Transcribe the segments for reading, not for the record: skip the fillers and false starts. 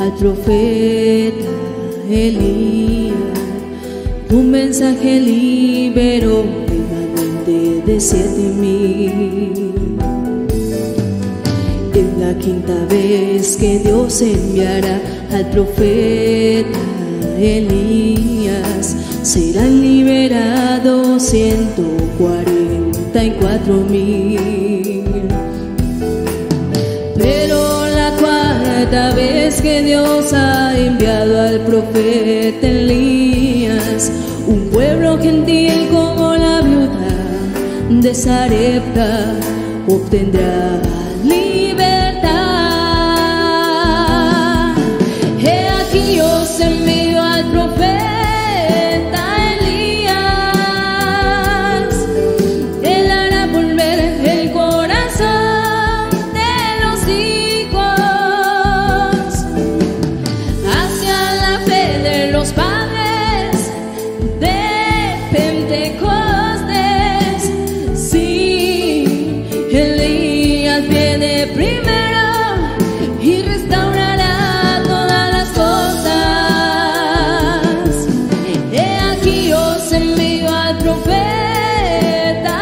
al profeta Elías. Tu mensaje liberó remanente de 7,000. Es la quinta vez que Dios enviará al profeta Elías. Serán liberados 144,000. Pero la cuarta vez que Dios ha enviado al profeta Elías, un pueblo gentil como la viuda de Sarepta obtendrá libertad. He aquí os envío al profeta Elías. Él hará volver el corazón de los hijos hacia la fe de los padres de Pentecostés. Sí, Elías viene primero y restaurará todas las cosas. He aquí os envío al profeta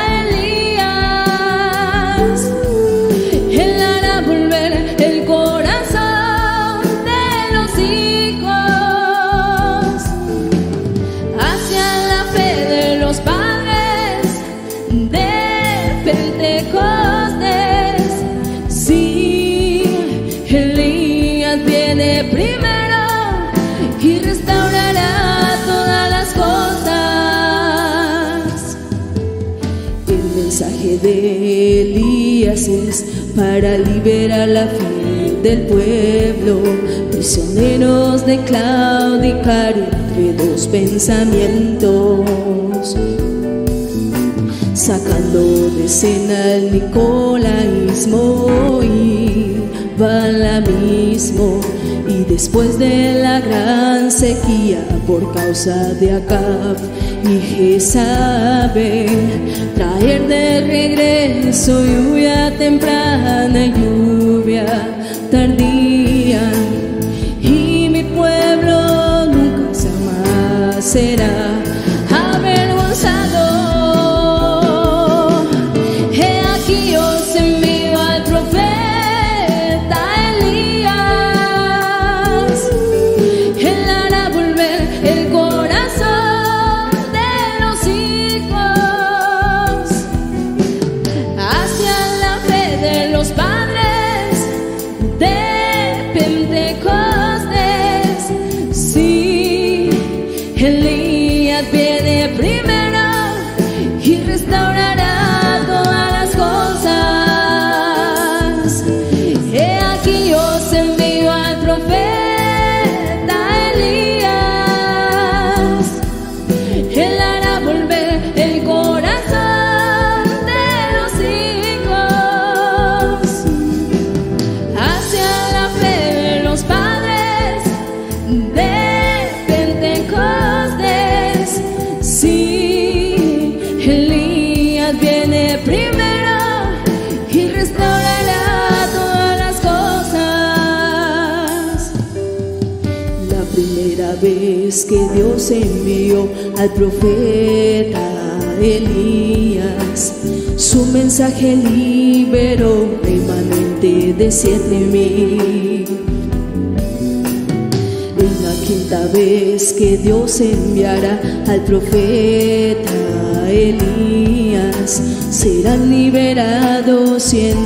Elías. Él hará volver el corazón de los hijos hacia la fe de los padres de Pentecostés. Sí, Elías viene primero y restaurará todas las cosas. El mensaje de Elías es para liberar la fe del pueblo, prisioneros de claudicar entre dos pensamientos, sacando de escena el nicolaísmo y balaamismo. Y después de la gran sequía por causa de Acab y Jezabel, traer de regreso lluvia temprana y lluvia tardía. Y mi pueblo nunca jamás será avergonzado. He aquí os envío al profeta Elías. Él hará volver el corazón de los hijos hacia la fe de los padres de Pentecostés. Sí, Elías viene primero y restaurará todas las cosas. He aquí os envío al profeta Elías. Él hará volver el corazón de los hijos hacia la fe de los padres de Pentecostés. Sí, Elías viene primero y restaurará todas las cosas. La primera vez que Dios envió al profeta Elías, su mensaje liberó remanente de 7,000. Es la quinta vez que Dios enviará al profeta Elías. Serán liberados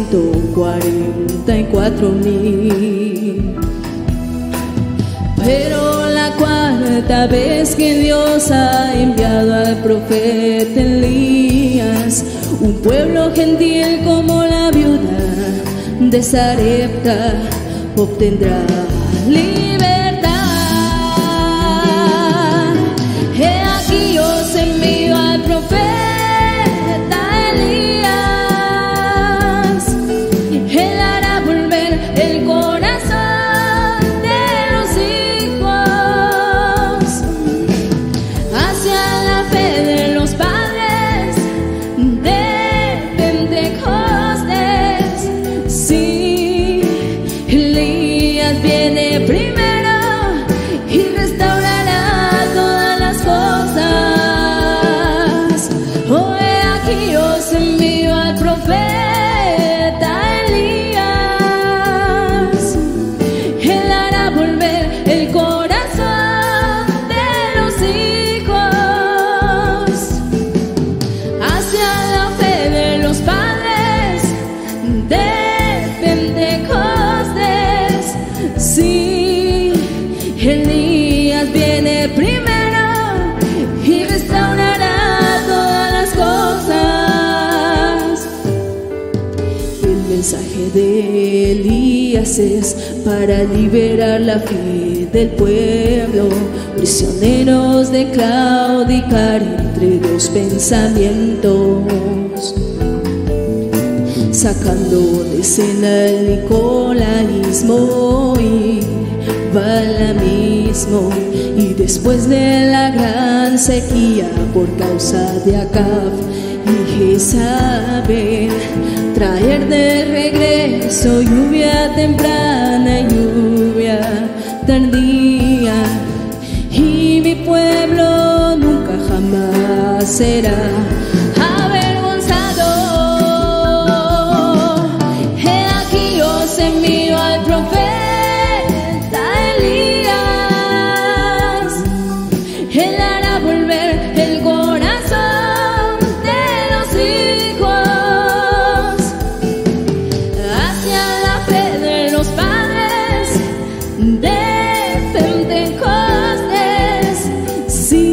144,000. Pero la cuarta vez que Dios ha enviado al profeta Elías, un pueblo gentil como la viuda de Sarepta obtendrá libertad. He aquí os envío al profeta Elías. Él hará volver el corazón de los hijos hacia la fe de los padres de Pentecostés. Sí, Elías viene de Elías es para liberar la fe del pueblo, prisioneros de claudicar entre dos pensamientos, sacando de escena el nicolaísmo y balamismo, y después de la gran sequía por causa de Acab y Jezabel, traer de regreso lluvia temprana y lluvia tardía, y mi pueblo nunca jamás será avergonzado. He aquí os envío al profeta Elías, él hará volver el corazón de los hijos hacia la fe de los padres de Pentecostés. Sí,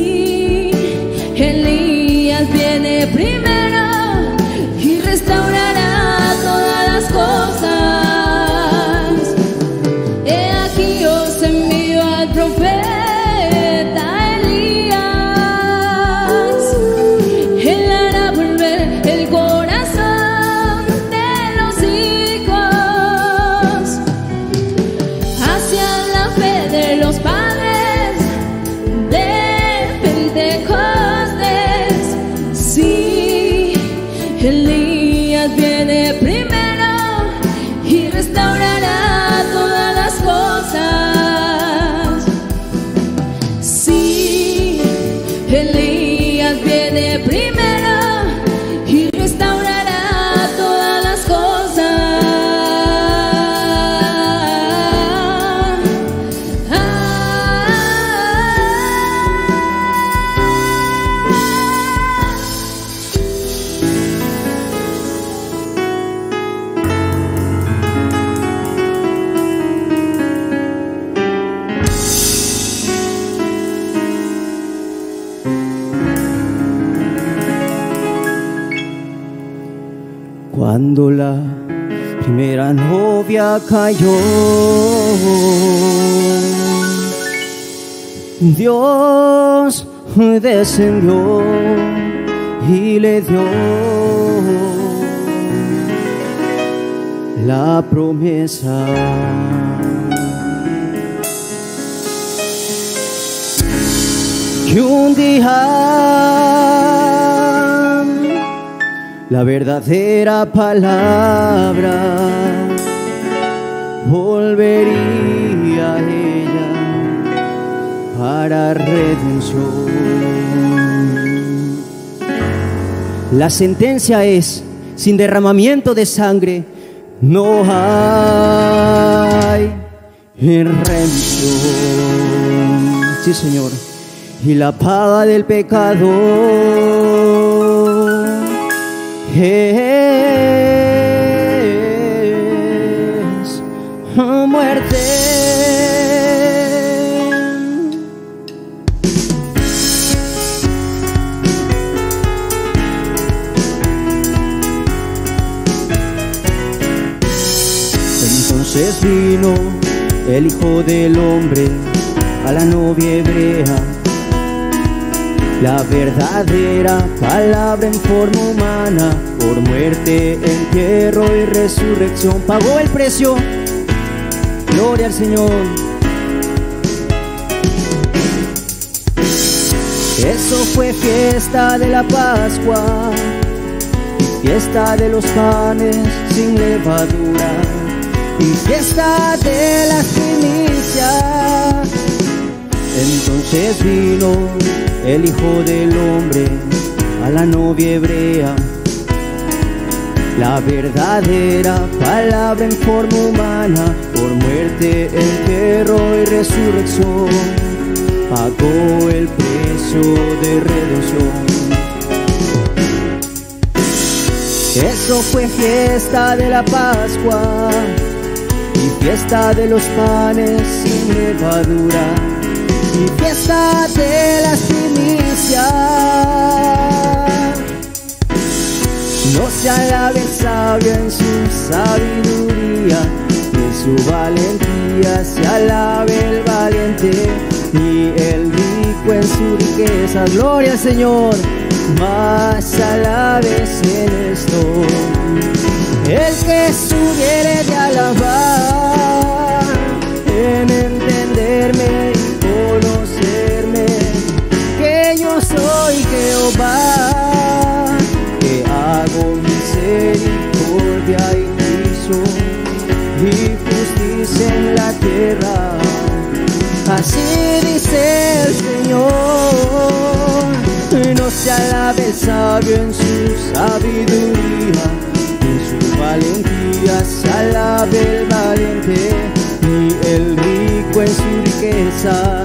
Elías viene primero y restaurará todas las cosas. He aquí os envío al profeta Elías, él hará volver el corazón de los hijos hacia la fe de los padres de Pentecostés. Sí, Elías viene primero y restaurará todas las cosas. Sí, Elías viene primero y restaurará todas las cosas. Cuando la primera novia cayó, Dios descendió y le dio la promesa. Que un día la verdadera palabra volvería a ella para redención. La sentencia es: sin derramamiento de sangre no hay redención. Sí, Señor. Y la paga del pecado es muerte. Entonces vino el Hijo del Hombre a la novia hebrea, la verdadera palabra en forma humana, por muerte, entierro y resurrección. Pagó el precio, gloria al Señor. Eso fue fiesta de la Pascua, fiesta de los panes sin levadura y fiesta de las primicias. Entonces vino el Hijo del Hombre a la novia hebrea, la verdadera palabra en forma humana, por muerte, entierro y resurrección. Pagó el precio de redención. Eso fue fiesta de la Pascua y fiesta de los panes sin levadura y fiesta de las primicias. No se alabe el sabio en su sabiduría, sabiduría, en su valentía se alabe el valiente, y el rico en su riqueza. Gloria al Señor, más alabes en esto. El que subiere de alabar, en entenderme y conocerme, que yo soy Jehová, que hago misericordia y juicio y justicia en la tierra. Así dice el Señor. No se alabe el sabio en su sabiduría, en su valentía se alabe el valiente, y el rico en su riqueza,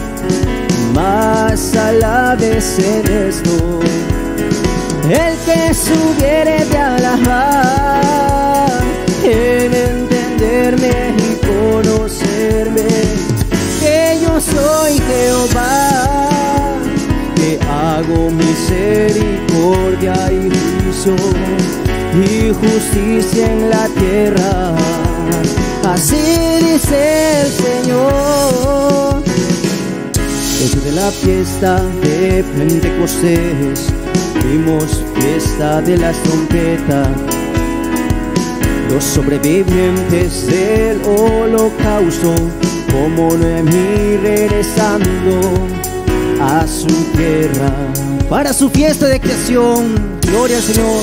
más alabes en esto. El que subiere de alabar, en entenderme y conocerme, que yo soy Jehová, que hago misericordia y juicio y justicia en la tierra. Así dice el Señor. Dentro de la fiesta de Pentecostés vimos fiesta de las trompetas, los sobrevivientes del holocausto, como Noemí regresando a su tierra para su fiesta de creación. Gloria al Señor.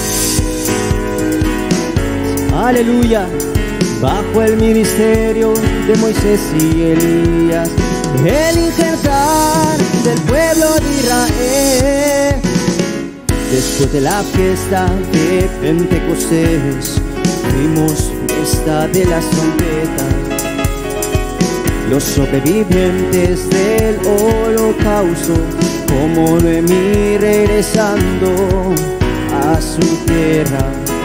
Aleluya. Bajo el ministerio de Moisés y Elías, el injertar del pueblo de Israel, después de la fiesta de Pentecostés vimos fiesta de las trompetas, los sobrevivientes del holocausto, como Noemí regresando a su tierra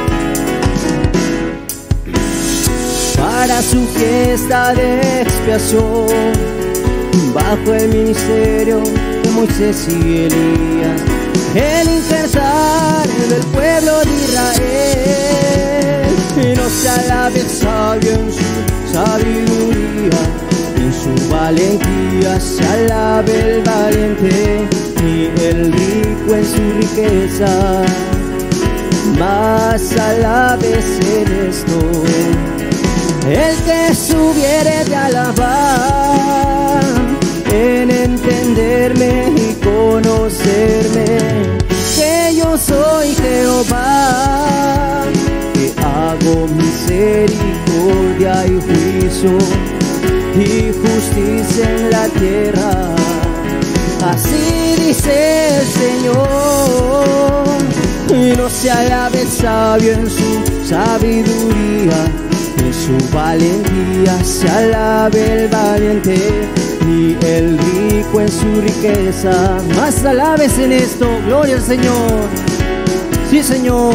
para su fiesta de expiación. Bajo el ministerio de Moisés y Elías, el injertar del pueblo de Israel, y no se alabe el sabio en su sabiduría, en su valentía se alabe el valiente, y el rico en su riqueza, más alabes en esto. El que subiere de alabar, en entenderme y conocerme, que yo soy Jehová, que hago misericordia y juicio y justicia en la tierra. Así dice el Señor. Y no se alabe el sabio en su sabiduría, en su valentía se alabe el valiente, y el rico en su riqueza. Más alabes en esto. Gloria al Señor. Sí, Señor.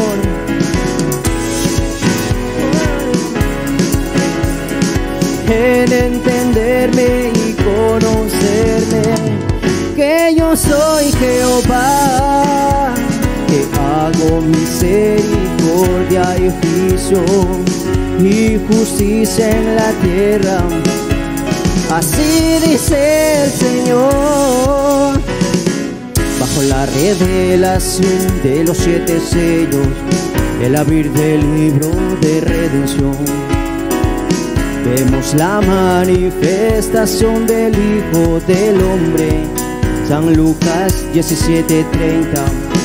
En entenderme y conocerme, que yo soy Jehová, que hago misericordia y juicio y justicia en la tierra. Así dice el Señor. Bajo la revelación de los 7 sellos, el abrir del libro de redención, vemos la manifestación del Hijo del Hombre. San Lucas 17:30.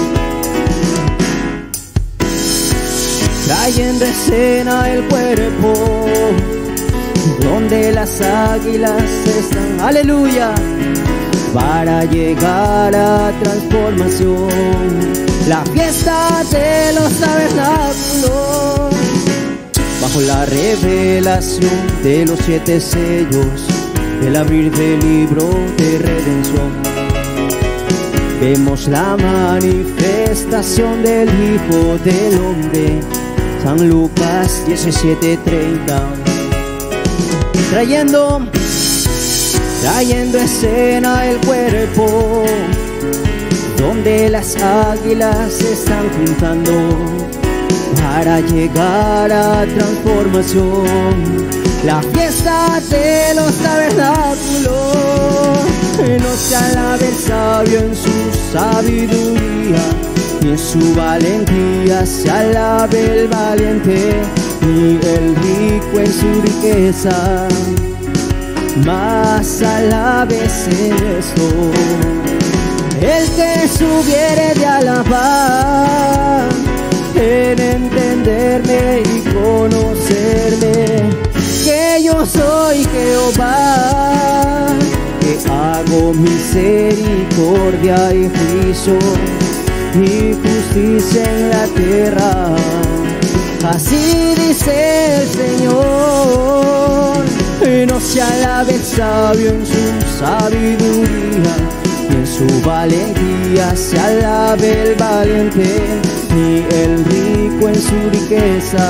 Trayendo escena el cuerpo donde las águilas están, aleluya, para llegar a transformación, la fiesta de los tabernáculos. Bajo la revelación de los 7 sellos, el abrir del libro de redención, vemos la manifestación del Hijo del Hombre. San Lucas 17:30. Trayendo escena el cuerpo donde las águilas se están juntando para llegar a transformación. La fiesta de los tabernáculos, no se alabe el sabio en su sabiduría, ni en su valentía se alabe el valiente, ni el rico en su riqueza, mas alabes en esto. El que subiere de alabar, en entenderme y conocerme, que yo soy Jehová, que hago misericordia y juicio y justicia en la tierra. Así dice el Señor. No se alabe el sabio en su sabiduría, y en su valentía se alabe el valiente, ni el rico en su riqueza,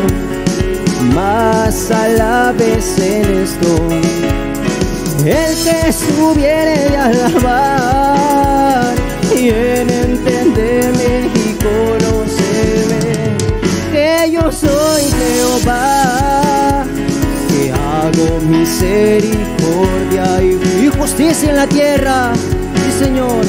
mas alabes en esto. El que subiere de alabar, y en entenderme y conocerme, que yo soy Jehová, que hago misericordia y justicia en la tierra. Sí, Señor.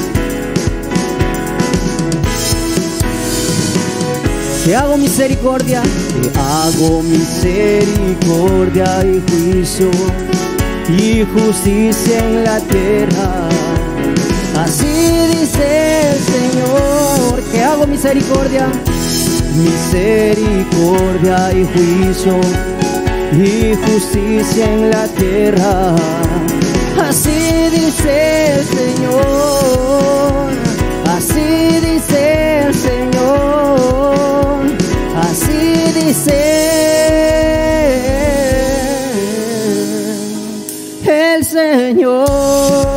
Que hago misericordia, que hago misericordia y juicio y justicia en la tierra. Así dice el Señor, que hago misericordia, misericordia y juicio y justicia en la tierra. Así dice el Señor, así dice el Señor, así dice el Señor.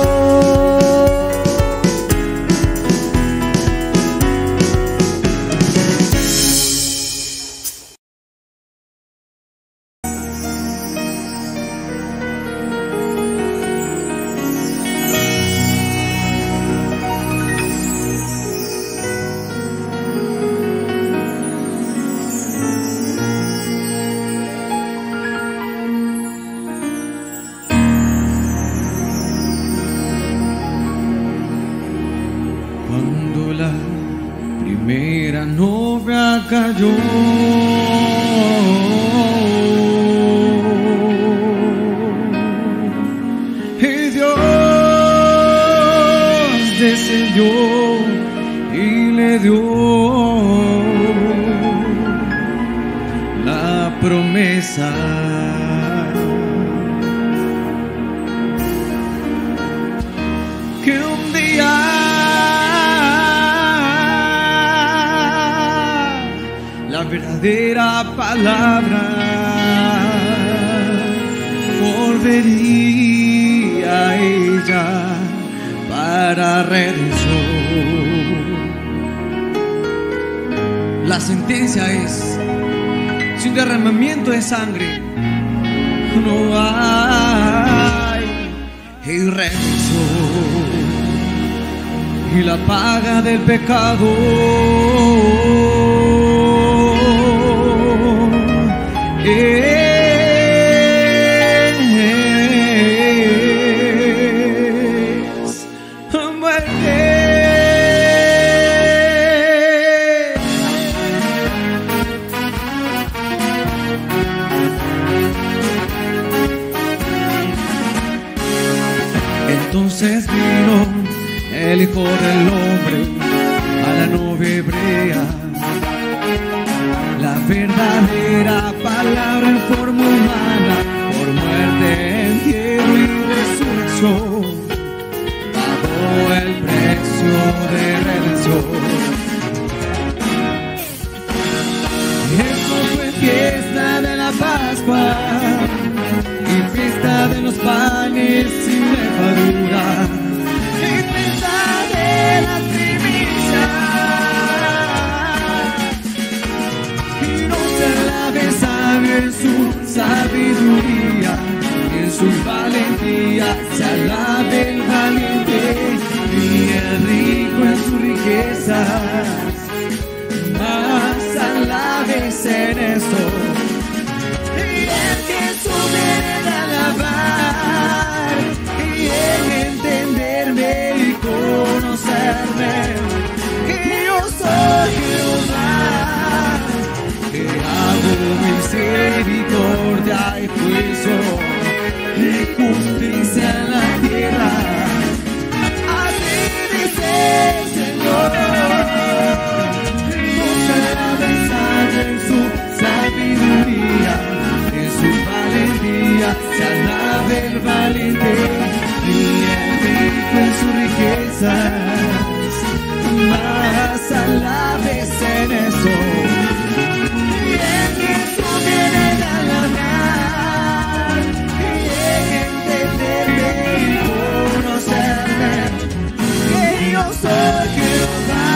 Cayó, y Dios descendió y le dio la promesa. Que un día la verdadera palabra volvería a ella para redención. La sentencia es: sin derramamiento de sangre no hay redención, y la paga del pecado es muerte. Entonces vino el Hijo del Hombre a la novia hebrea, la verdadera palabra en forma humana, por muerte, entierro y resurrección, pagó el precio de redención. Esto fue fiesta de la Pascua y fiesta de los panes sin levadura, y fiesta de las primicias. En su sabiduría, en su valentía, se alabe el valiente, y el rico en su riqueza, más en esto. Y en Jesús viene a alabar, y en entenderme y conocerme, que yo soy Jehová, que hago misericordia y juicio y justicia en la tierra. Así dice el Señor. En su sabiduría, en su valentía, se alabe el valiente, y el rico en sus riquezas, más alabes en eso. Y en Jesús viene a alabar, y en entenderme y conocerme, que yo soy Jehová,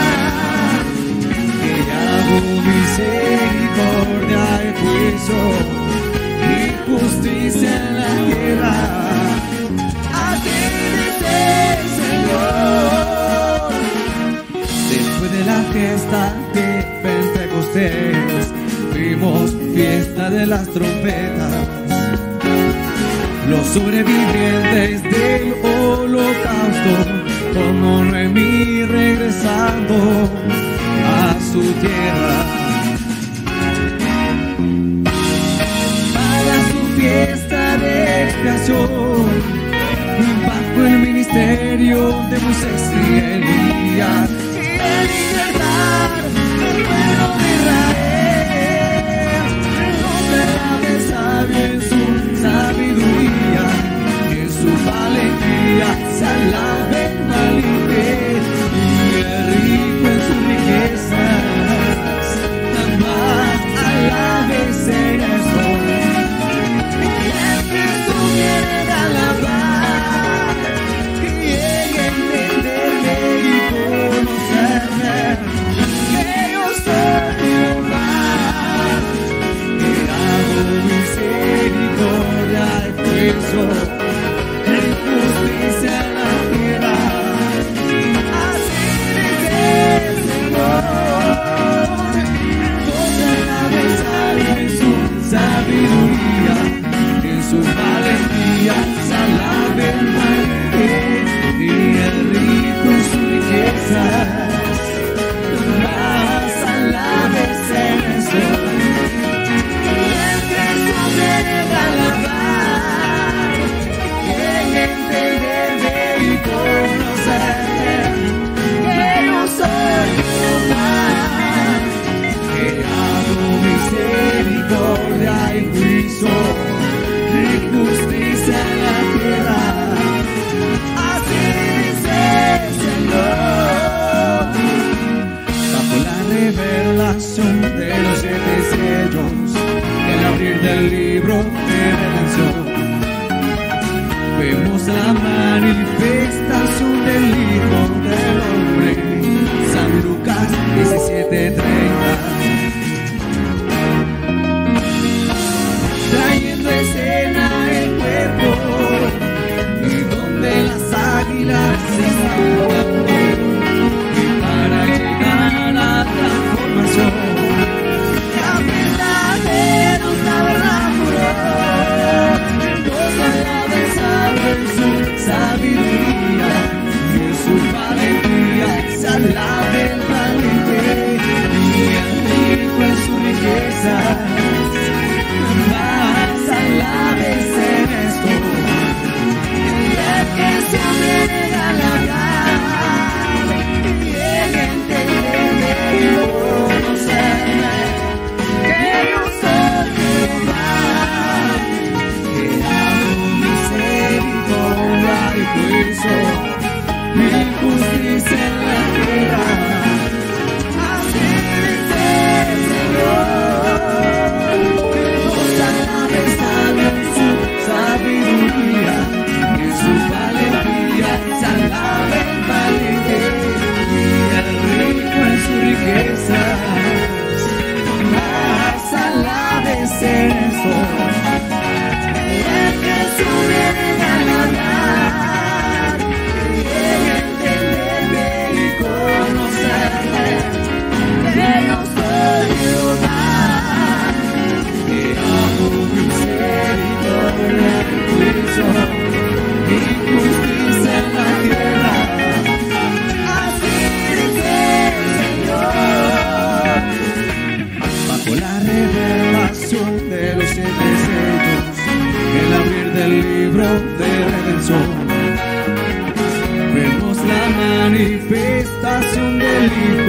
misericordia y juicio y justicia en la tierra. Así dice el Señor. Después de la fiesta de Pentecostés, vimos fiesta de las trompetas. Los sobrevivientes del holocausto, como Noemí regresando a su tierra, para su fiesta de expiación, bajo el ministerio de Moisés y Elías, y el libertar el pueblo de Israel. No se sabio en su sabiduría, en su valentía se alabe el valiente, y el rico en sus riquezas, más alabes en eso. Y en Jesús viene a alabar, y en entenderme y conocerme, que yo soy Jehová, que hago misericordia y juicio y justicia en la tierra. Así dice el Señor. En su sabiduría, en su valentía, se alabe el valiente, y el rico en sus riquezas, más alabes en eso. Y en Jesús viene a alabar, y en entenderme y conocerme, que yo soy Jehová, que hago misericordia y juicio y justicia en la tierra. Así dice el Señor. Bajo la revelación de los 7 sellos, el abrir del libro de redención, vemos la manifestación del Hijo del Hombre. San Lucas 17:30. Trayendo escena el cuerpo, y donde las águilas se escapan, y para llegar a la transformación, la verdadero tabernáculo.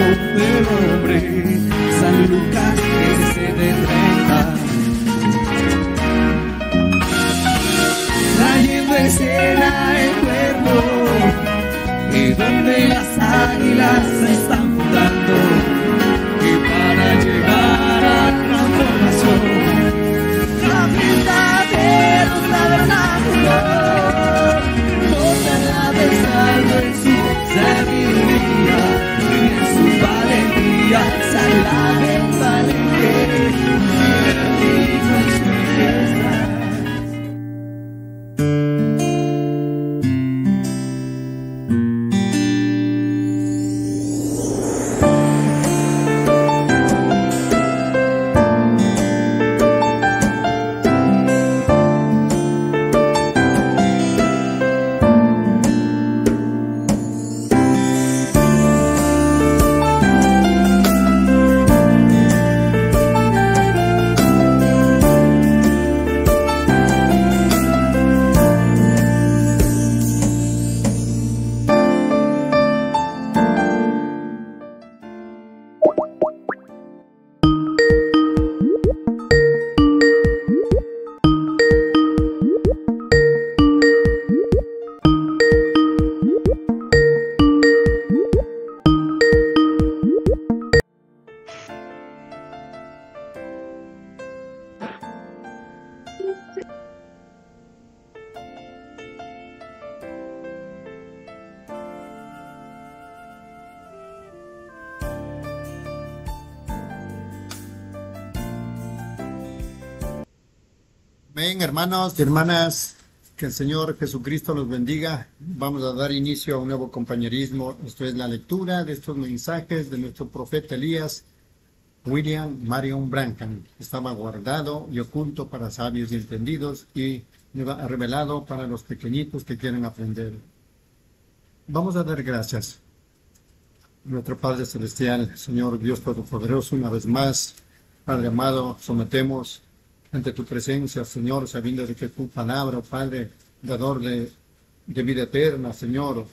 del hombre. San Lucas 13:30. Trayendo escena el cuerpo y donde las águilas se están fundando, y para llegar a la transformación, a verdaderos tabernáculos, nos alabes algo en su sabiduría y en su valentía, se alabe el valiente y el rico en su riqueza. Amén, hermanos y hermanas, que el Señor Jesucristo los bendiga. Vamos a dar inicio a un nuevo compañerismo. Esto es la lectura de estos mensajes de nuestro profeta Elías, William Marion Branham. Estaba guardado y oculto para sabios y entendidos y revelado para los pequeñitos que quieren aprender. Vamos a dar gracias. Nuestro Padre Celestial, Señor Dios Todopoderoso, una vez más, Padre amado, sometemos ante tu presencia, Señor, sabiendo de que tu palabra, Padre, dador de vida eterna, Señor,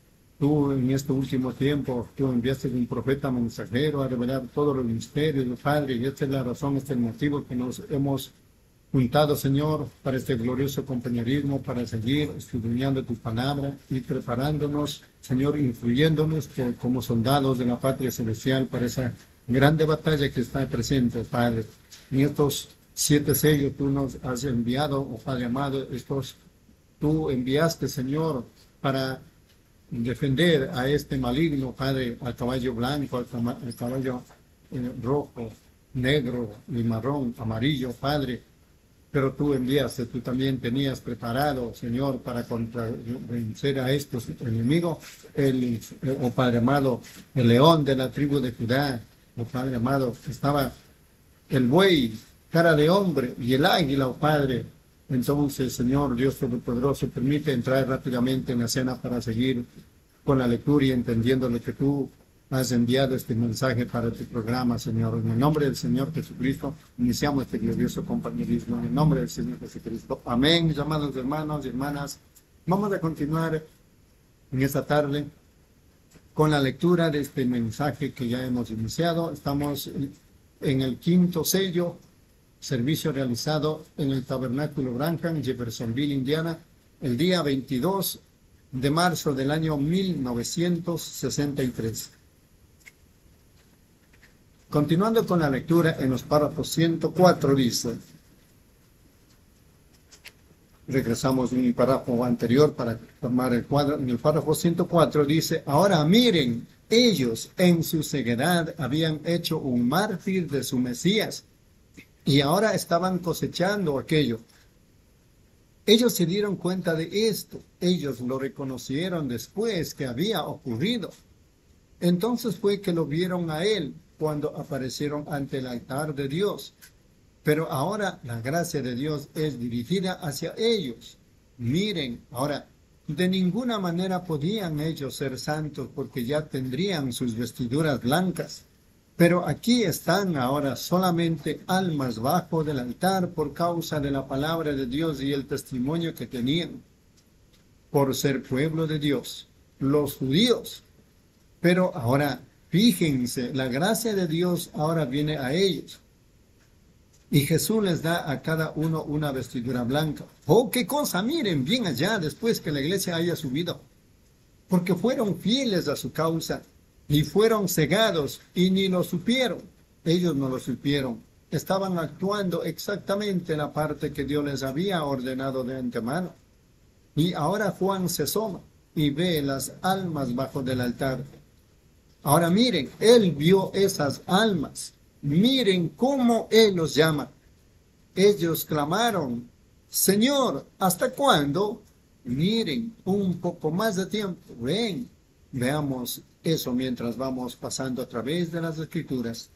tú en este último tiempo, tú enviaste un profeta mensajero a revelar todos los misterios, Padre, y esta es la razón, este es el motivo que nos hemos juntado, Señor, para este glorioso compañerismo, para seguir estudiando tu palabra y preparándonos, Señor, influyéndonos como soldados de la patria celestial para esa grande batalla que está presente, Padre. En estos 7 sellos tú nos has enviado, oh Padre amado, tú enviaste, Señor, para defender a este maligno, Padre, al caballo blanco, al caballo rojo, negro y marrón, amarillo, Padre. Pero tú enviaste, tú también tenías preparado, Señor, para vencer a estos enemigos, oh Padre amado, el león de la tribu de Judá, oh Padre amado, estaba el buey, cara de hombre, y el águila, oh Padre. Entonces, Señor, Dios Todopoderoso, permite entrar rápidamente en la cena para seguir con la lectura y entendiendo lo que tú has enviado este mensaje para tu programa, Señor. En el nombre del Señor Jesucristo, iniciamos este glorioso compañerismo. En el nombre del Señor Jesucristo. Amén, mis amados hermanos y hermanas. Vamos a continuar en esta tarde con la lectura de este mensaje que ya hemos iniciado. Estamos en el 5º sello, servicio realizado en el Tabernáculo Branham, Jeffersonville, Indiana, el día 22 de marzo del año 1963. Continuando con la lectura en los párrafos 104 dice, regresamos en el párrafo anterior para tomar el cuadro. En el párrafo 104 dice, ahora miren, ellos en su ceguedad habían hecho un mártir de su Mesías y ahora estaban cosechando aquello. Ellos se dieron cuenta de esto, ellos lo reconocieron después que había ocurrido. Entonces fue que lo vieron a él cuando aparecieron ante el altar de Dios. Pero ahora la gracia de Dios es dirigida hacia ellos. Miren, ahora, de ninguna manera podían ellos ser santos porque ya tendrían sus vestiduras blancas. Pero aquí están ahora solamente almas bajo del altar por causa de la palabra de Dios y el testimonio que tenían por ser pueblo de Dios, los judíos. Pero ahora Fíjense, la gracia de Dios ahora viene a ellos. Y Jesús les da a cada uno una vestidura blanca. ¡Oh, qué cosa! Miren bien allá después que la iglesia haya subido. Porque fueron fieles a su causa y fueron cegados y ni lo supieron. Ellos no lo supieron. Estaban actuando exactamente la parte que Dios les había ordenado de antemano. Y ahora Juan se asoma y ve las almas bajo del altar. Ahora miren, él vio esas almas. Miren cómo él los llama. Ellos clamaron, Señor, ¿hasta cuándo? Miren, un poco más de tiempo. Ven, veamos eso mientras vamos pasando a través de las Escrituras.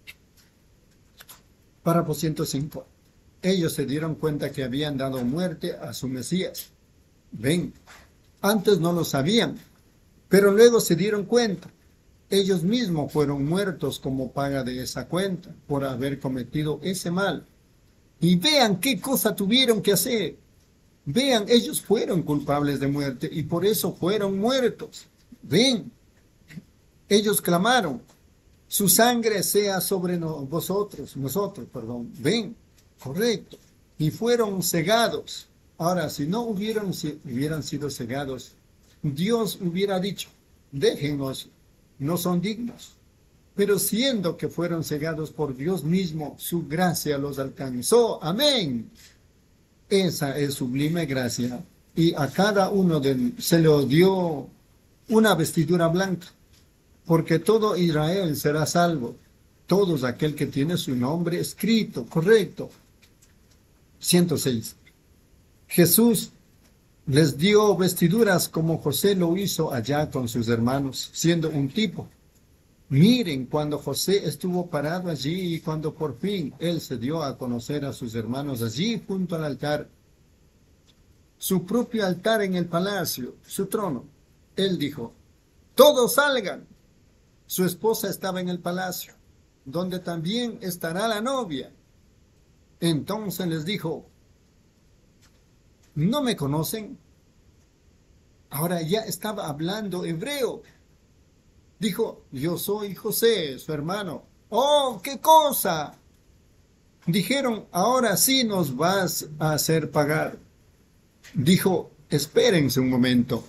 Párrafo 105. Ellos se dieron cuenta que habían dado muerte a su Mesías. Ven, antes no lo sabían, pero luego se dieron cuenta. Ellos mismos fueron muertos como paga de esa cuenta por haber cometido ese mal. Y vean qué cosa tuvieron que hacer. Vean, ellos fueron culpables de muerte y por eso fueron muertos. Ven, ellos clamaron, su sangre sea sobre nosotros. Ven, correcto. Y fueron cegados. Ahora, si no hubieran sido cegados, Dios hubiera dicho, déjennos, no son dignos. Pero siendo que fueron cegados por Dios mismo, su gracia los alcanzó. Amén. Esa es sublime gracia. Y a cada uno se le dio una vestidura blanca, porque todo Israel será salvo. Todos aquel que tiene su nombre escrito, correcto. 106. Jesús les dio vestiduras como José lo hizo allá con sus hermanos, siendo un tipo. Miren, cuando José estuvo parado allí y cuando por fin él se dio a conocer a sus hermanos allí junto al altar, su propio altar en el palacio, su trono, él dijo, todos salgan. Su esposa estaba en el palacio, donde también estará la novia. Entonces les dijo, ¿no me conocen? Ahora ya estaba hablando hebreo. Dijo, yo soy José, su hermano. ¡Oh, qué cosa! Dijeron, ahora sí nos vas a hacer pagar. Dijo, espérense un momento.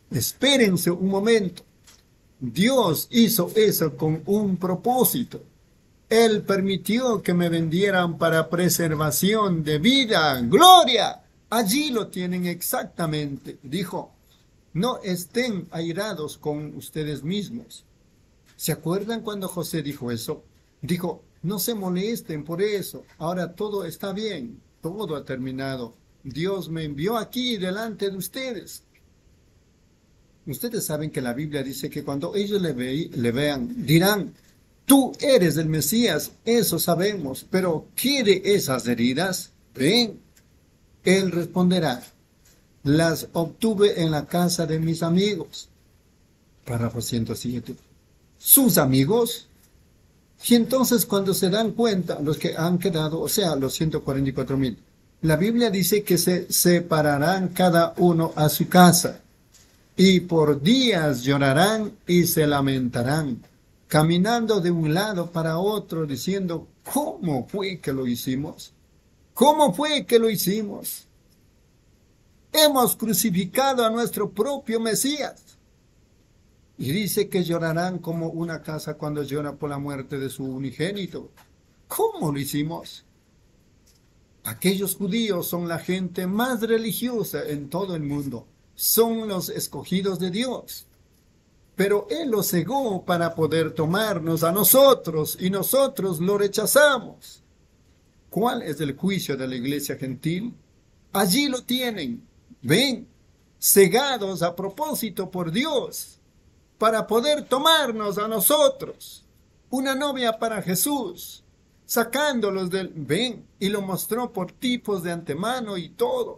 Dios hizo eso con un propósito. Él permitió que me vendieran para preservación de vida. ¡Gloria! Allí lo tienen exactamente. Dijo, no estén airados con ustedes mismos. ¿Se acuerdan cuando José dijo eso? Dijo, no se molesten por eso. Ahora todo está bien. Todo ha terminado. Dios me envió aquí delante de ustedes. Ustedes saben que la Biblia dice que cuando ellos le vean, dirán, tú eres el Mesías. Eso sabemos. Pero ¿qué de esas heridas? Ven. Él responderá, las obtuve en la casa de mis amigos. Párrafo 107. ¿Sus amigos? Y entonces cuando se dan cuenta, los que han quedado, o sea, los 144,000, la Biblia dice que se separarán cada uno a su casa, y por días llorarán y se lamentarán, caminando de un lado para otro, diciendo, ¿cómo fue que lo hicimos? ¿Cómo fue que lo hicimos? Hemos crucificado a nuestro propio Mesías. Y dice que llorarán como una casa cuando llora por la muerte de su unigénito. ¿Cómo lo hicimos? Aquellos judíos son la gente más religiosa en todo el mundo. Son los escogidos de Dios. Pero Él los cegó para poder tomarnos a nosotros y nosotros lo rechazamos. ¿Cuál es el juicio de la iglesia gentil? Allí lo tienen. Ven, cegados a propósito por Dios, para poder tomarnos a nosotros, una novia para Jesús, sacándolos del... Ven, y lo mostró por tipos de antemano y todo.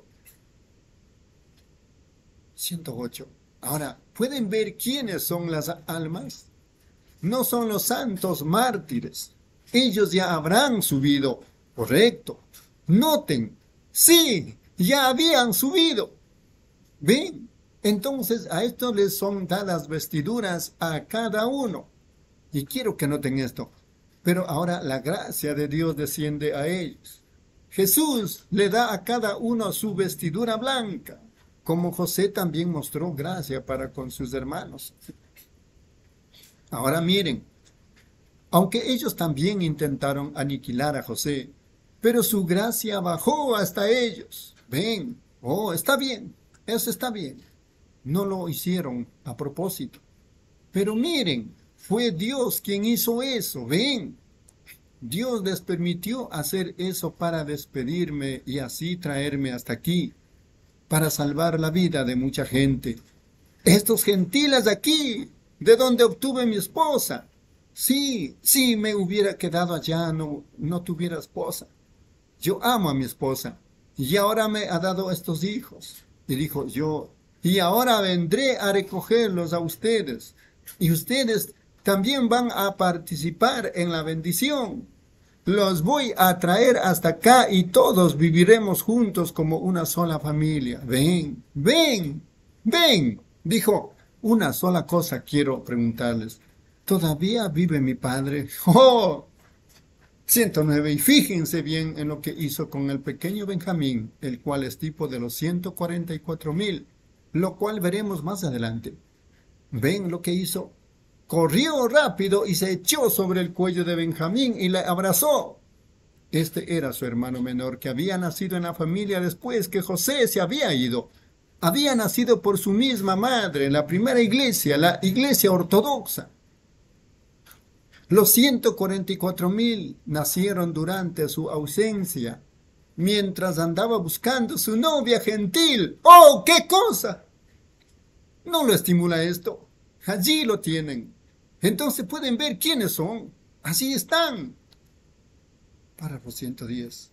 108. Ahora, ¿pueden ver quiénes son las almas? No son los santos mártires. Ellos ya habrán subido. Correcto. Noten. Sí, ya habían subido. ¿Ven? Entonces a estos les son dadas vestiduras a cada uno. Y quiero que noten esto. Pero ahora la gracia de Dios desciende a ellos. Jesús le da a cada uno su vestidura blanca, como José también mostró gracia para con sus hermanos. Ahora miren, aunque ellos también intentaron aniquilar a José, pero su gracia bajó hasta ellos. Ven, oh, está bien, eso está bien. No lo hicieron a propósito. Pero miren, fue Dios quien hizo eso, ven. Dios les permitió hacer eso para despedirme y así traerme hasta aquí, para salvar la vida de mucha gente. Estos gentiles de aquí, de donde obtuve mi esposa. Sí, me hubiera quedado allá, no tuviera esposa. Yo amo a mi esposa y ahora me ha dado estos hijos. Y dijo yo, y ahora vendré a recogerlos a ustedes. Y ustedes también van a participar en la bendición. Los voy a traer hasta acá y todos viviremos juntos como una sola familia. Ven, ven, ven. Dijo, una sola cosa quiero preguntarles. ¿Todavía vive mi padre? ¡Oh! 109. Y fíjense bien en lo que hizo con el pequeño Benjamín, el cual es tipo de los 144,000, lo cual veremos más adelante. ¿Ven lo que hizo? Corrió rápido y se echó sobre el cuello de Benjamín y le abrazó. Este era su hermano menor que había nacido en la familia después que José se había ido. Había nacido por su misma madre en la primera iglesia, la iglesia ortodoxa. Los 144,000 nacieron durante su ausencia, mientras andaba buscando su novia gentil. ¡Oh, qué cosa! ¿No lo estimula esto? Allí lo tienen. Entonces pueden ver quiénes son. Así están. Párrafo 110.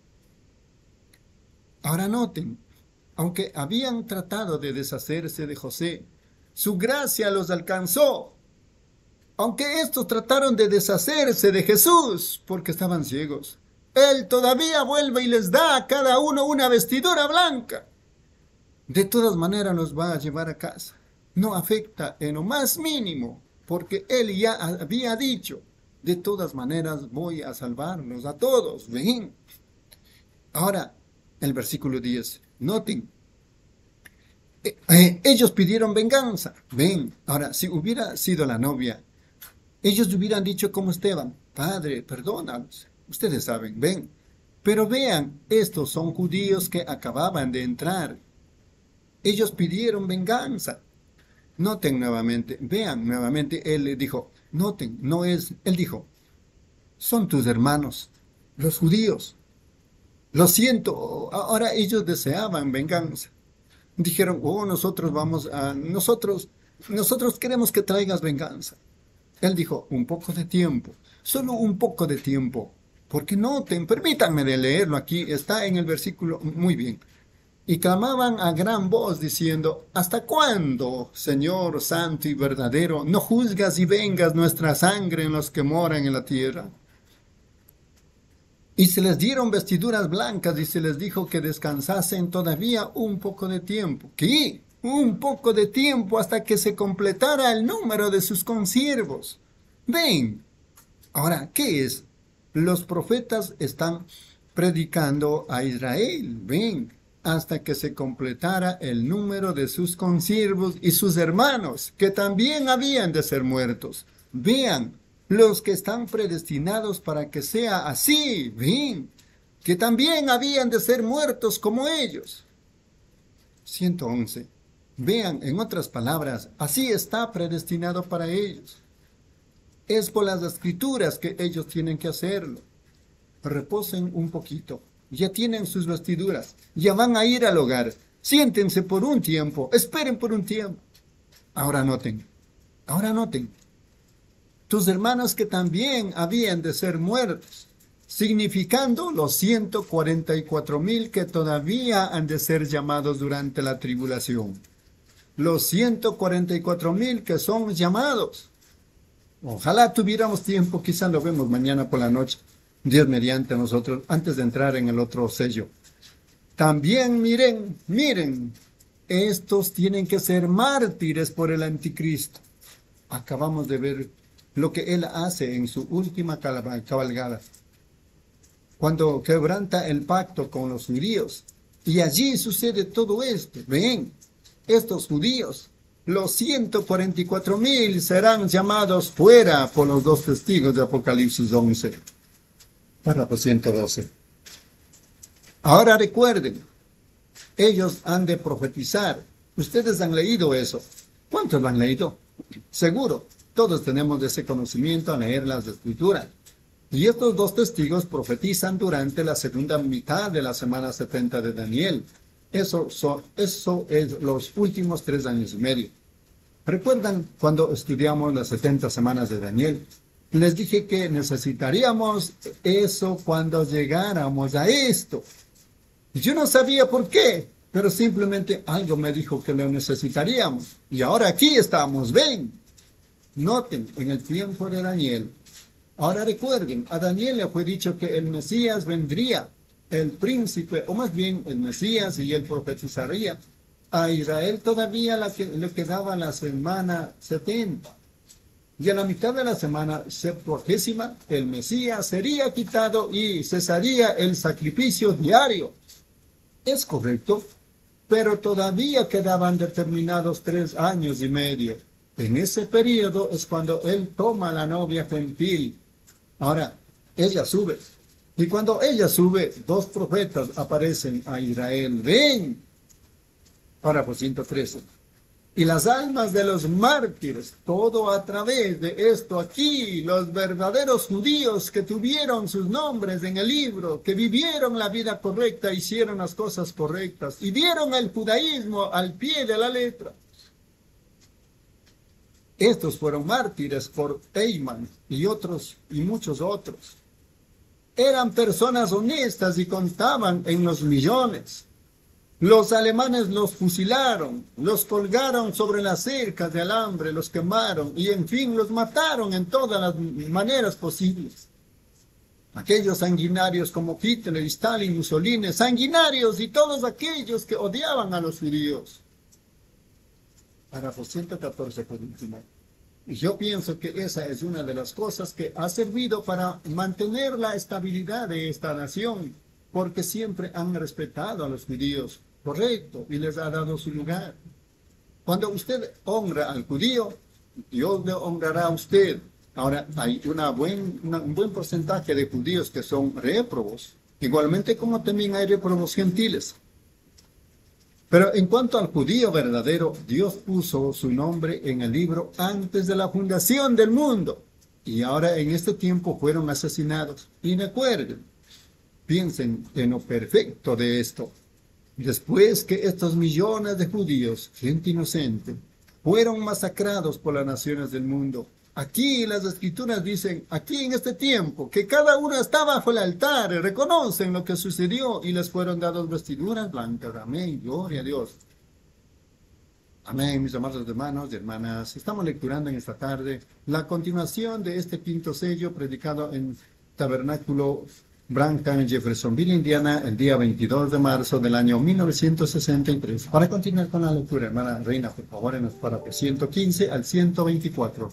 Ahora noten, aunque habían tratado de deshacerse de José, su gracia los alcanzó. Aunque estos trataron de deshacerse de Jesús porque estaban ciegos, Él todavía vuelve y les da a cada uno una vestidura blanca. De todas maneras los va a llevar a casa. No afecta en lo más mínimo, porque Él ya había dicho, de todas maneras voy a salvarlos a todos. Ven. Ahora, el versículo 10. Noten. Ellos pidieron venganza. Ven. Ahora, si hubiera sido la novia, ellos hubieran dicho como Esteban, Padre, perdónanos. Ustedes saben, ven. Pero vean, estos son judíos que acababan de entrar. Ellos pidieron venganza. Noten nuevamente, vean nuevamente, él le dijo, noten, no es, él dijo, son tus hermanos, los judíos. Lo siento, ahora ellos deseaban venganza. Dijeron, oh, nosotros queremos que traigas venganza. Él dijo, un poco de tiempo, solo un poco de tiempo. Porque noten, permítanme de leerlo aquí, está en el versículo, muy bien. Y clamaban a gran voz diciendo, ¿hasta cuándo, Señor santo y verdadero, no juzgas y vengas nuestra sangre en los que moran en la tierra? Y se les dieron vestiduras blancas y se les dijo que descansasen todavía un poco de tiempo. ¿Qué? Un poco de tiempo hasta que se completara el número de sus consiervos. Ven. Ahora, ¿qué es? Los profetas están predicando a Israel. Ven. Hasta que se completara el número de sus consiervos y sus hermanos, que también habían de ser muertos. Vean, los que están predestinados para que sea así, ven, que también habían de ser muertos como ellos. 111. Vean, en otras palabras, así está predestinado para ellos. Es por las escrituras que ellos tienen que hacerlo. Reposen un poquito. Ya tienen sus vestiduras, ya van a ir al hogar. Siéntense por un tiempo, esperen por un tiempo. Ahora noten. Tus hermanos que también habían de ser muertos, significando los 144,000 que todavía han de ser llamados durante la tribulación. Los 144,000 que son llamados. Ojalá tuviéramos tiempo, quizás lo vemos mañana por la noche. Dios mediante nosotros, antes de entrar en el otro sello. También miren, estos tienen que ser mártires por el anticristo. Acabamos de ver lo que él hace en su última cabalgada, cuando quebranta el pacto con los judíos. Y allí sucede todo esto. Ven, estos judíos, los 144,000 serán llamados fuera por los dos testigos de Apocalipsis 11. Párrafo 112. Ahora recuerden, ellos han de profetizar. Ustedes han leído eso. ¿Cuántos lo han leído? Seguro, todos tenemos ese conocimiento al leer las Escrituras. Y estos dos testigos profetizan durante la segunda mitad de la semana 70 de Daniel. Eso es los últimos 3 años y medio. ¿Recuerdan cuando estudiamos las 70 semanas de Daniel? Les dije que necesitaríamos eso cuando llegáramos a esto. Yo no sabía por qué, pero simplemente algo me dijo que lo necesitaríamos. Y ahora aquí estamos, ven. Noten, en el tiempo de Daniel. Ahora recuerden, a Daniel le fue dicho que el Mesías vendría, el príncipe, o más bien el Mesías, y él profetizaría. A Israel todavía le quedaba la semana 70. Y a la mitad de la semana 70, el Mesías sería quitado y cesaría el sacrificio diario. Es correcto, pero todavía quedaban determinados 3 años y medio. En ese periodo es cuando él toma a la novia gentil. Ahora, ella sube. Y cuando ella sube, 2 profetas aparecen a Israel. ¡Ven! Párrafo 113. Y las almas de los mártires, todo a través de esto aquí, los verdaderos judíos que tuvieron sus nombres en el libro, que vivieron la vida correcta, hicieron las cosas correctas y dieron el judaísmo al pie de la letra. Estos fueron mártires por Eiman y otros y muchos otros. Eran personas honestas y contaban en los millones. Los alemanes los fusilaron, los colgaron sobre las cercas de alambre, los quemaron y en fin los mataron en todas las maneras posibles. Aquellos sanguinarios como Hitler, Stalin, Mussolini, sanguinarios y todos aquellos que odiaban a los judíos. Párrafo 114 por último. Y yo pienso que esa es una de las cosas que ha servido para mantener la estabilidad de esta nación, porque siempre han respetado a los judíos, correcto, y les ha dado su lugar. Cuando usted honra al judío, Dios le honrará a usted. Ahora, hay un buen porcentaje de judíos que son réprobos, igualmente como también hay réprobos gentiles. Pero en cuanto al judío verdadero, Dios puso su nombre en el libro antes de la fundación del mundo. Y ahora en este tiempo fueron asesinados. Y recuerden, piensen en lo perfecto de esto. Después que estos millones de judíos, gente inocente, fueron masacrados por las naciones del mundo. Aquí las escrituras dicen, aquí en este tiempo, que cada uno está bajo el altar, reconocen lo que sucedió y les fueron dadas vestiduras blancas. Amén, gloria a Dios. Amén, mis amados hermanos y hermanas. Estamos lecturando en esta tarde la continuación de este 5º sello predicado en Tabernáculo Branham en Jeffersonville, Indiana, el día 22 de marzo del año 1963. Para continuar con la lectura, hermana Reina, por favor, en los párrafos 115 al 124.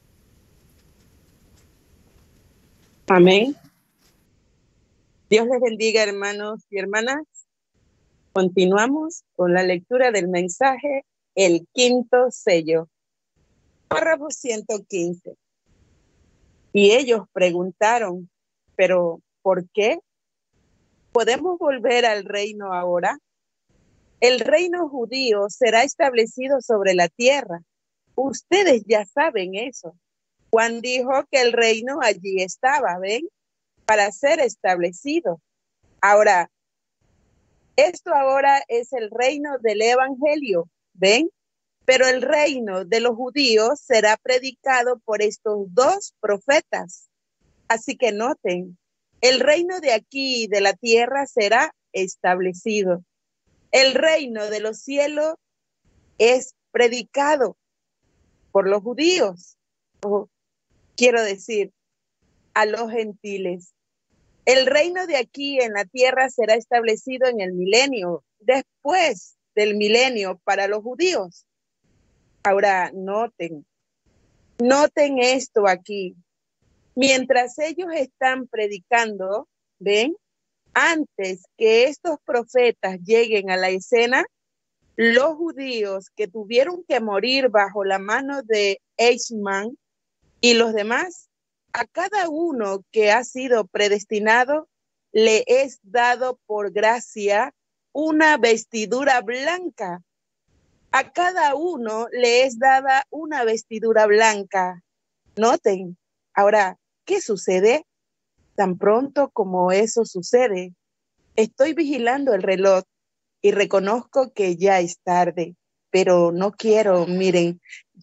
Amén. Dios les bendiga, hermanos y hermanas. Continuamos con la lectura del mensaje, el 5º sello. Párrafo 115. Y ellos preguntaron, ¿pero por qué? ¿Podemos volver al reino ahora? El reino judío será establecido sobre la tierra. Ustedes ya saben eso. Juan dijo que el reino allí estaba, ¿ven? Para ser establecido. Ahora, esto ahora es el reino del evangelio, ¿ven? Pero el reino de los judíos será predicado por estos 2 profetas. Así que noten, el reino de aquí, de la tierra, será establecido. El reino de los cielos es predicado por los judíos. Quiero decir, a los gentiles. El reino de aquí en la tierra será establecido en el milenio, después del milenio para los judíos. Ahora noten, Noten esto aquí. Mientras ellos están predicando, ¿ven? Antes que estos profetas lleguen a la escena, los judíos que tuvieron que morir bajo la mano de Eichmann y los demás, a cada uno que ha sido predestinado, le es dado por gracia una vestidura blanca. A cada uno le es dada una vestidura blanca. Noten. Ahora, ¿qué sucede? Tan pronto como eso sucede, estoy vigilando el reloj y reconozco que ya es tarde, pero no quiero, miren,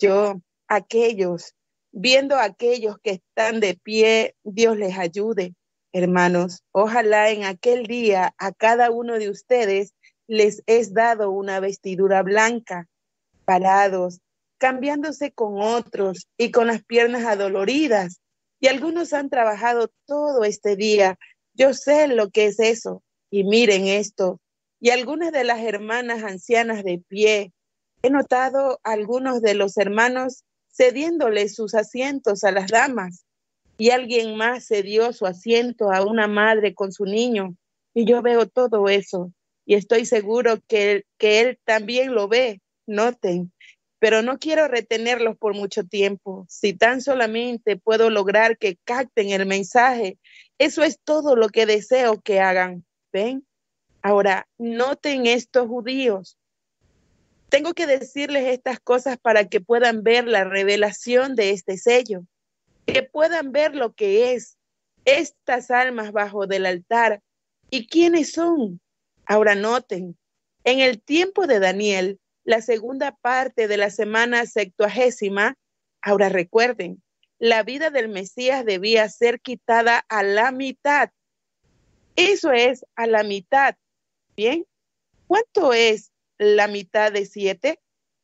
viendo a aquellos que están de pie, Dios les ayude. Hermanos, ojalá en aquel día a cada uno de ustedes les es dado una vestidura blanca, parados, cambiándose con otros y con las piernas adoloridas. Y algunos han trabajado todo este día. Yo sé lo que es eso. Y miren esto. Y algunas de las hermanas ancianas de pie, he notado a algunos de los hermanos cediéndole sus asientos a las damas. Y alguien más cedió su asiento a una madre con su niño. Y yo veo todo eso. Y estoy seguro que él también lo ve. Noten. Pero no quiero retenerlos por mucho tiempo. Si tan solamente puedo lograr que capten el mensaje, eso es todo lo que deseo que hagan. ¿Ven? Ahora, noten estos judíos. Tengo que decirles estas cosas para que puedan ver la revelación de este sello, que puedan ver lo que es estas almas bajo del altar y quiénes son. Ahora noten, en el tiempo de Daniel, la segunda parte de la semana 70, ahora recuerden, la vida del Mesías debía ser quitada a la mitad. Eso es a la mitad. ¿Bien? ¿Cuánto es la mitad de 7?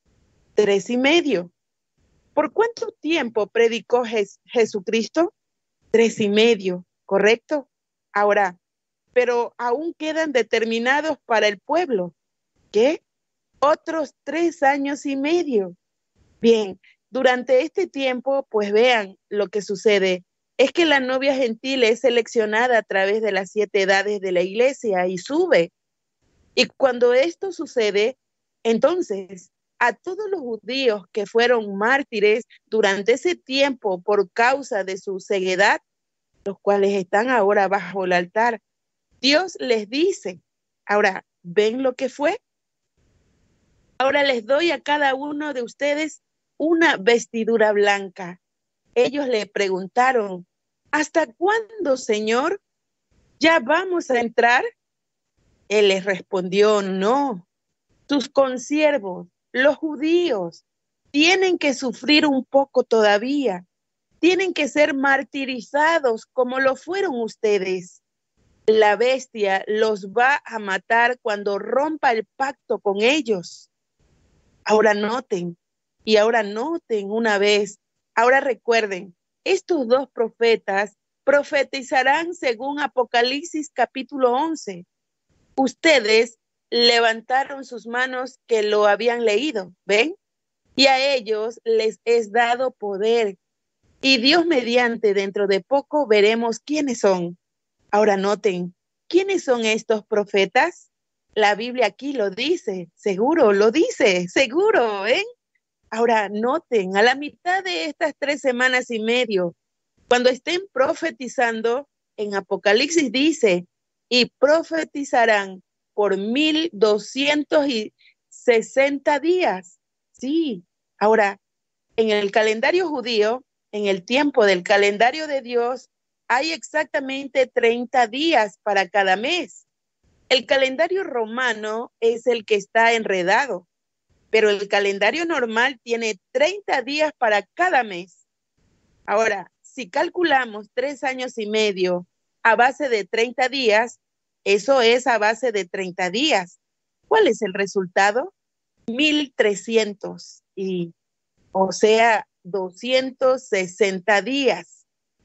3,5. ¿Por cuánto tiempo predicó Jesucristo? 3,5, ¿correcto? Ahora, pero aún quedan determinados para el pueblo. ¿Qué? Otros 3,5 años. Bien, durante este tiempo, pues vean lo que sucede. Es que la novia gentil es seleccionada a través de las 7 edades de la iglesia y sube. Y cuando esto sucede, entonces a todos los judíos que fueron mártires durante ese tiempo por causa de su ceguedad, los cuales están ahora bajo el altar, Dios les dice, ahora, ¿ven lo que fue? Ahora les doy a cada uno de ustedes una vestidura blanca. Ellos le preguntaron, ¿hasta cuándo, Señor? ¿Ya vamos a entrar? Él les respondió, no, tus consiervos, los judíos, tienen que sufrir un poco todavía, tienen que ser martirizados como lo fueron ustedes. La bestia los va a matar cuando rompa el pacto con ellos. Ahora noten una vez, ahora recuerden, estos dos profetas profetizarán según Apocalipsis capítulo 11. Ustedes levantaron sus manos que lo habían leído, ¿ven? Y a ellos les es dado poder. Y Dios mediante, dentro de poco veremos quiénes son. Ahora noten, ¿quiénes son estos profetas? La Biblia aquí lo dice, seguro, lo dice, seguro, ¿ven? Ahora noten, a la mitad de estas 3,5 semanas, cuando estén profetizando, en Apocalipsis dice, y profetizarán por 1260 días. Sí, ahora, en el calendario judío, en el tiempo del calendario de Dios, hay exactamente 30 días para cada mes. El calendario romano es el que está enredado, pero el calendario normal tiene 30 días para cada mes. Ahora, si calculamos 3,5 años a base de 30 días, eso es a base de 30 días. ¿Cuál es el resultado? 1,300, o sea, 260 días.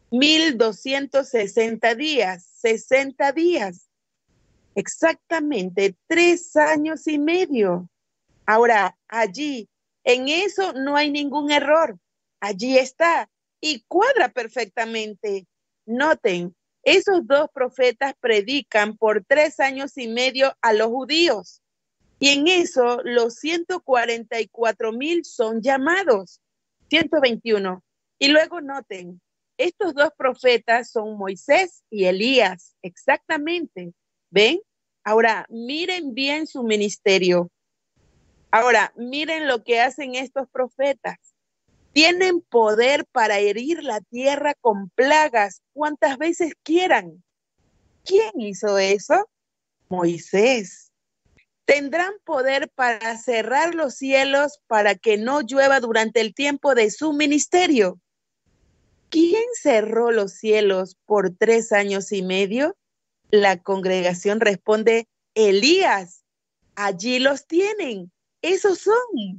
1,260 días, 60 días. Exactamente 3,5 años. Ahora, allí, en eso no hay ningún error. allí está y cuadra perfectamente. Noten, esos dos profetas predican por 3 años y medio a los judíos. Y en eso los 144,000 son llamados. 121. Y luego noten, estos dos profetas son Moisés y Elías, exactamente. ¿Ven? Ahora, miren bien su ministerio. Ahora, miren lo que hacen estos profetas. Tienen poder para herir la tierra con plagas cuantas veces quieran. ¿Quién hizo eso? Moisés. Tendrán poder para cerrar los cielos para que no llueva durante el tiempo de su ministerio. ¿Quién cerró los cielos por 3 años y medio? La congregación responde, Elías. Allí los tienen. Esos son.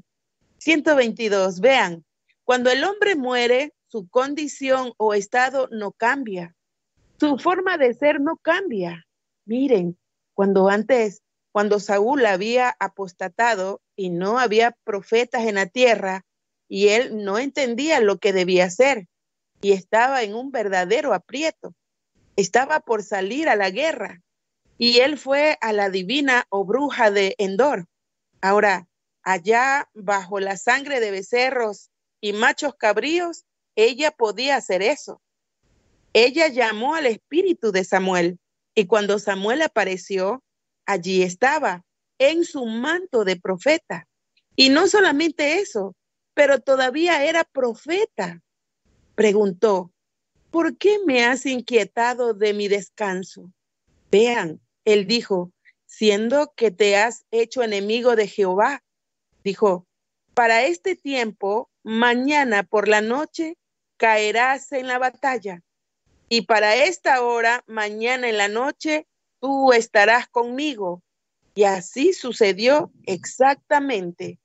122. Vean, cuando el hombre muere, su condición o estado no cambia. Su forma de ser no cambia. Miren, cuando Saúl había apostatado y no había profetas en la tierra y él no entendía lo que debía hacer y estaba en un verdadero aprieto. Estaba por salir a la guerra y él fue a la divina o bruja de Endor. Ahora, allá bajo la sangre de becerros y machos cabríos, ella podía hacer eso. Ella llamó al espíritu de Samuel y cuando Samuel apareció, allí estaba, en su manto de profeta. Y no solamente eso, pero todavía era profeta. Preguntó, ¿por qué me has inquietado de mi descanso? Vean, él dijo, siendo que te has hecho enemigo de Jehová. Dijo, para este tiempo, mañana por la noche, caerás en la batalla. Y para esta hora, mañana en la noche, tú estarás conmigo. Y así sucedió exactamente.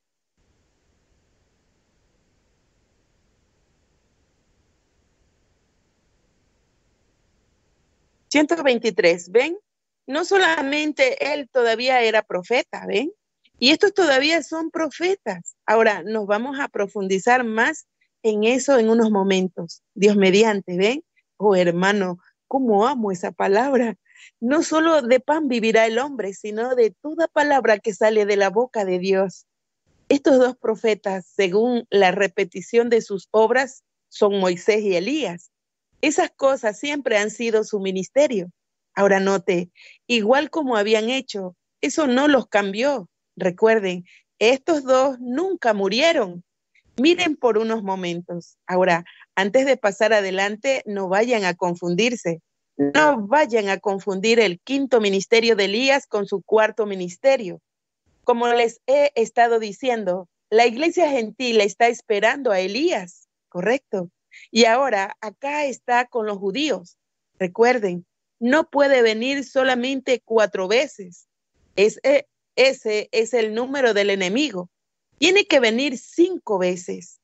(123) ¿ven? No solamente él todavía era profeta, ¿ven? Y estos todavía son profetas. Ahora nos vamos a profundizar más en eso en unos momentos. Dios mediante, ¿ven? Oh, hermano, cómo amo esa palabra. No solo de pan vivirá el hombre, sino de toda palabra que sale de la boca de Dios. Estos dos profetas, según la repetición de sus obras, son Moisés y Elías. Esas cosas siempre han sido su ministerio. Ahora note, igual como habían hecho, eso no los cambió. Recuerden, estos dos nunca murieron. Miren por unos momentos. Ahora, antes de pasar adelante, no vayan a confundirse. No vayan a confundir el 5º ministerio de Elías con su 4º ministerio. Como les he estado diciendo, la iglesia gentil está esperando a Elías, ¿correcto? Y ahora acá está con los judíos. Recuerden, no puede venir solamente 4 veces. Ese es el número del enemigo. Tiene que venir 5 veces.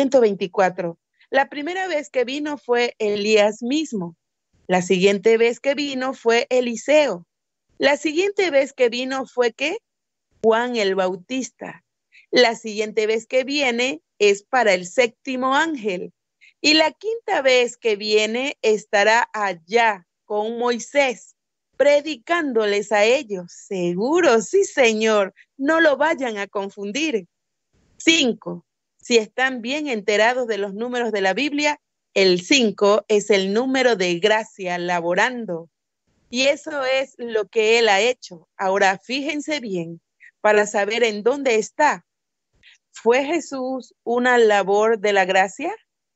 124. La primera vez que vino fue Elías mismo. La siguiente vez que vino fue Eliseo. La siguiente vez que vino fue ¿qué? Juan el Bautista. La siguiente vez que viene es para el 7º ángel. Y la 5ª vez que viene estará allá con Moisés, predicándoles a ellos. Seguro, sí, Señor, no lo vayan a confundir. 5. Si están bien enterados de los números de la Biblia, el 5 es el número de gracia laborando. Y eso es lo que Él ha hecho. Ahora, fíjense bien, para saber en dónde está. ¿Fue Jesús una labor de la gracia?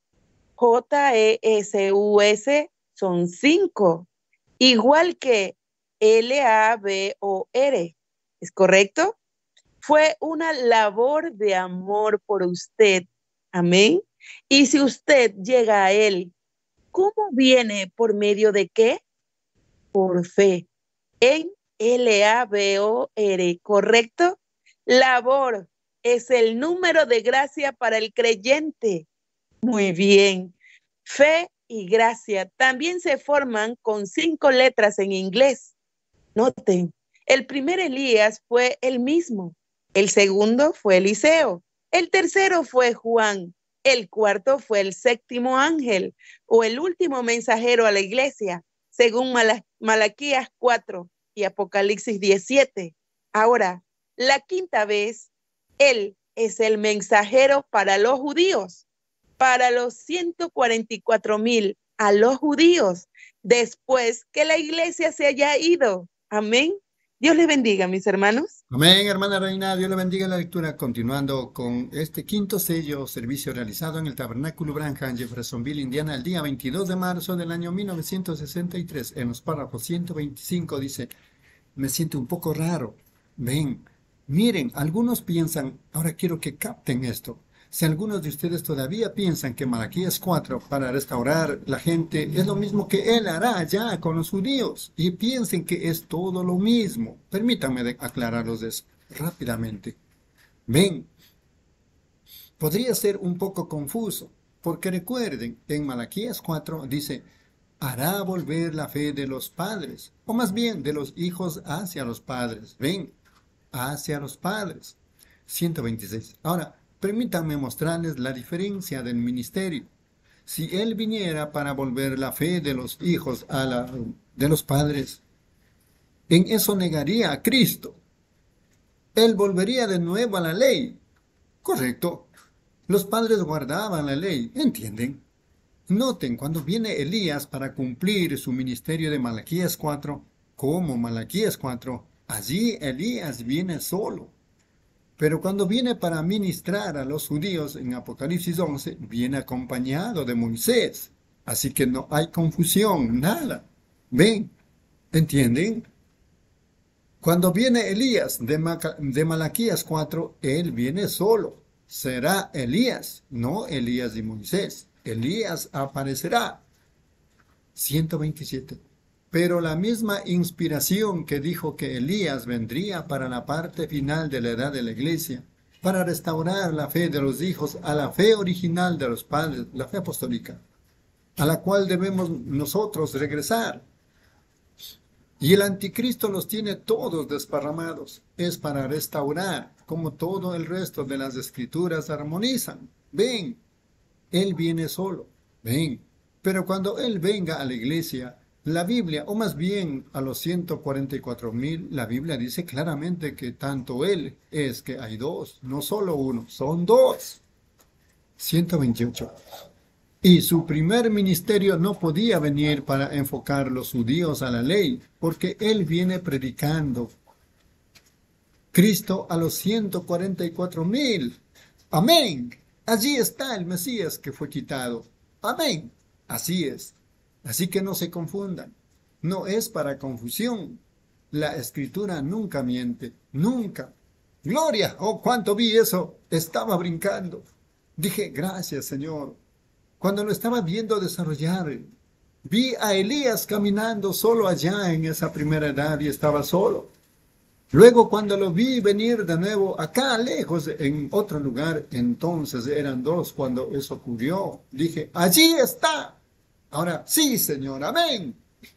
J-E-S-U-S son 5, igual que L-A-B-O-R, ¿es correcto? Fue una labor de amor por usted, amén. Y si usted llega a Él, ¿cómo viene? ¿Por medio de qué? Por fe, en L-A-B-O-R, ¿correcto? Labor es el número de gracia para el creyente. Muy bien. Fe y gracia también se forman con 5 letras en inglés. Noten, el primer Elías fue el mismo. El segundo fue Eliseo. El tercero fue Juan. El cuarto fue el séptimo ángel o el último mensajero a la iglesia, según Malaquías 4 y Apocalipsis 17. Ahora, la quinta vez, él es el mensajero para los judíos, para los 144,000 a los judíos, después que la iglesia se haya ido. Amén. Dios les bendiga, mis hermanos. Amén, hermana Reina, Dios le bendiga la lectura. Continuando con este quinto sello, servicio realizado en el Tabernáculo Branham, Jeffersonville, Indiana, el día 22 de marzo del año 1963. En los párrafos 125 dice: me siento un poco raro. Ven, miren, algunos piensan, ahora quiero que capten esto. Si algunos de ustedes todavía piensan que Malaquías 4 para restaurar la gente es lo mismo que él hará ya con los judíos, y piensen que es todo lo mismo, permítanme aclararlos eso rápidamente. Ven, podría ser un poco confuso, porque recuerden, en Malaquías 4 dice: hará volver la fe de los padres, o más bien de los hijos hacia los padres. Ven, hacia los padres. 126. Ahora, permítanme mostrarles la diferencia del ministerio. Si él viniera para volver la fe de los hijos de los padres, en eso negaría a Cristo. Él volvería de nuevo a la ley. Correcto. Los padres guardaban la ley, ¿entienden? Noten, cuando viene Elías para cumplir su ministerio de Malaquías 4, como Malaquías 4, allí Elías viene solo. Pero cuando viene para ministrar a los judíos en Apocalipsis 11, viene acompañado de Moisés. Así que no hay confusión, nada. ¿Ven? ¿Entienden? Cuando viene Elías de Malaquías 4, él viene solo. Será Elías, no Elías y Moisés. Elías aparecerá. 127. Pero la misma inspiración que dijo que Elías vendría para la parte final de la edad de la iglesia, para restaurar la fe de los hijos a la fe original de los padres, la fe apostólica, a la cual debemos nosotros regresar. Y el anticristo los tiene todos desparramados. Es para restaurar, como todo el resto de las escrituras armonizan. Ven, él viene solo. Ven, pero cuando él venga a la iglesia, la Biblia, o más bien a los 144,000, la Biblia dice claramente que tanto él es que hay dos, no solo uno, son dos. 128. Y su primer ministerio no podía venir para enfocar los judíos a la ley, porque él viene predicando Cristo a los 144,000. Amén. Allí está el Mesías que fue quitado. Amén. Así es. Así que no se confundan. No es para confusión. La escritura nunca miente. Nunca. Gloria. Oh, cuánto vi eso. Estaba brincando. Dije, gracias, Señor. Cuando lo estaba viendo desarrollar, vi a Elías caminando solo allá en esa primera edad y estaba solo. Luego cuando lo vi venir de nuevo acá lejos en otro lugar, entonces eran dos cuando eso ocurrió. Dije, allí está. Ahora, sí, Señor, amén.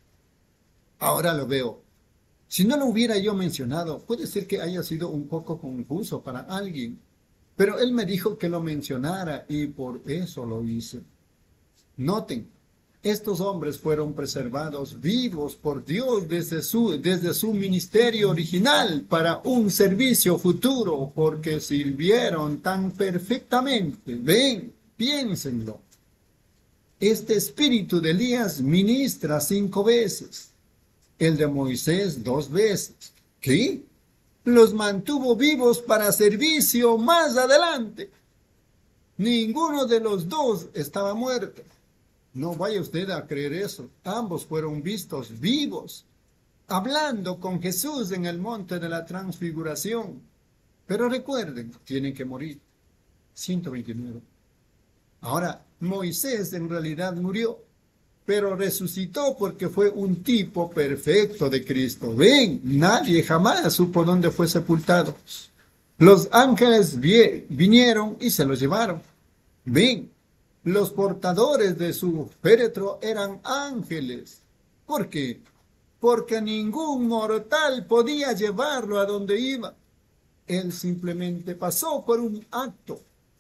Ahora lo veo. Si no lo hubiera yo mencionado, puede ser que haya sido un poco confuso para alguien. Pero él me dijo que lo mencionara y por eso lo hice. Noten, estos hombres fueron preservados vivos por Dios desde su ministerio original para un servicio futuro, porque sirvieron tan perfectamente. Ven, piénsenlo. Este espíritu de Elías ministra 5 veces, el de Moisés 2 veces. ¿Qué? Los mantuvo vivos para servicio más adelante. Ninguno de los dos estaba muerto. No vaya usted a creer eso. Ambos fueron vistos vivos, hablando con Jesús en el monte de la transfiguración. Pero recuerden, tienen que morir. 129. Ahora, Moisés en realidad murió, pero resucitó porque fue un tipo perfecto de Cristo. Ven, nadie jamás supo dónde fue sepultado. Los ángeles vinieron y se lo llevaron. Ven, los portadores de su féretro eran ángeles. ¿Por qué? Porque ningún mortal podía llevarlo a donde iba. Él simplemente pasó por un acto.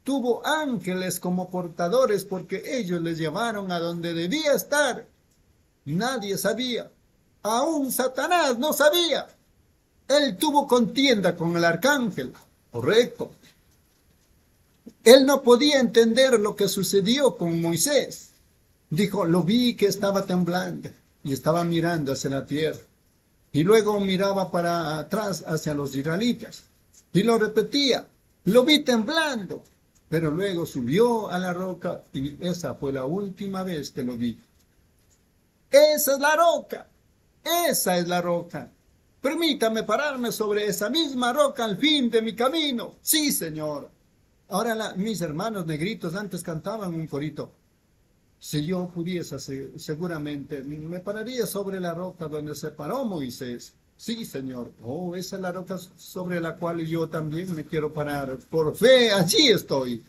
tuvo ángeles como portadores porque ellos les llevaron a donde debía estar. Nadie sabía, aún Satanás no sabía. Él tuvo contienda con el arcángel, correcto. Él no podía entender lo que sucedió con Moisés. Dijo, lo vi que estaba temblando y estaba mirando hacia la tierra. Y luego miraba para atrás hacia los israelitas. Y lo repetía, lo vi temblando. Pero luego subió a la roca y esa fue la última vez que lo vi. Esa es la roca. Esa es la roca. Permítame pararme sobre esa misma roca al fin de mi camino. Sí, Señor. Ahora mis hermanos negritos antes cantaban un corito. Si yo pudiese, seguramente me pararía sobre la roca donde se paró Moisés. Sí, Señor. Oh, esa es la roca sobre la cual yo también me quiero parar. Por fe, allí estoy.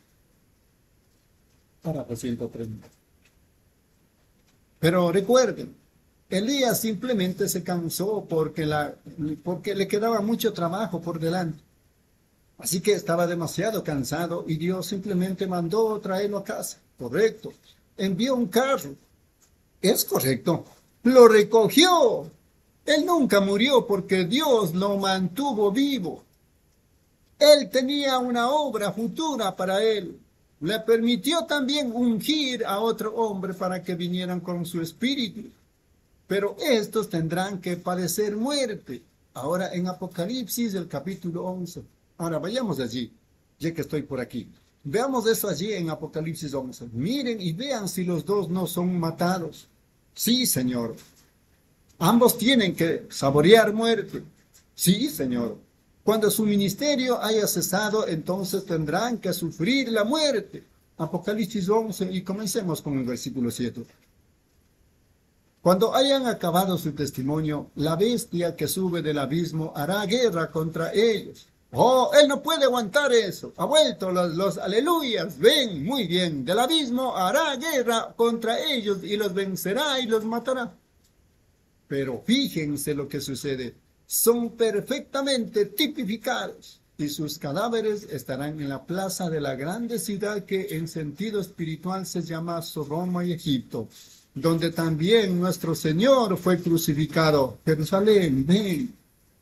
Para 130. Pero recuerden, Elías simplemente se cansó porque le quedaba mucho trabajo por delante. Así que estaba demasiado cansado y Dios simplemente mandó traerlo a casa. Correcto. Envió un carro. Es correcto. Lo recogió. Él nunca murió porque Dios lo mantuvo vivo. Él tenía una obra futura para él. Le permitió también ungir a otro hombre para que vinieran con su espíritu. Pero estos tendrán que padecer muerte. Ahora en Apocalipsis, el capítulo 11. Ahora vayamos allí, ya que estoy por aquí. Veamos eso allí en Apocalipsis 11. Miren y vean si los dos no son matados. Sí, Señor. Ambos tienen que saborear muerte. Sí, Señor. Cuando su ministerio haya cesado, entonces tendrán que sufrir la muerte. Apocalipsis 11 y comencemos con el versículo 7. Cuando hayan acabado su testimonio, la bestia que sube del abismo hará guerra contra ellos. Oh, él no puede aguantar eso. Ha vuelto los aleluyas. Ven, muy bien. Del abismo hará guerra contra ellos y los vencerá y los matará. Pero fíjense lo que sucede. Son perfectamente tipificados y sus cadáveres estarán en la plaza de la grande ciudad que en sentido espiritual se llama Sodoma y Egipto, donde también nuestro Señor fue crucificado. Jerusalén, ven.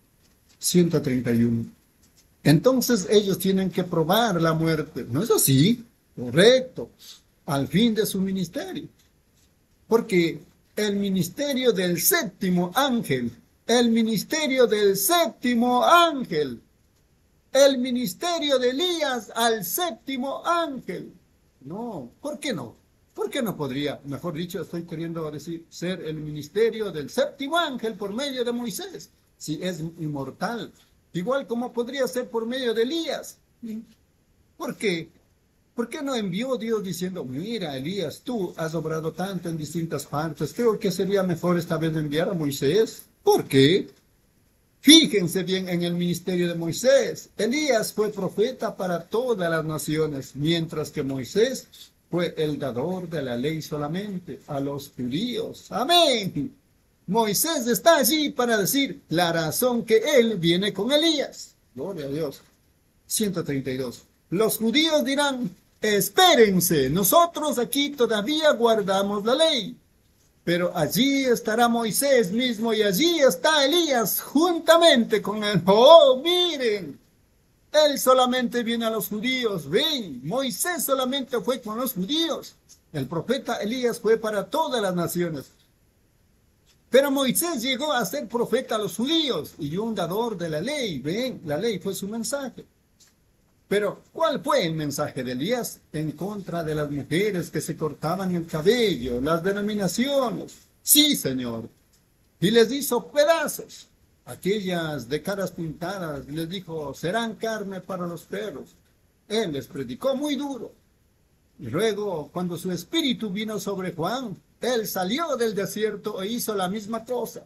131. Entonces ellos tienen que probar la muerte. ¿No es así? Correcto. Al fin de su ministerio. Porque el ministerio del séptimo ángel, el ministerio del séptimo ángel, el ministerio de Elías al séptimo ángel. No, ¿por qué no? ¿Por qué no podría? Mejor dicho, estoy queriendo decir, ser el ministerio del séptimo ángel por medio de Moisés, si es inmortal. Igual como podría ser por medio de Elías. ¿Por qué? ¿Por qué no envió Dios diciendo, mira, Elías, tú has obrado tanto en distintas partes, creo que sería mejor esta vez enviar a Moisés? ¿Por qué? Fíjense bien en el ministerio de Moisés. Elías fue profeta para todas las naciones, mientras que Moisés fue el dador de la ley solamente a los judíos. Amén. Moisés está allí para decir la razón que él viene con Elías. Gloria a Dios. 132. Los judíos dirán, espérense, nosotros aquí todavía guardamos la ley. Pero allí estará Moisés mismo y allí está Elías juntamente con él. Oh, miren, él solamente viene a los judíos. Ven, Moisés solamente fue con los judíos. El profeta Elías fue para todas las naciones. Pero Moisés llegó a ser profeta a los judíos y un dador de la ley. Ven, la ley fue su mensaje. Pero, ¿cuál fue el mensaje de Elías? En contra de las mujeres que se cortaban el cabello, las denominaciones. Sí, Señor. Y les hizo pedazos. Aquellas de caras pintadas, les dijo, serán carne para los perros. Él les predicó muy duro. Y luego, cuando su espíritu vino sobre Juan, él salió del desierto e hizo la misma cosa.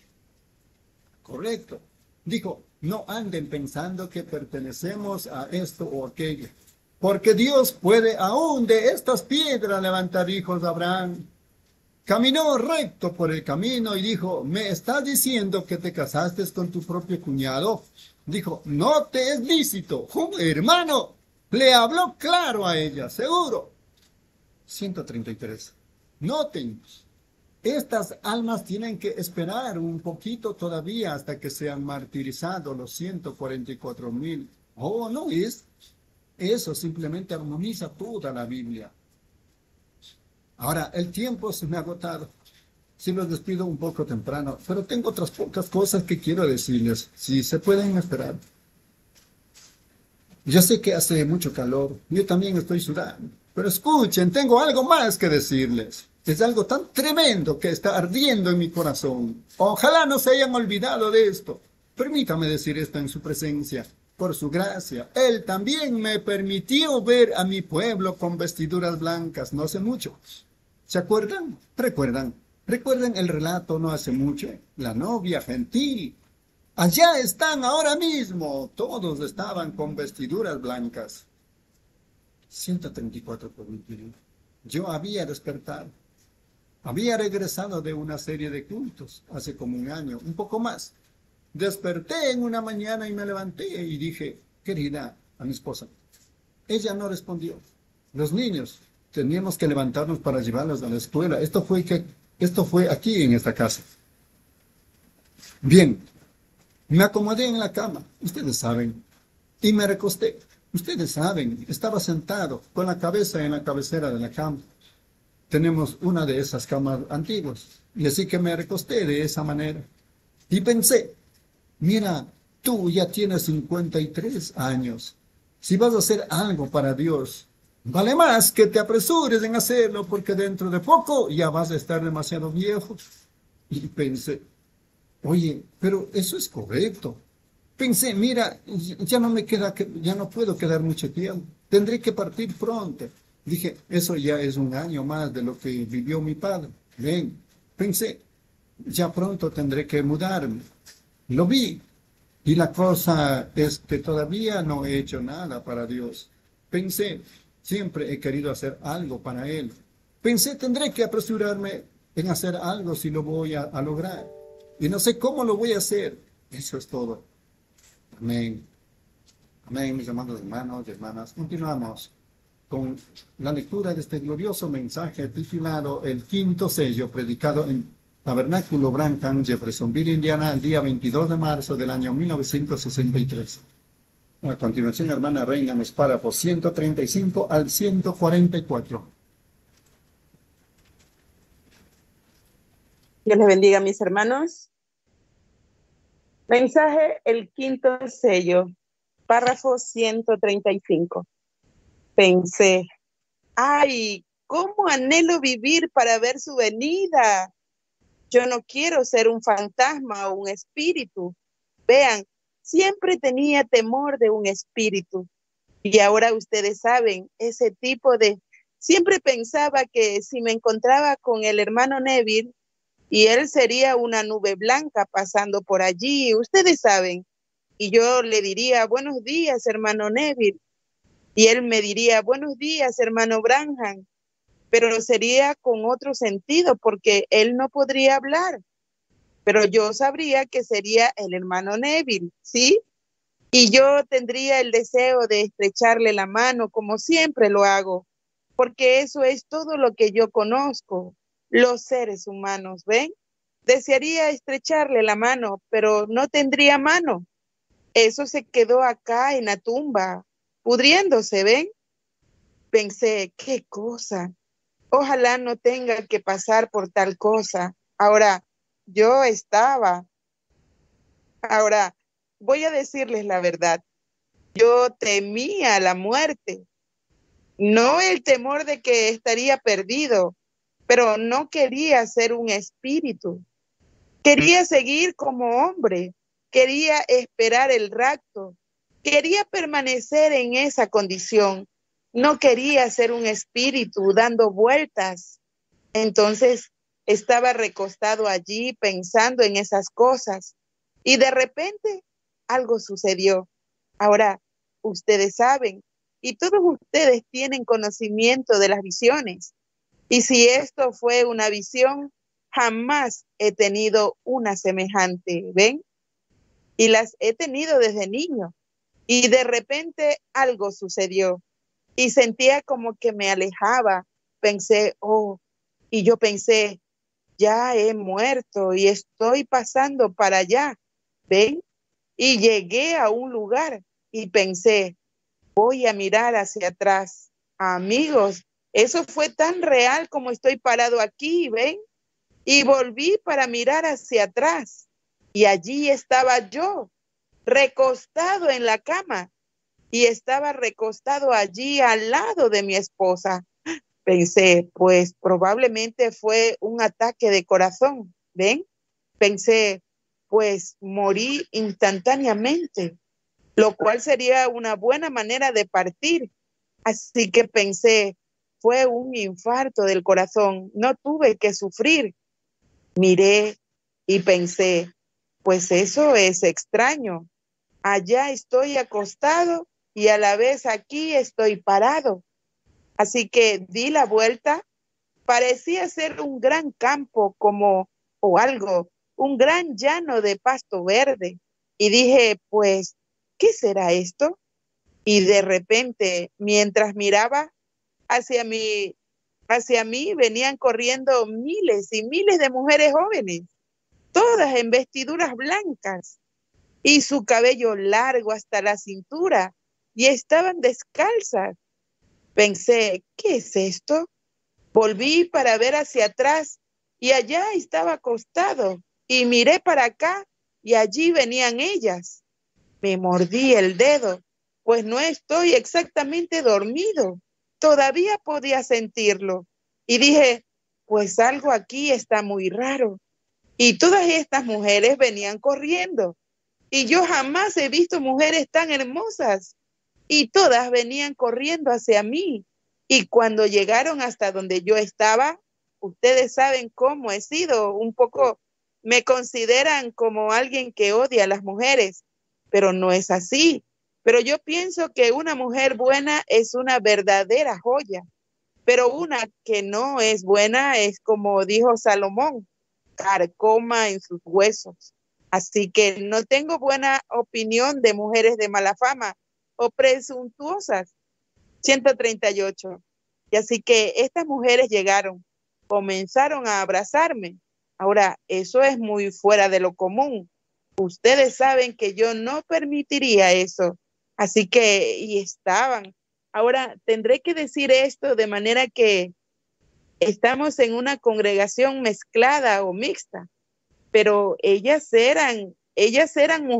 Correcto. Dijo, no anden pensando que pertenecemos a esto o aquello, porque Dios puede aún de estas piedras levantar hijos de Abraham. Caminó recto por el camino y dijo, ¿me estás diciendo que te casaste con tu propio cuñado? Dijo, no te es lícito. Hermano, Le habló claro a ella, seguro. 133. Noten, estas almas tienen que esperar un poquito todavía hasta que sean martirizados los 144,000. Oh, no es. Eso simplemente armoniza toda la Biblia. Ahora, el tiempo se me ha agotado. Sí los despido un poco temprano, pero tengo otras pocas cosas que quiero decirles, si se pueden esperar. Yo sé que hace mucho calor, yo también estoy sudando, pero escuchen, tengo algo más que decirles. Es algo tan tremendo que está ardiendo en mi corazón. Ojalá no se hayan olvidado de esto. Permítame decir esto en su presencia. Por su gracia, Él también me permitió ver a mi pueblo con vestiduras blancas no hace mucho. ¿Se acuerdan? ¿Recuerdan? ¿Recuerdan el relato no hace mucho? La novia gentil. Allá están ahora mismo. Todos estaban con vestiduras blancas. 134 por 21. Yo había despertado. Había regresado de una serie de cultos hace como un año, un poco más. Desperté en una mañana y me levanté y dije, querida, a mi esposa. Ella no respondió. Los niños, teníamos que levantarnos para llevarlos a la escuela. Esto fue aquí en esta casa. Bien, me acomodé en la cama, ustedes saben, y me recosté. Ustedes saben, estaba sentado con la cabeza en la cabecera de la cama. Tenemos una de esas camas antiguas, y así que me recosté de esa manera. Y pensé, mira, tú ya tienes 53 años. Si vas a hacer algo para Dios, vale más que te apresures en hacerlo, porque dentro de poco ya vas a estar demasiado viejo. Y pensé, oye, pero eso es correcto. Pensé, mira, ya no puedo quedar mucho tiempo. Tendré que partir pronto. Dije, eso ya es un año más de lo que vivió mi padre. Ven, pensé, ya pronto tendré que mudarme. Lo vi. Y la cosa es que todavía no he hecho nada para Dios. Pensé, siempre he querido hacer algo para Él. Pensé, tendré que apresurarme en hacer algo si lo voy a lograr. Y no sé cómo lo voy a hacer. Eso es todo. Amén. Amén, mis amados hermanos y hermanas. Continuamos con la lectura de este glorioso mensaje titulado El Quinto Sello, predicado en Tabernáculo Branham, Jeffersonville, Indiana, el día 22 de marzo del año 1963. A continuación, hermana Reina nos párrafos 135 al 144. Dios les bendiga, mis hermanos. Mensaje, el quinto sello, párrafo 135. Pensé, ay, cómo anhelo vivir para ver su venida. Yo no quiero ser un fantasma o un espíritu. Vean, siempre tenía temor de un espíritu. Y ahora ustedes saben, ese tipo de... Siempre pensaba que si me encontraba con el hermano Neville, y él sería una nube blanca pasando por allí, ustedes saben. Y yo le diría, buenos días, hermano Neville. Y él me diría, buenos días, hermano Branham. Pero sería con otro sentido, porque él no podría hablar. Pero yo sabría que sería el hermano Neville, ¿sí? Y yo tendría el deseo de estrecharle la mano, como siempre lo hago, porque eso es todo lo que yo conozco. Los seres humanos, ¿ven? Desearía estrecharle la mano, pero no tendría mano. Eso se quedó acá en la tumba, pudriéndose, ¿ven? Pensé, qué cosa. Ojalá no tenga que pasar por tal cosa. Ahora, voy a decirles la verdad. Yo temía la muerte. No el temor de que estaría perdido, pero no quería ser un espíritu. Quería seguir como hombre. Quería esperar el rapto. Quería permanecer en esa condición. No quería ser un espíritu dando vueltas. Entonces estaba recostado allí pensando en esas cosas. Y de repente algo sucedió. Ahora, ustedes saben, y todos ustedes tienen conocimiento de las visiones. Y si esto fue una visión, jamás he tenido una semejante, ¿ven? Y las he tenido desde niño. y de repente algo sucedió y sentía como que me alejaba. Pensé, oh, y yo pensé, ya he muerto y estoy pasando para allá, ¿ven? Y llegué a un lugar y pensé, voy a mirar hacia atrás. Amigos, eso fue tan real como estoy parado aquí, ¿ven? Y volví para mirar hacia atrás. Y allí estaba yo, recostado en la cama. Y estaba recostado allí al lado de mi esposa. Pensé, pues probablemente fue un ataque de corazón, ¿ven? Pensé, pues morí instantáneamente, lo cual sería una buena manera de partir. Así que pensé, fue un infarto del corazón, no tuve que sufrir. Miré y pensé, pues eso es extraño. Allá estoy acostado y a la vez aquí estoy parado. Así que di la vuelta. Parecía ser un gran campo como, o algo, un gran llano de pasto verde. Y dije, pues, ¿qué será esto? Y de repente, mientras miraba hacia hacia mí, venían corriendo miles y miles de mujeres jóvenes, todas en vestiduras blancas y su cabello largo hasta la cintura, y estaban descalzas. Pensé, ¿qué es esto? Volví para ver hacia atrás y allá estaba acostado y miré para acá y allí venían ellas. Me mordí el dedo, pues no estoy exactamente dormido. Todavía podía sentirlo. Y dije, pues algo aquí está muy raro. Y todas estas mujeres venían corriendo. Y yo jamás he visto mujeres tan hermosas. Y todas venían corriendo hacia mí. Y cuando llegaron hasta donde yo estaba, ustedes saben cómo he sido, un poco me consideran como alguien que odia a las mujeres, pero no es así. Pero yo pienso que una mujer buena es una verdadera joya, pero una que no es buena es como dijo Salomón, carcoma en sus huesos. Así que no tengo buena opinión de mujeres de mala fama o presuntuosas. 138. Y así que estas mujeres llegaron, comenzaron a abrazarme. Ahora, eso es muy fuera de lo común. Ustedes saben que yo no permitiría eso. Así que, y estaban. Ahora, tendré que decir esto de manera que estamos en una congregación mezclada o mixta, pero ellas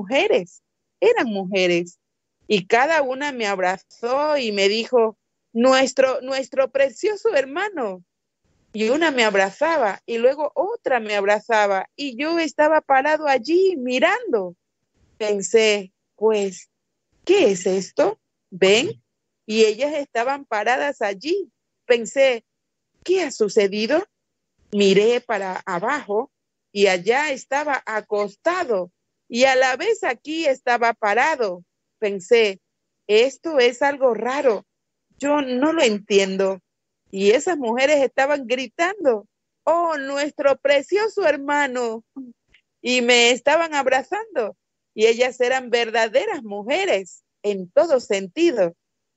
eran mujeres, y cada una me abrazó y me dijo, nuestro precioso hermano, y una me abrazaba y luego otra me abrazaba y yo estaba parado allí mirando. Pensé, pues, ¿qué es esto? ¿Ven? Y ellas estaban paradas allí. Pensé, ¿qué ha sucedido? Miré para abajo y allá estaba acostado y a la vez aquí estaba parado. Pensé, esto es algo raro, yo no lo entiendo. Y esas mujeres estaban gritando, oh, nuestro precioso hermano, y me estaban abrazando. Y ellas eran verdaderas mujeres en todo sentido.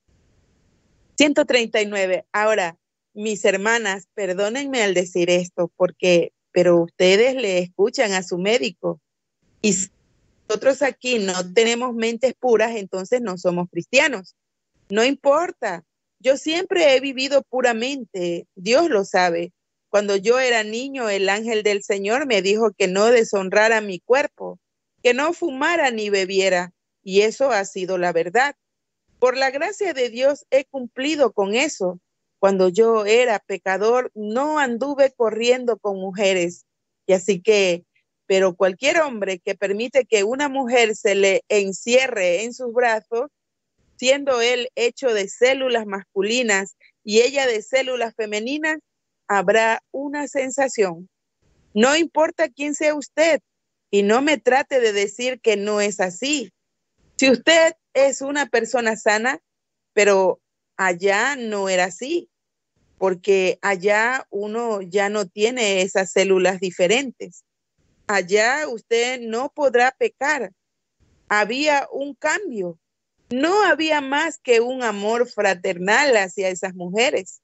139. Ahora, mis hermanas, perdónenme al decir esto, pero ustedes le escuchan a su médico. Y si nosotros aquí no tenemos mentes puras, entonces no somos cristianos. No importa. Yo siempre he vivido puramente. Dios lo sabe. Cuando yo era niño, el ángel del Señor me dijo que no deshonrara mi cuerpo, que no fumara ni bebiera. Y eso ha sido la verdad. Por la gracia de Dios he cumplido con eso. Cuando yo era pecador, no anduve corriendo con mujeres. Y así que, pero cualquier hombre que permite que una mujer se le encierre en sus brazos, siendo él hecho de células masculinas y ella de células femeninas, habrá una sensación. No importa quién sea usted, y no me trate de decir que no es así. Si usted es una persona sana, pero allá no era así, porque allá uno ya no tiene esas células diferentes. Allá usted no podrá pecar. Había un cambio. No había más que un amor fraternal hacia esas mujeres.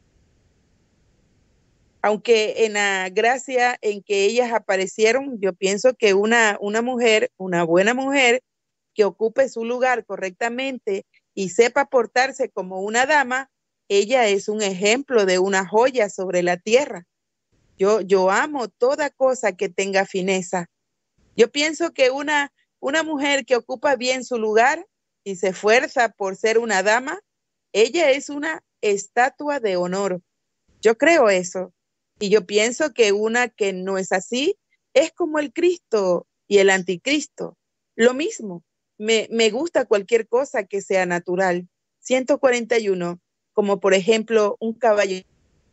Aunque en la gracia en que ellas aparecieron, yo pienso que una mujer, una buena mujer, que ocupe su lugar correctamente y sepa portarse como una dama, ella es un ejemplo de una joya sobre la tierra. Yo amo toda cosa que tenga fineza. Yo pienso que una mujer que ocupa bien su lugar y se esfuerza por ser una dama, ella es una estatua de honor. Yo creo eso. Y yo pienso que una que no es así es como el Cristo y el anticristo. Lo mismo. Me gusta cualquier cosa que sea natural. 141, como por ejemplo un caballo.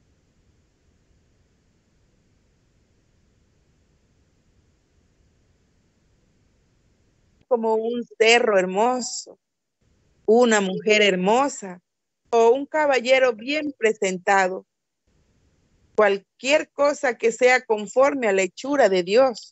Como un cerro hermoso, una mujer hermosa o un caballero bien presentado. Cualquier cosa que sea conforme a la hechura de Dios.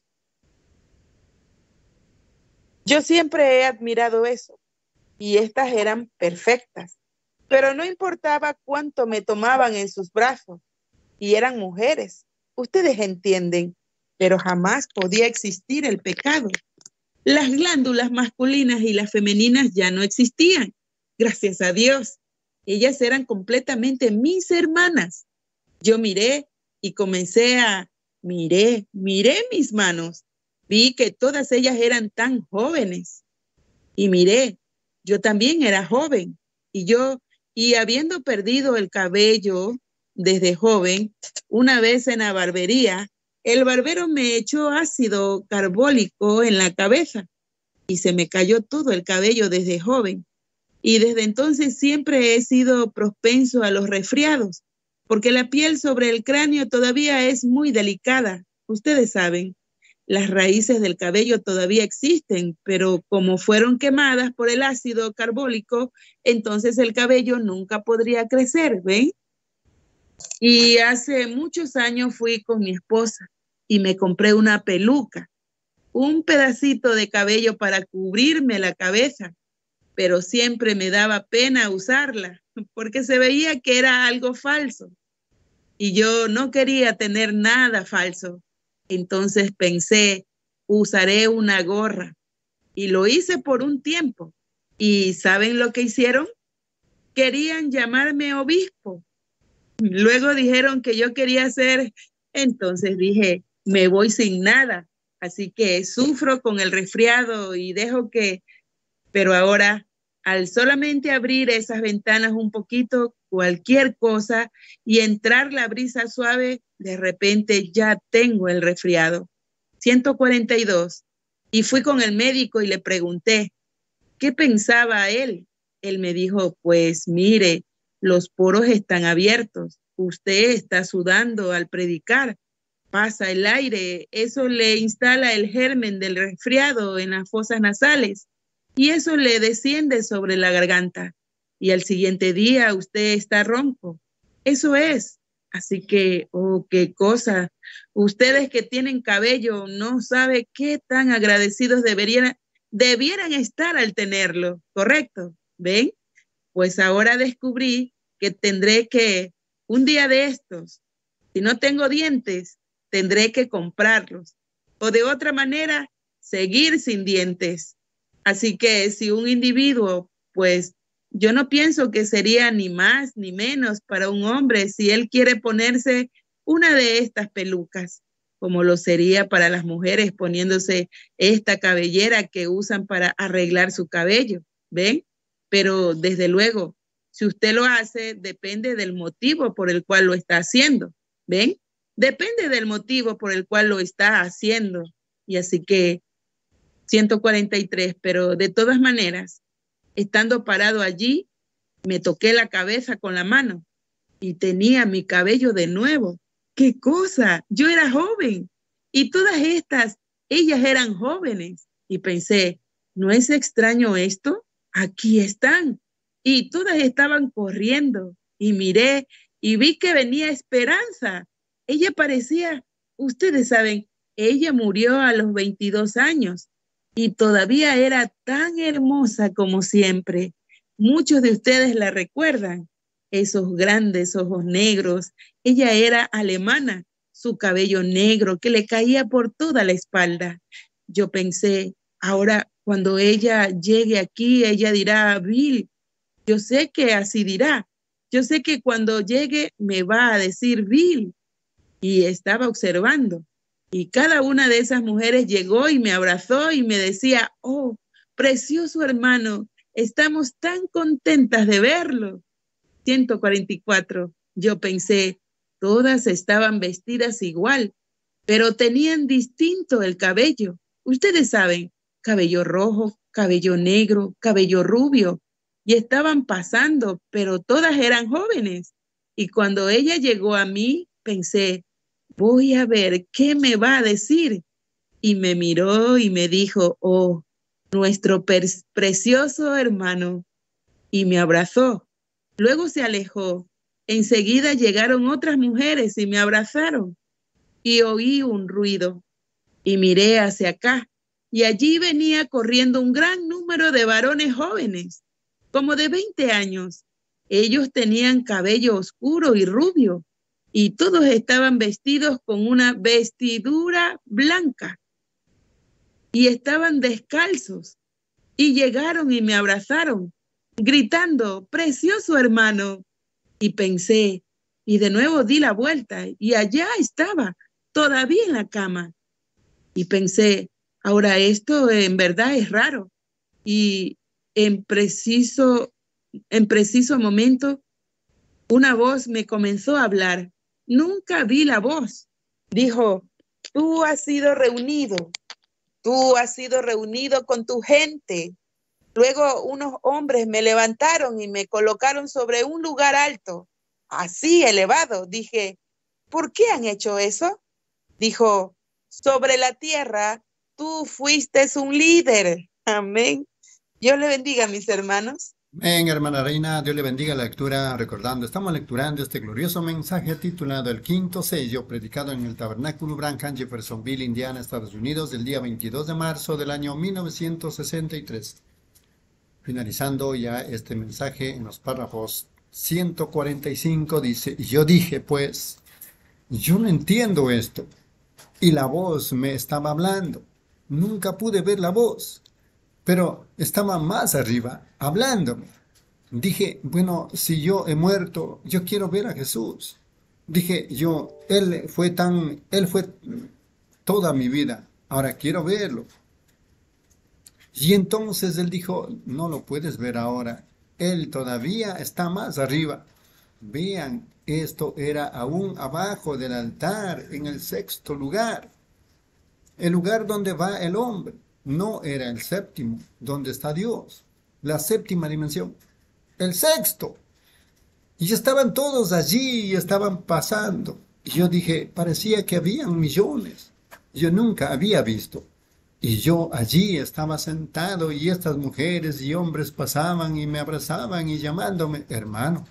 Yo siempre he admirado eso y estas eran perfectas, pero no importaba cuánto me tomaban en sus brazos y eran mujeres. Ustedes entienden, pero jamás podía existir el pecado. Las glándulas masculinas y las femeninas ya no existían. Gracias a Dios. Ellas eran completamente mis hermanas. Yo miré y comencé a miré mis manos. Vi que todas ellas eran tan jóvenes. Y miré, yo también era joven. Y habiendo perdido el cabello desde joven, una vez en la barbería, el barbero me echó ácido carbólico en la cabeza y se me cayó todo el cabello desde joven. Y desde entonces siempre he sido propenso a los resfriados, porque la piel sobre el cráneo todavía es muy delicada. Ustedes saben, las raíces del cabello todavía existen, pero como fueron quemadas por el ácido carbólico, entonces el cabello nunca podría crecer, ¿ven? Y hace muchos años fui con mi esposa y me compré una peluca, un pedacito de cabello para cubrirme la cabeza, pero siempre me daba pena usarla porque se veía que era algo falso y yo no quería tener nada falso. Entonces pensé, usaré una gorra y lo hice por un tiempo. ¿Y saben lo que hicieron? Querían llamarme obispo. Luego dijeron que yo quería ser, entonces dije, me voy sin nada. Así que sufro con el resfriado y dejo que, pero ahora al solamente abrir esas ventanas un poquito, cualquier cosa y entrar la brisa suave, de repente ya tengo el resfriado. 142. Y fui con el médico y le pregunté, ¿qué pensaba él? Él me dijo, pues mire, los poros están abiertos, usted está sudando al predicar, pasa el aire, eso le instala el germen del resfriado en las fosas nasales y eso le desciende sobre la garganta y al siguiente día usted está ronco. Eso es. Así que, oh, qué cosa. Ustedes que tienen cabello no saben qué tan agradecidos debieran estar al tenerlo, ¿correcto? ¿Ven? Pues ahora descubrí que tendré que, un día de estos, si no tengo dientes, tendré que comprarlos. O de otra manera, seguir sin dientes. Así que si un individuo, pues yo no pienso que sería ni más ni menos para un hombre si él quiere ponerse una de estas pelucas, como lo sería para las mujeres poniéndose esta cabellera que usan para arreglar su cabello, ¿ven? Pero desde luego, si usted lo hace, depende del motivo por el cual lo está haciendo, ¿ven? Depende del motivo por el cual lo está haciendo. Y así que 143, pero de todas maneras, estando parado allí, me toqué la cabeza con la mano y tenía mi cabello de nuevo. ¡Qué cosa! Yo era joven y todas estas, ellas eran jóvenes. Y pensé, ¿no es extraño esto? Aquí están. Y todas estaban corriendo y miré y vi que venía Esperanza. Ella parecía, ustedes saben, ella murió a los 22 años y todavía era tan hermosa como siempre. Muchos de ustedes la recuerdan, esos grandes ojos negros. Ella era alemana, su cabello negro que le caía por toda la espalda. Yo pensé, ahora cuando ella llegue aquí, ella dirá, Bill, yo sé que así dirá. Yo sé que cuando llegue me va a decir Bill. Y estaba observando. Y cada una de esas mujeres llegó y me abrazó y me decía, oh, precioso hermano, estamos tan contentas de verlo. 144. Yo pensé, todas estaban vestidas igual, pero tenían distinto el cabello. Ustedes saben, cabello rojo, cabello negro, cabello rubio. Y estaban pasando, pero todas eran jóvenes. Y cuando ella llegó a mí, pensé, voy a ver qué me va a decir. Y me miró y me dijo, oh, nuestro precioso hermano. Y me abrazó. Luego se alejó. Enseguida llegaron otras mujeres y me abrazaron. Y oí un ruido. Y miré hacia acá. Y allí venía corriendo un gran número de varones jóvenes, como de 20 años. Ellos tenían cabello oscuro y rubio, y todos estaban vestidos con una vestidura blanca, y estaban descalzos, y llegaron y me abrazaron, gritando, precioso hermano. Y pensé, y de nuevo di la vuelta, y allá estaba, todavía en la cama. Y pensé, ahora esto en verdad es raro. Y en preciso momento, una voz me comenzó a hablar. Nunca vi la voz. Dijo, tú has sido reunido con tu gente. Luego unos hombres me levantaron y me colocaron sobre un lugar alto, así elevado. Dije, ¿por qué han hecho eso? Dijo, sobre la tierra, tú fuiste un líder. Amén. Dios le bendiga, mis hermanos. Amén, hermana Reina, Dios le bendiga la lectura, estamos lecturando este glorioso mensaje titulado El Quinto Sello, predicado en el Tabernáculo Branham, Jeffersonville, Indiana, Estados Unidos, del día 22 de marzo del año 1963. Finalizando ya este mensaje en los párrafos 145 dice, yo dije pues, yo no entiendo esto. Y la voz me estaba hablando. Nunca pude ver la voz, pero estaba más arriba, hablándome. Dije, bueno, si yo he muerto, yo quiero ver a Jesús. Dije yo, Él fue toda mi vida, ahora quiero verlo. Y entonces Él dijo, no lo puedes ver ahora, Él todavía está más arriba. Vean, esto era aún abajo del altar, en el sexto lugar. El lugar donde va el hombre. No era el séptimo, donde está Dios. La séptima dimensión. El sexto. Y estaban todos allí y estaban pasando. Y yo dije, parecía que habían millones. Yo nunca había visto. Y yo allí estaba sentado y estas mujeres y hombres pasaban y me abrazaban y llamándome hermano.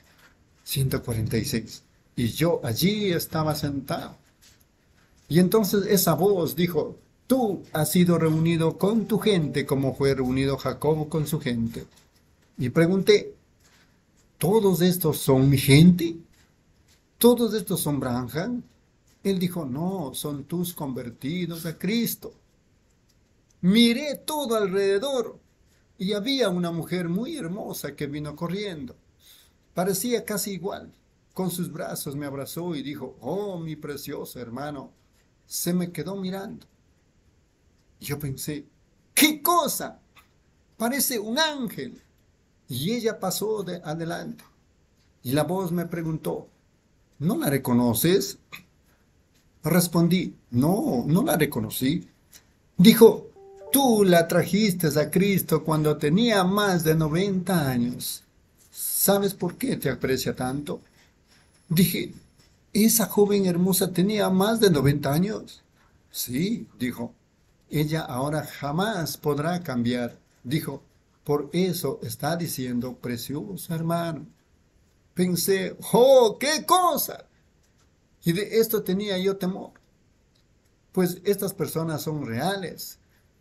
146. Y yo allí estaba sentado. Y entonces esa voz dijo, tú has sido reunido con tu gente como fue reunido Jacob con su gente. Y pregunté, ¿todos estos son mi gente? ¿Todos estos son Branham? Él dijo, no, son tus convertidos a Cristo. Miré todo alrededor y había una mujer muy hermosa que vino corriendo. Parecía casi igual. Con sus brazos me abrazó y dijo, oh, mi precioso hermano. Se me quedó mirando. Yo pensé, ¿qué cosa? Parece un ángel. Y ella pasó de adelante. Y la voz me preguntó, ¿no la reconoces? Respondí, no, no la reconocí. Dijo, tú la trajiste a Cristo cuando tenía más de 90 años. ¿Sabes por qué te aprecia tanto? Dije, ¿esa joven hermosa tenía más de 90 años? Sí, dijo, ella ahora jamás podrá cambiar. Dijo, por eso está diciendo precioso hermano. Pensé, ¡oh, qué cosa! Y de esto tenía yo temor. Pues estas personas son reales.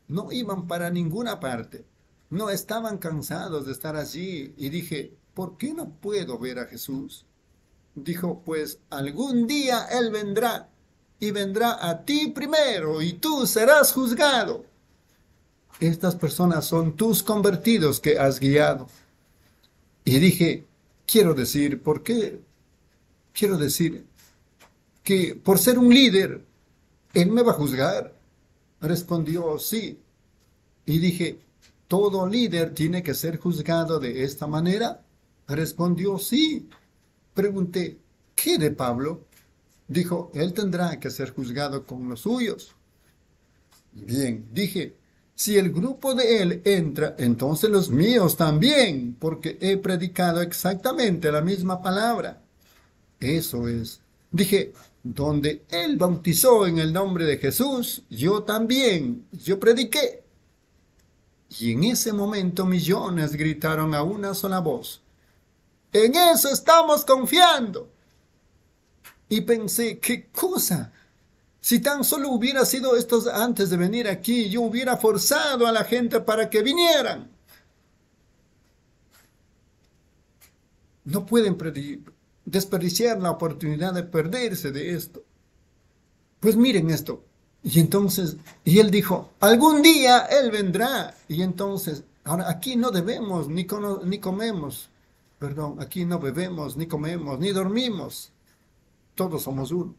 no iban para ninguna parte, no estaban cansados de estar allí. Y dije, ¿por qué no puedo ver a Jesús? Dijo, pues algún día Él vendrá, y vendrá a ti primero, y tú serás juzgado. Estas personas son tus convertidos que has guiado. Y dije, quiero decir, ¿por qué? Quiero decir que por ser un líder, Él me va a juzgar. Respondió, sí. Y dije, ¿todo líder tiene que ser juzgado de esta manera? Respondió, sí. Pregunté, ¿qué de Pablo? Dijo, él tendrá que ser juzgado con los suyos. Bien, dije, si el grupo de él entra, entonces los míos también, porque he predicado exactamente la misma palabra. Eso es. Dije, donde él bautizó en el nombre de Jesús, yo también, yo prediqué. Y en ese momento millones gritaron a una sola voz, en eso estamos confiando. Y pensé, ¿qué cosa? Si tan solo hubiera sido estos antes de venir aquí, yo hubiera forzado a la gente para que vinieran. No pueden desperdiciar la oportunidad de perderse de esto. Pues miren esto. Y entonces, y él dijo, algún día él vendrá. Y entonces, ahora aquí no debemos ni comemos. Perdón, aquí no bebemos, ni comemos, ni dormimos. Todos somos uno.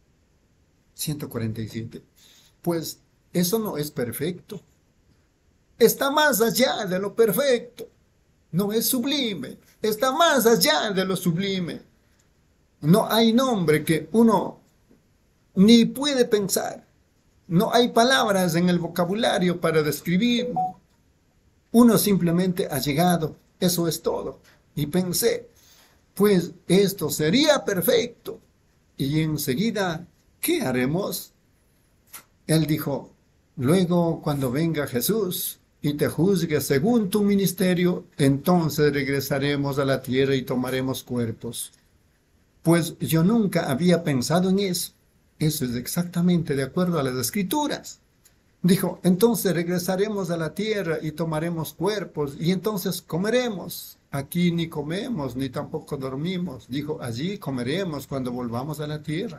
147. Pues eso no es perfecto. Está más allá de lo perfecto. No es sublime. Está más allá de lo sublime. No hay nombre que uno ni puede pensar. No hay palabras en el vocabulario para describirlo. Uno simplemente ha llegado. Eso es todo. Y pensé, pues esto sería perfecto. Y enseguida, ¿qué haremos? Él dijo, luego cuando venga Jesús y te juzgue según tu ministerio, entonces regresaremos a la tierra y tomaremos cuerpos. Pues yo nunca había pensado en eso. Eso es exactamente de acuerdo a las Escrituras. Dijo, entonces regresaremos a la tierra y tomaremos cuerpos y entonces comeremos. Aquí ni comemos ni tampoco dormimos. Dijo, allí comeremos cuando volvamos a la tierra.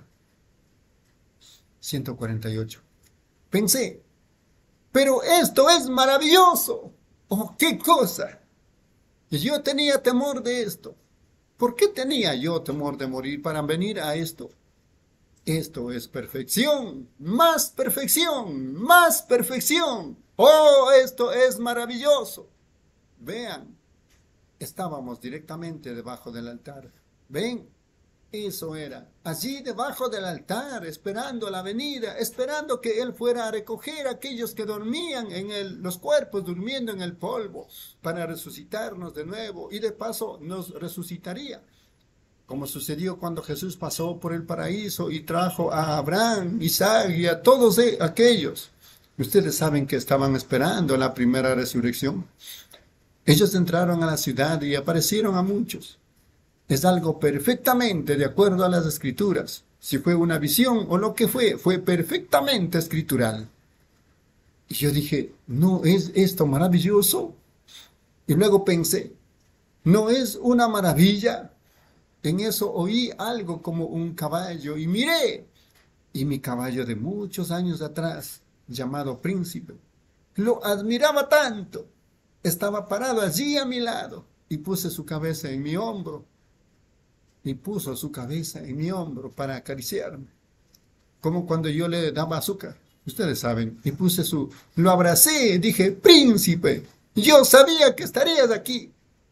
148. Pensé, pero esto es maravilloso. Oh, qué cosa. Y yo tenía temor de esto. ¿Por qué tenía yo temor de morir para venir a esto? Esto es perfección, más perfección, más perfección. Oh, esto es maravilloso. Vean, estábamos directamente debajo del altar. ¿Ven? Eso era. Allí debajo del altar, esperando la venida, esperando que Él fuera a recoger a aquellos que dormían en los cuerpos, durmiendo en el polvo, para resucitarnos de nuevo. Y de paso nos resucitaría. Como sucedió cuando Jesús pasó por el paraíso y trajo a Abraham, Isaac y a todos aquellos. Ustedes saben que estaban esperando la primera resurrección. Ellos entraron a la ciudad y aparecieron a muchos. Es algo perfectamente de acuerdo a las Escrituras. Si fue una visión o lo que fue perfectamente escritural. Y yo dije, ¿no es esto maravilloso? Y luego pensé, ¿no es una maravilla? En eso oí algo como un caballo y miré. Y mi caballo de muchos años atrás, llamado Príncipe, lo admiraba tanto. Estaba parado allí a mi lado y puse su cabeza en mi hombro. Y puso su cabeza en mi hombro para acariciarme. Como cuando yo le daba azúcar. Ustedes saben. Y lo abracé, dije, Príncipe, yo sabía que estarías aquí.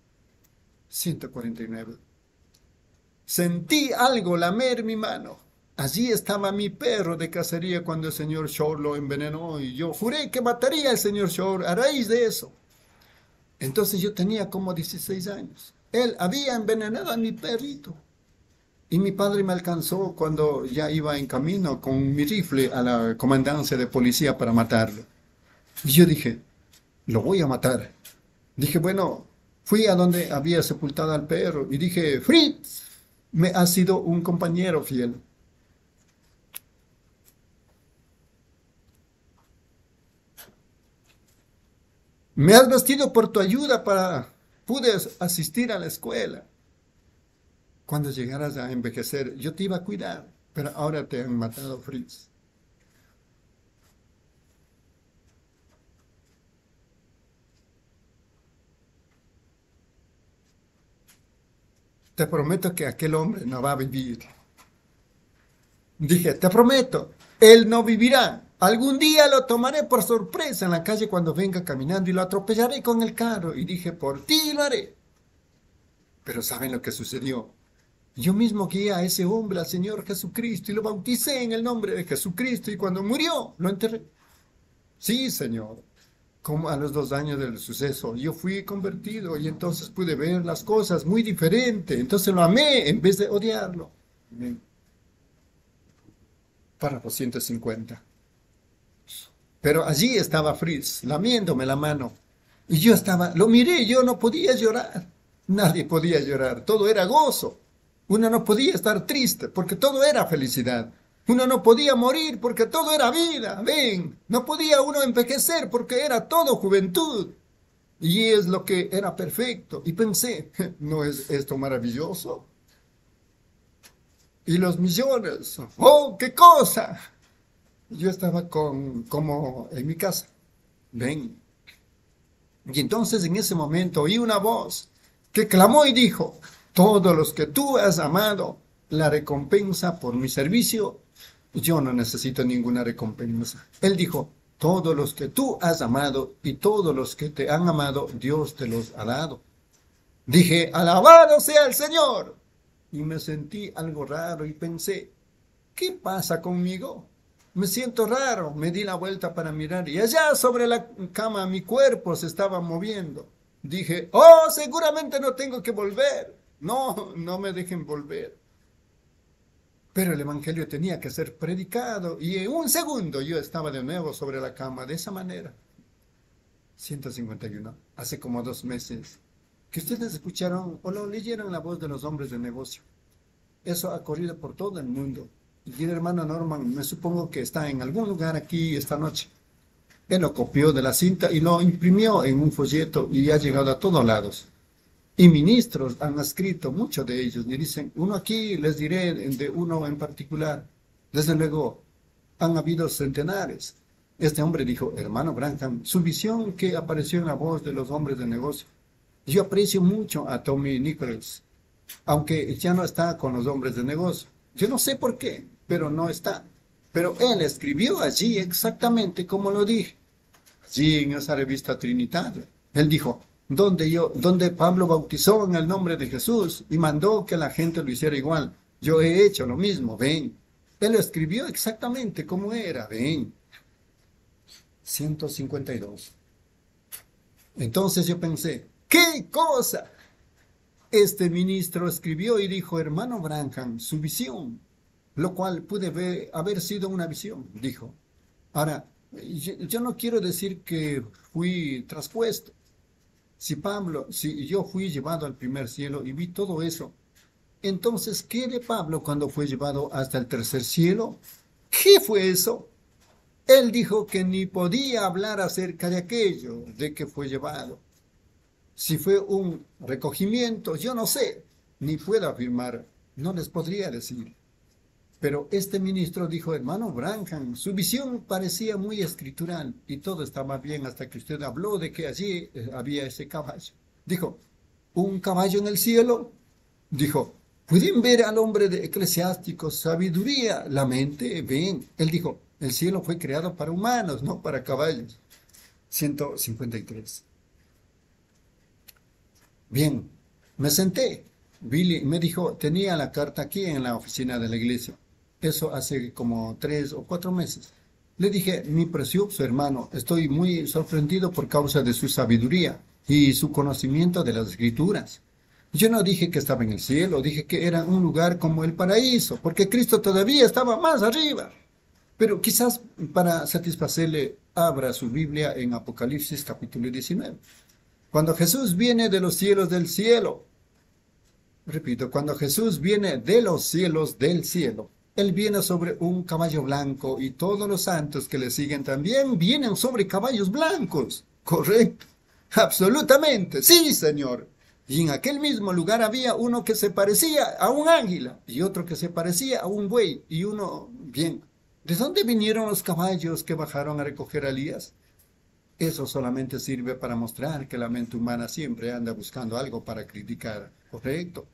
149. Sentí algo lamer mi mano. Allí estaba mi perro de cacería cuando el señor Shore lo envenenó y yo juré que mataría al señor Shore a raíz de eso. Entonces yo tenía como 16 años. Él había envenenado a mi perrito. Y mi padre me alcanzó cuando ya iba en camino con mi rifle a la comandancia de policía para matarlo. Y yo dije, lo voy a matar. Dije, bueno, fui a donde había sepultado al perro y dije, Fritz, me ha sido un compañero fiel. Me has vestido por tu ayuda para pude asistir a la escuela. Cuando llegaras a envejecer, yo te iba a cuidar, pero ahora te han matado, Fritz. Te prometo que aquel hombre no va a vivir. Dije, te prometo, él no vivirá. Algún día lo tomaré por sorpresa en la calle cuando venga caminando y lo atropellaré con el carro. Y dije, por ti lo haré. Pero ¿saben lo que sucedió? Yo mismo guié a ese hombre al Señor Jesucristo y lo bauticé en el nombre de Jesucristo y cuando murió lo enterré. Sí, Señor. Como a los 2 años del suceso, yo fui convertido y entonces pude ver las cosas muy diferente. Entonces lo amé en vez de odiarlo. Amén. Párrafo 150. Pero allí estaba Fritz, lamiéndome la mano. Y yo lo miré, yo no podía llorar. Nadie podía llorar, todo era gozo. Uno no podía estar triste porque todo era felicidad. Uno no podía morir porque todo era vida. Ven, no podía uno envejecer porque era todo juventud. Y es lo que era perfecto. Y pensé, ¿no es esto maravilloso? Y los millones, ¡oh, qué cosa! Yo estaba como en mi casa. Ven. Y entonces en ese momento oí una voz que clamó y dijo, todos los que tú has amado, la recompensa por mi servicio, yo no necesito ninguna recompensa. Él dijo, todos los que tú has amado y todos los que te han amado, Dios te los ha dado. Dije, alabado sea el Señor. Y me sentí algo raro y pensé, ¿qué pasa conmigo? Me siento raro, me di la vuelta para mirar y allá sobre la cama mi cuerpo se estaba moviendo. Dije, oh, seguramente no tengo que volver. No, no me dejen volver. Pero el evangelio tenía que ser predicado y en un segundo yo estaba de nuevo sobre la cama de esa manera. 151, hace como 2 meses, que ustedes escucharon o lo leyeron la voz de los hombres de negocio. Eso ha corrido por todo el mundo. Y el hermano Norman, me supongo que está en algún lugar aquí esta noche. Él lo copió de la cinta y lo imprimió en un folleto y ha llegado a todos lados. Y ministros han escrito, muchos de ellos, y dicen, uno aquí, les diré de uno en particular. Desde luego, han habido centenares. Este hombre dijo, hermano Branham, su visión que apareció en la voz de los hombres de negocio. Yo aprecio mucho a Tommy Nichols, aunque ya no está con los hombres de negocio. Yo no sé por qué, pero no está. Pero él escribió allí exactamente como lo dije. Allí en esa revista Trinitaria. Él dijo, donde Pablo bautizó en el nombre de Jesús y mandó que la gente lo hiciera igual. Yo he hecho lo mismo, ven. Él lo escribió exactamente como era, ven. 152. Entonces yo pensé, ¡qué cosa! Este ministro escribió y dijo, hermano Branham, su visión, lo cual puede haber sido una visión, dijo. Ahora, yo no quiero decir que fui traspuesto. Si yo fui llevado al primer cielo y vi todo eso, entonces, ¿qué de Pablo cuando fue llevado hasta el tercer cielo? ¿Qué fue eso? Él dijo que ni podía hablar acerca de aquello, de que fue llevado. Si fue un recogimiento, yo no sé, ni puedo afirmar, no les podría decir. Pero este ministro dijo, hermano Branham, su visión parecía muy escritural y todo estaba bien hasta que usted habló de que allí había ese caballo. Dijo, ¿un caballo en el cielo? Dijo, ¿pueden ver al hombre de eclesiástico, sabiduría, la mente? Ven. Él dijo, el cielo fue creado para humanos, no para caballos. 153. Bien, me senté. Billy me dijo, tenía la carta aquí en la oficina de la iglesia. Eso hace como 3 o 4 meses. Le dije, mi precioso hermano, estoy muy sorprendido por causa de su sabiduría y su conocimiento de las escrituras. Yo no dije que estaba en el cielo, dije que era un lugar como el paraíso, porque Cristo todavía estaba más arriba. Pero quizás para satisfacerle, abra su Biblia en Apocalipsis capítulo 19. Cuando Jesús viene de los cielos del cielo, repito, cuando Jesús viene de los cielos del cielo, Él viene sobre un caballo blanco y todos los santos que le siguen también vienen sobre caballos blancos. Correcto. Absolutamente, sí, señor. Y en aquel mismo lugar había uno que se parecía a un águila y otro que se parecía a un buey y uno, bien, ¿de dónde vinieron los caballos que bajaron a recoger a Elías? Eso solamente sirve para mostrar que la mente humana siempre anda buscando algo para criticar. Correcto.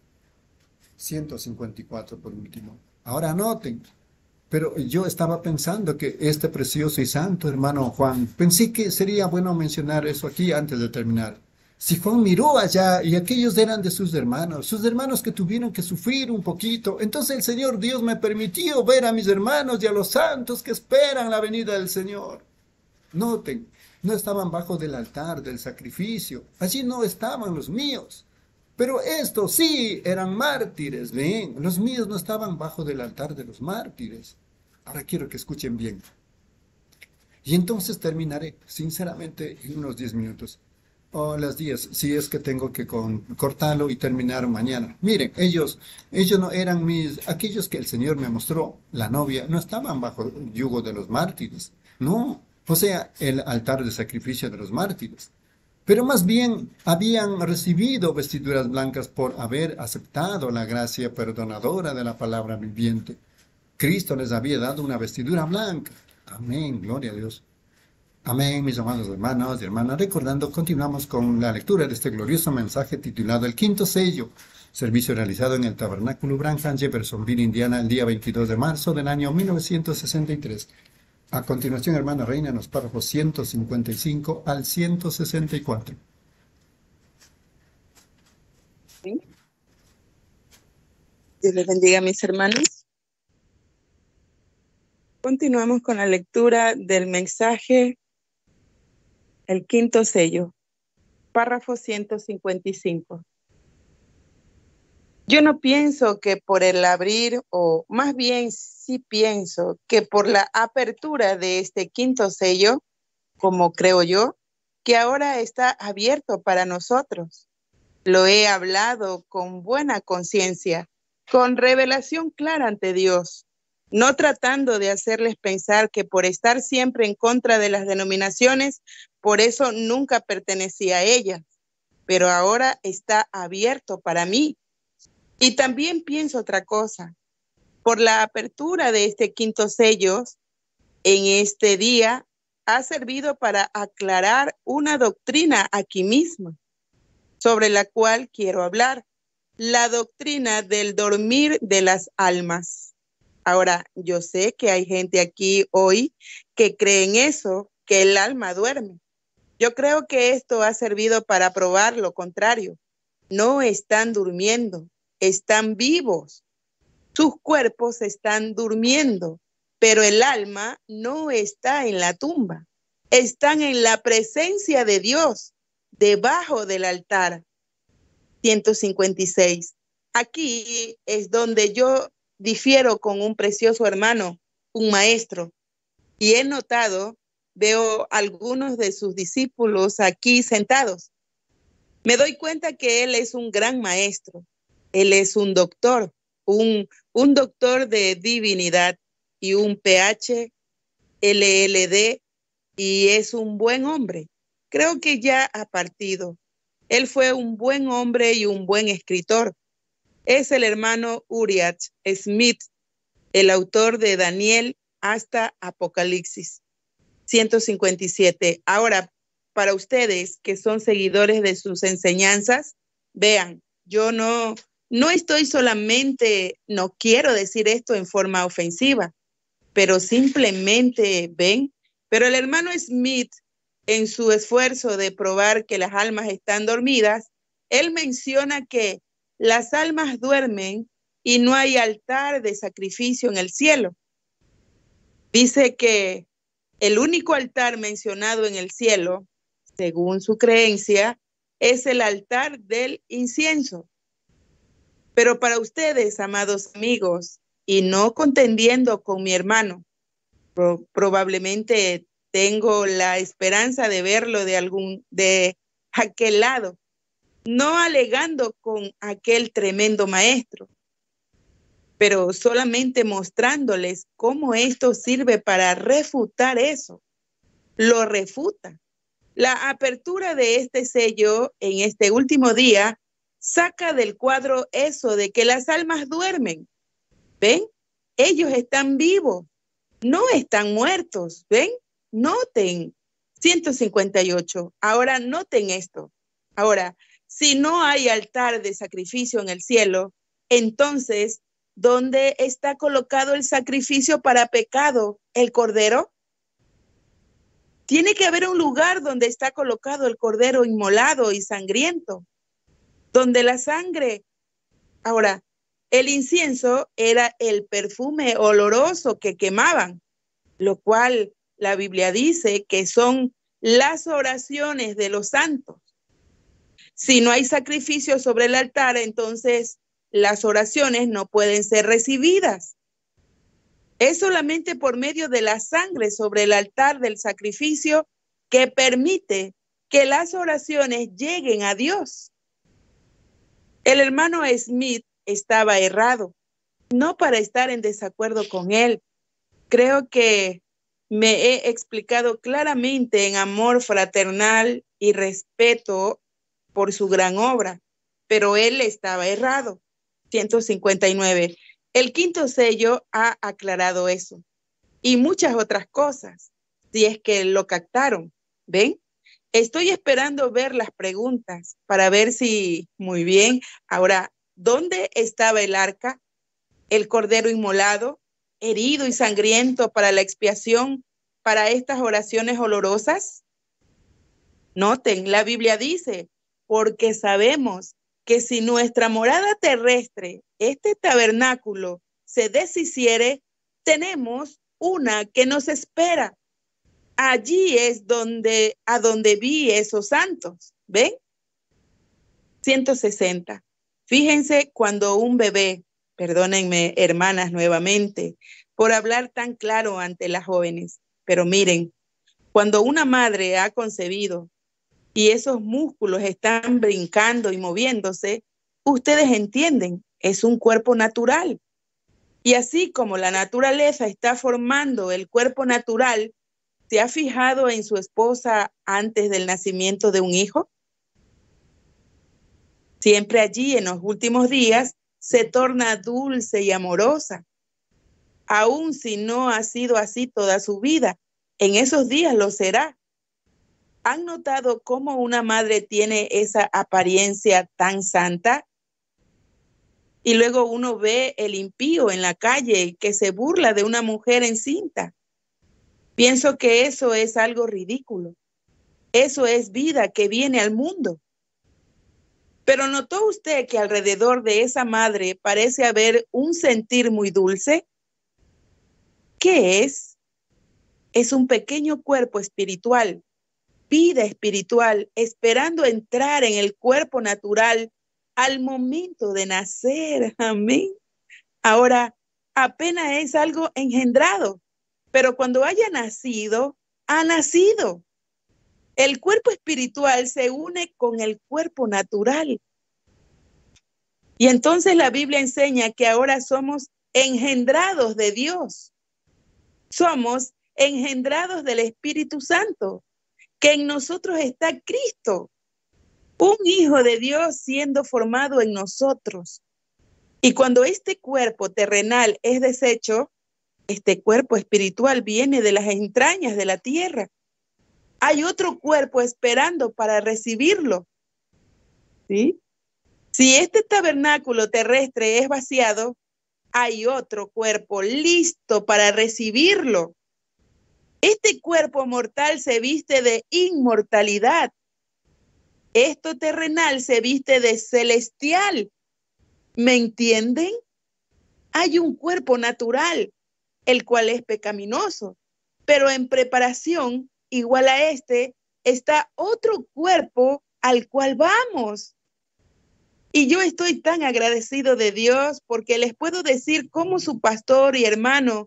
154 por último. Ahora anoten. Pero yo estaba pensando que este precioso y santo hermano Juan, pensé que sería bueno mencionar eso aquí antes de terminar. Si Juan miró allá y aquellos eran de sus hermanos que tuvieron que sufrir un poquito, entonces el Señor Dios me permitió ver a mis hermanos y a los santos que esperan la venida del Señor. Noten, no estaban bajo del altar del sacrificio, allí no estaban los míos. Pero estos sí eran mártires, ven, los míos no estaban bajo del altar de los mártires. Ahora quiero que escuchen bien. Y entonces terminaré, sinceramente, en unos 10 minutos. O las 10, si es que tengo que cortarlo y terminar mañana. Miren, ellos no eran aquellos que el Señor me mostró, la novia, no estaban bajo el yugo de los mártires. No, o sea, el altar de sacrificio de los mártires. Pero más bien habían recibido vestiduras blancas por haber aceptado la gracia perdonadora de la palabra viviente. Cristo les había dado una vestidura blanca. Amén, gloria a Dios. Amén, mis amados hermanos y hermanas. Recordando, continuamos con la lectura de este glorioso mensaje titulado El Quinto Sello, servicio realizado en el Tabernáculo Branham, Jeffersonville, Indiana, el día 22 de marzo del año 1963. A continuación, hermana Reina, en los párrafos 155 al 164. ¿Sí? Dios les bendiga, mis hermanos. Continuamos con la lectura del mensaje El Quinto Sello, párrafo 155. Yo no pienso que por el abrir, o más bien sí pienso que por la apertura de este quinto sello, como creo yo, que ahora está abierto para nosotros. Lo he hablado con buena conciencia, con revelación clara ante Dios, no tratando de hacerles pensar que por estar siempre en contra de las denominaciones, por eso nunca pertenecía a ellas, pero ahora está abierto para mí. Y también pienso otra cosa. Por la apertura de este quinto sello, en este día, ha servido para aclarar una doctrina aquí mismo, sobre la cual quiero hablar, la doctrina del dormir de las almas. Ahora, yo sé que hay gente aquí hoy que cree en eso, que el alma duerme. Yo creo que esto ha servido para probar lo contrario. No están durmiendo, están vivos. Sus cuerpos están durmiendo, pero el alma no está en la tumba. Están en la presencia de Dios, debajo del altar. 156. Aquí es donde yo difiero con un precioso hermano, un maestro, y he notado, veo algunos de sus discípulos aquí sentados. Me doy cuenta que él es un gran maestro, él es un doctor, un doctor de divinidad y un PhD, LLD, y es un buen hombre. Creo que ya ha partido. Él fue un buen hombre y un buen escritor. Es el hermano Uriah Smith, el autor de Daniel hasta Apocalipsis. 157. Ahora, para ustedes que son seguidores de sus enseñanzas, vean, yo no estoy solamente, no quiero decir esto en forma ofensiva, pero simplemente ven, pero el hermano Smith, en su esfuerzo de probar que las almas están dormidas, él menciona que las almas duermen y no hay altar de sacrificio en el cielo. Dice que el único altar mencionado en el cielo, según su creencia, es el altar del incienso. Pero para ustedes, amados amigos, y no contendiendo con mi hermano, probablemente tengo la esperanza de verlo de aquel lado, no alegando con aquel tremendo maestro, pero solamente mostrándoles cómo esto sirve para refutar eso. Lo refuta. La apertura de este sello en este último día saca del cuadro eso de que las almas duermen. ¿Ven? Ellos están vivos, no están muertos. ¿Ven? Noten. 158. Ahora noten esto. Ahora, si no hay altar de sacrificio en el cielo, entonces, ¿dónde está colocado el sacrificio para pecado, el cordero? Tiene que haber un lugar donde está colocado el cordero inmolado y sangriento, donde la sangre. Ahora, el incienso era el perfume oloroso que quemaban, lo cual la Biblia dice que son las oraciones de los santos. Si no hay sacrificio sobre el altar, entonces las oraciones no pueden ser recibidas. Es solamente por medio de la sangre sobre el altar del sacrificio que permite que las oraciones lleguen a Dios. El hermano Smith estaba errado, no para estar en desacuerdo con él. Creo que me he explicado claramente en amor fraternal y respeto por su gran obra, pero él estaba errado. 159. El quinto sello ha aclarado eso y muchas otras cosas, si es que lo captaron. ¿Ven? Estoy esperando ver las preguntas para ver si, muy bien. Ahora, ¿dónde estaba el arca? El cordero inmolado, herido y sangriento para la expiación, para estas oraciones olorosas. Noten, la Biblia dice, porque sabemos que si nuestra morada terrestre, este tabernáculo, se deshiciere, tenemos una que nos espera. Allí es a donde vi esos santos. ¿Ven? 160. Fíjense cuando un bebé, perdónenme hermanas nuevamente, por hablar tan claro ante las jóvenes, pero miren, cuando una madre ha concebido y esos músculos están brincando y moviéndose, ustedes entienden, es un cuerpo natural. Y así como la naturaleza está formando el cuerpo natural, ¿se ha fijado en su esposa antes del nacimiento de un hijo? Siempre allí en los últimos días se torna dulce y amorosa. Aun si no ha sido así toda su vida, en esos días lo será. ¿Han notado cómo una madre tiene esa apariencia tan santa? Y luego uno ve el impío en la calle que se burla de una mujer encinta. Pienso que eso es algo ridículo. Eso es vida que viene al mundo. Pero ¿notó usted que alrededor de esa madre parece haber un sentir muy dulce? ¿Qué es? Es un pequeño cuerpo espiritual, vida espiritual, esperando entrar en el cuerpo natural al momento de nacer. Amén. Ahora, apenas es algo engendrado, pero cuando haya nacido, ha nacido. El cuerpo espiritual se une con el cuerpo natural. Y entonces la Biblia enseña que ahora somos engendrados de Dios. Somos engendrados del Espíritu Santo, que en nosotros está Cristo, un hijo de Dios siendo formado en nosotros. Y cuando este cuerpo terrenal es deshecho, este cuerpo espiritual viene de las entrañas de la tierra. Hay otro cuerpo esperando para recibirlo. ¿Sí? Si este tabernáculo terrestre es vaciado, hay otro cuerpo listo para recibirlo. Este cuerpo mortal se viste de inmortalidad. Esto terrenal se viste de celestial. ¿Me entienden? Hay un cuerpo natural, el cual es pecaminoso, pero en preparación, igual a este, está otro cuerpo al cual vamos. Y yo estoy tan agradecido de Dios porque les puedo decir como su pastor y hermano,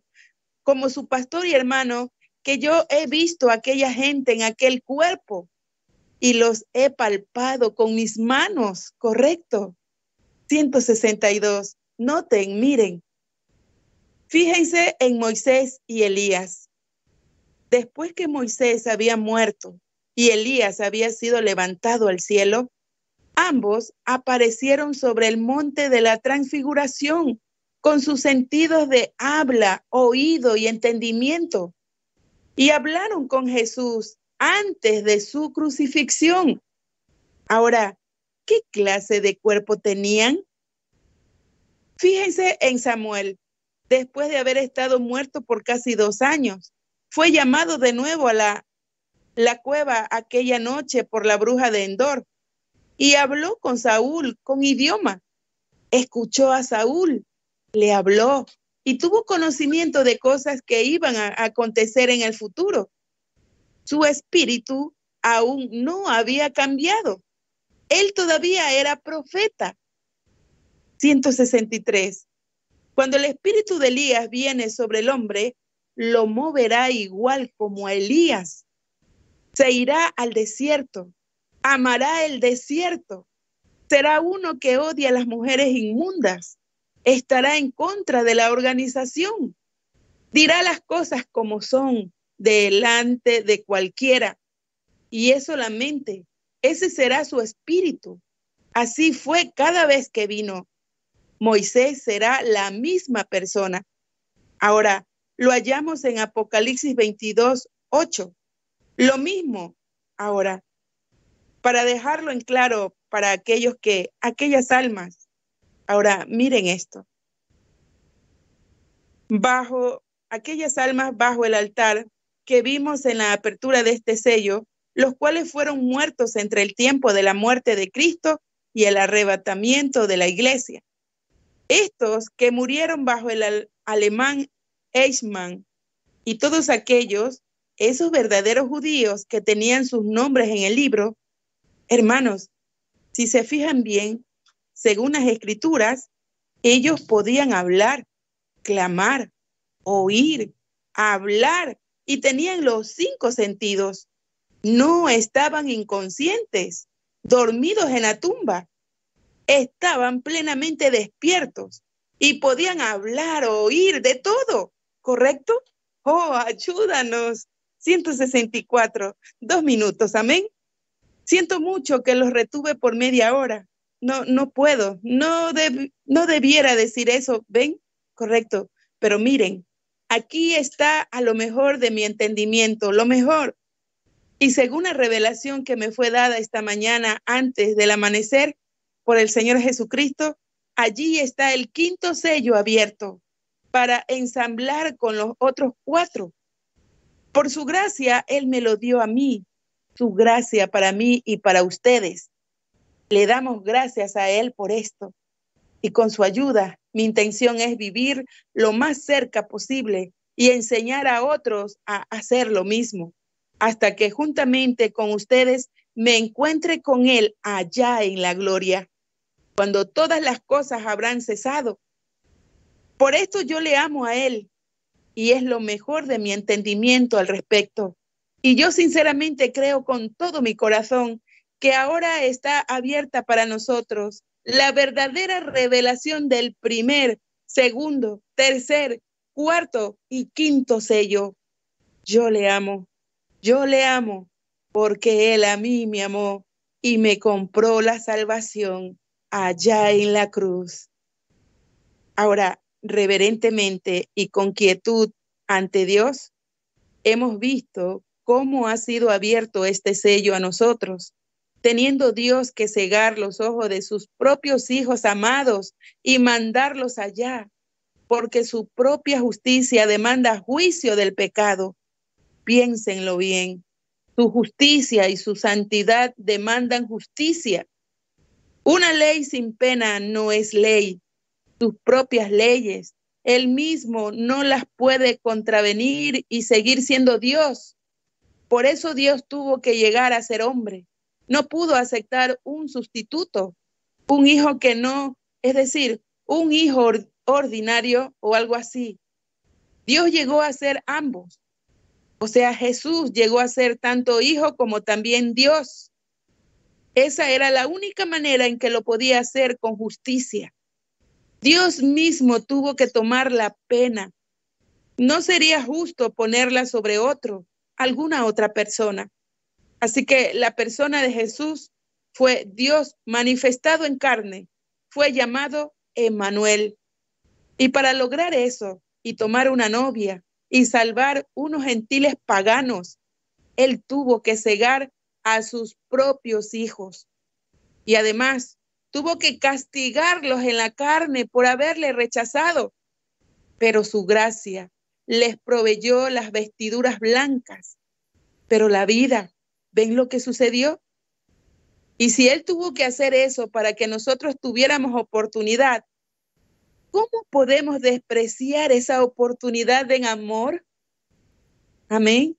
que yo he visto a aquella gente en aquel cuerpo y los he palpado con mis manos, correcto. 162. Noten, miren. Fíjense en Moisés y Elías. Después que Moisés había muerto y Elías había sido levantado al cielo, ambos aparecieron sobre el monte de la transfiguración con sus sentidos de habla, oído y entendimiento, y hablaron con Jesús antes de su crucifixión. Ahora, ¿qué clase de cuerpo tenían? Fíjense en Samuel, después de haber estado muerto por casi 2 años, fue llamado de nuevo a la cueva aquella noche por la bruja de Endor y habló con Saúl con idioma. Escuchó a Saúl, le habló y tuvo conocimiento de cosas que iban a acontecer en el futuro. Su espíritu aún no había cambiado. Él todavía era profeta. 163. Cuando el espíritu de Elías viene sobre el hombre, lo moverá igual como a Elías. Se irá al desierto, amará el desierto, será uno que odia a las mujeres inmundas, estará en contra de la organización, dirá las cosas como son delante de cualquiera, y es solamente, ese será su espíritu. Así fue cada vez que vino. Moisés será la misma persona. Ahora, lo hallamos en Apocalipsis 22:8. Lo mismo. Ahora, para dejarlo en claro para aquellas almas. Ahora, miren esto. Aquellas almas bajo el altar que vimos en la apertura de este sello, los cuales fueron muertos entre el tiempo de la muerte de Cristo y el arrebatamiento de la iglesia. Estos que murieron bajo el alemán Eichmann y todos aquellos, esos verdaderos judíos que tenían sus nombres en el libro, hermanos, si se fijan bien, según las escrituras, ellos podían hablar, clamar, oír, hablar y tenían los 5 sentidos. No estaban inconscientes, dormidos en la tumba. Estaban plenamente despiertos y podían hablar, oír, de todo, ¿correcto? Oh, ayúdanos. 164, 2 minutos, amén. Siento mucho que los retuve por media hora. No puedo, no debiera decir eso, ¿ven? Correcto, pero miren, aquí está a lo mejor de mi entendimiento, lo mejor. Y según la revelación que me fue dada esta mañana antes del amanecer por el Señor Jesucristo, allí está el 5º sello abierto para ensamblar con los otros 4. Por su gracia, Él me lo dio a mí, su gracia para mí y para ustedes. Le damos gracias a Él por esto. Y con su ayuda, mi intención es vivir lo más cerca posible y enseñar a otros a hacer lo mismo, hasta que juntamente con ustedes me encuentre con Él allá en la gloria, cuando todas las cosas habrán cesado. Por esto yo le amo a Él, y es lo mejor de mi entendimiento al respecto. Y yo sinceramente creo con todo mi corazón que ahora está abierta para nosotros la verdadera revelación del 1º, 2º, 3º, 4º y 5º sello. Yo le amo, porque Él a mí me amó y me compró la salvación allá en la cruz. Ahora, reverentemente y con quietud ante Dios, hemos visto cómo ha sido abierto este sello a nosotros, teniendo Dios que cegar los ojos de sus propios hijos amados y mandarlos allá, porque su propia justicia demanda juicio del pecado. Piénsenlo bien, su justicia y su santidad demandan justicia. Una ley sin pena no es ley. Sus propias leyes, Él mismo no las puede contravenir y seguir siendo Dios. Por eso Dios tuvo que llegar a ser hombre. No pudo aceptar un sustituto, un hijo que no, es decir, un hijo ordinario o algo así. Dios llegó a ser ambos. O sea, Jesús llegó a ser tanto hijo como también Dios. Esa era la única manera en que lo podía hacer con justicia. Dios mismo tuvo que tomar la pena. No sería justo ponerla sobre alguna otra persona. Así que la persona de Jesús fue Dios manifestado en carne, fue llamado Emmanuel. Y para lograr eso y tomar una novia y salvar unos gentiles paganos, él tuvo que cegar a sus propios hijos. Y además tuvo que castigarlos en la carne por haberle rechazado. Pero su gracia les proveyó las vestiduras blancas. Pero la vida, ¿ven lo que sucedió? Y si él tuvo que hacer eso para que nosotros tuviéramos oportunidad, ¿cómo podemos despreciar esa oportunidad en amor? Amén.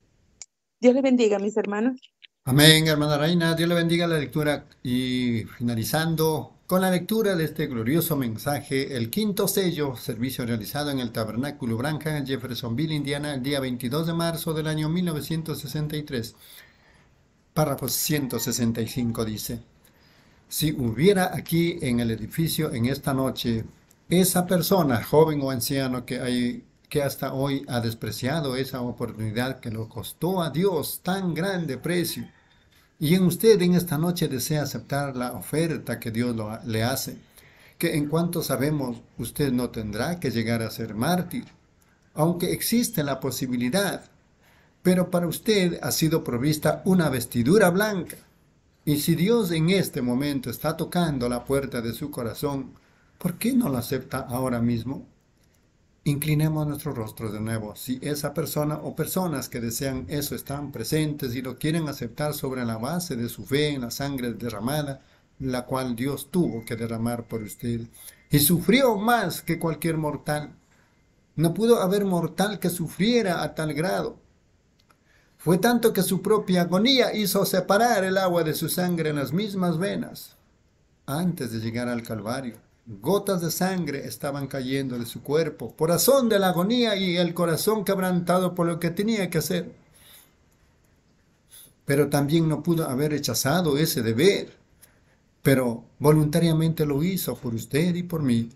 Dios les bendiga, mis hermanos. Amén, hermana Reina. Dios le bendiga la lectura. Y finalizando con la lectura de este glorioso mensaje, el quinto sello, servicio realizado en el Tabernáculo Branham en Jeffersonville, Indiana, el día 22 de marzo del año 1963. Párrafo 165 dice: si hubiera aquí en el edificio en esta noche esa persona, joven o anciano, que hasta hoy ha despreciado esa oportunidad que lo costó a Dios tan grande precio, y en usted en esta noche desea aceptar la oferta que Dios le hace, que en cuanto sabemos usted no tendrá que llegar a ser mártir, aunque existe la posibilidad, pero para usted ha sido provista una vestidura blanca. Y si Dios en este momento está tocando la puerta de su corazón, ¿por qué no lo acepta ahora mismo? Inclinemos nuestro rostro de nuevo. Si esa persona o personas que desean eso están presentes y lo quieren aceptar sobre la base de su fe en la sangre derramada, la cual Dios tuvo que derramar por usted, y sufrió más que cualquier mortal. No pudo haber mortal que sufriera a tal grado. Fue tanto que su propia agonía hizo separar el agua de su sangre en las mismas venas. Antes de llegar al Calvario, gotas de sangre estaban cayendo de su cuerpo por razón de la agonía y el corazón quebrantado por lo que tenía que hacer. Pero también no pudo haber rechazado ese deber, pero voluntariamente lo hizo por usted y por mí.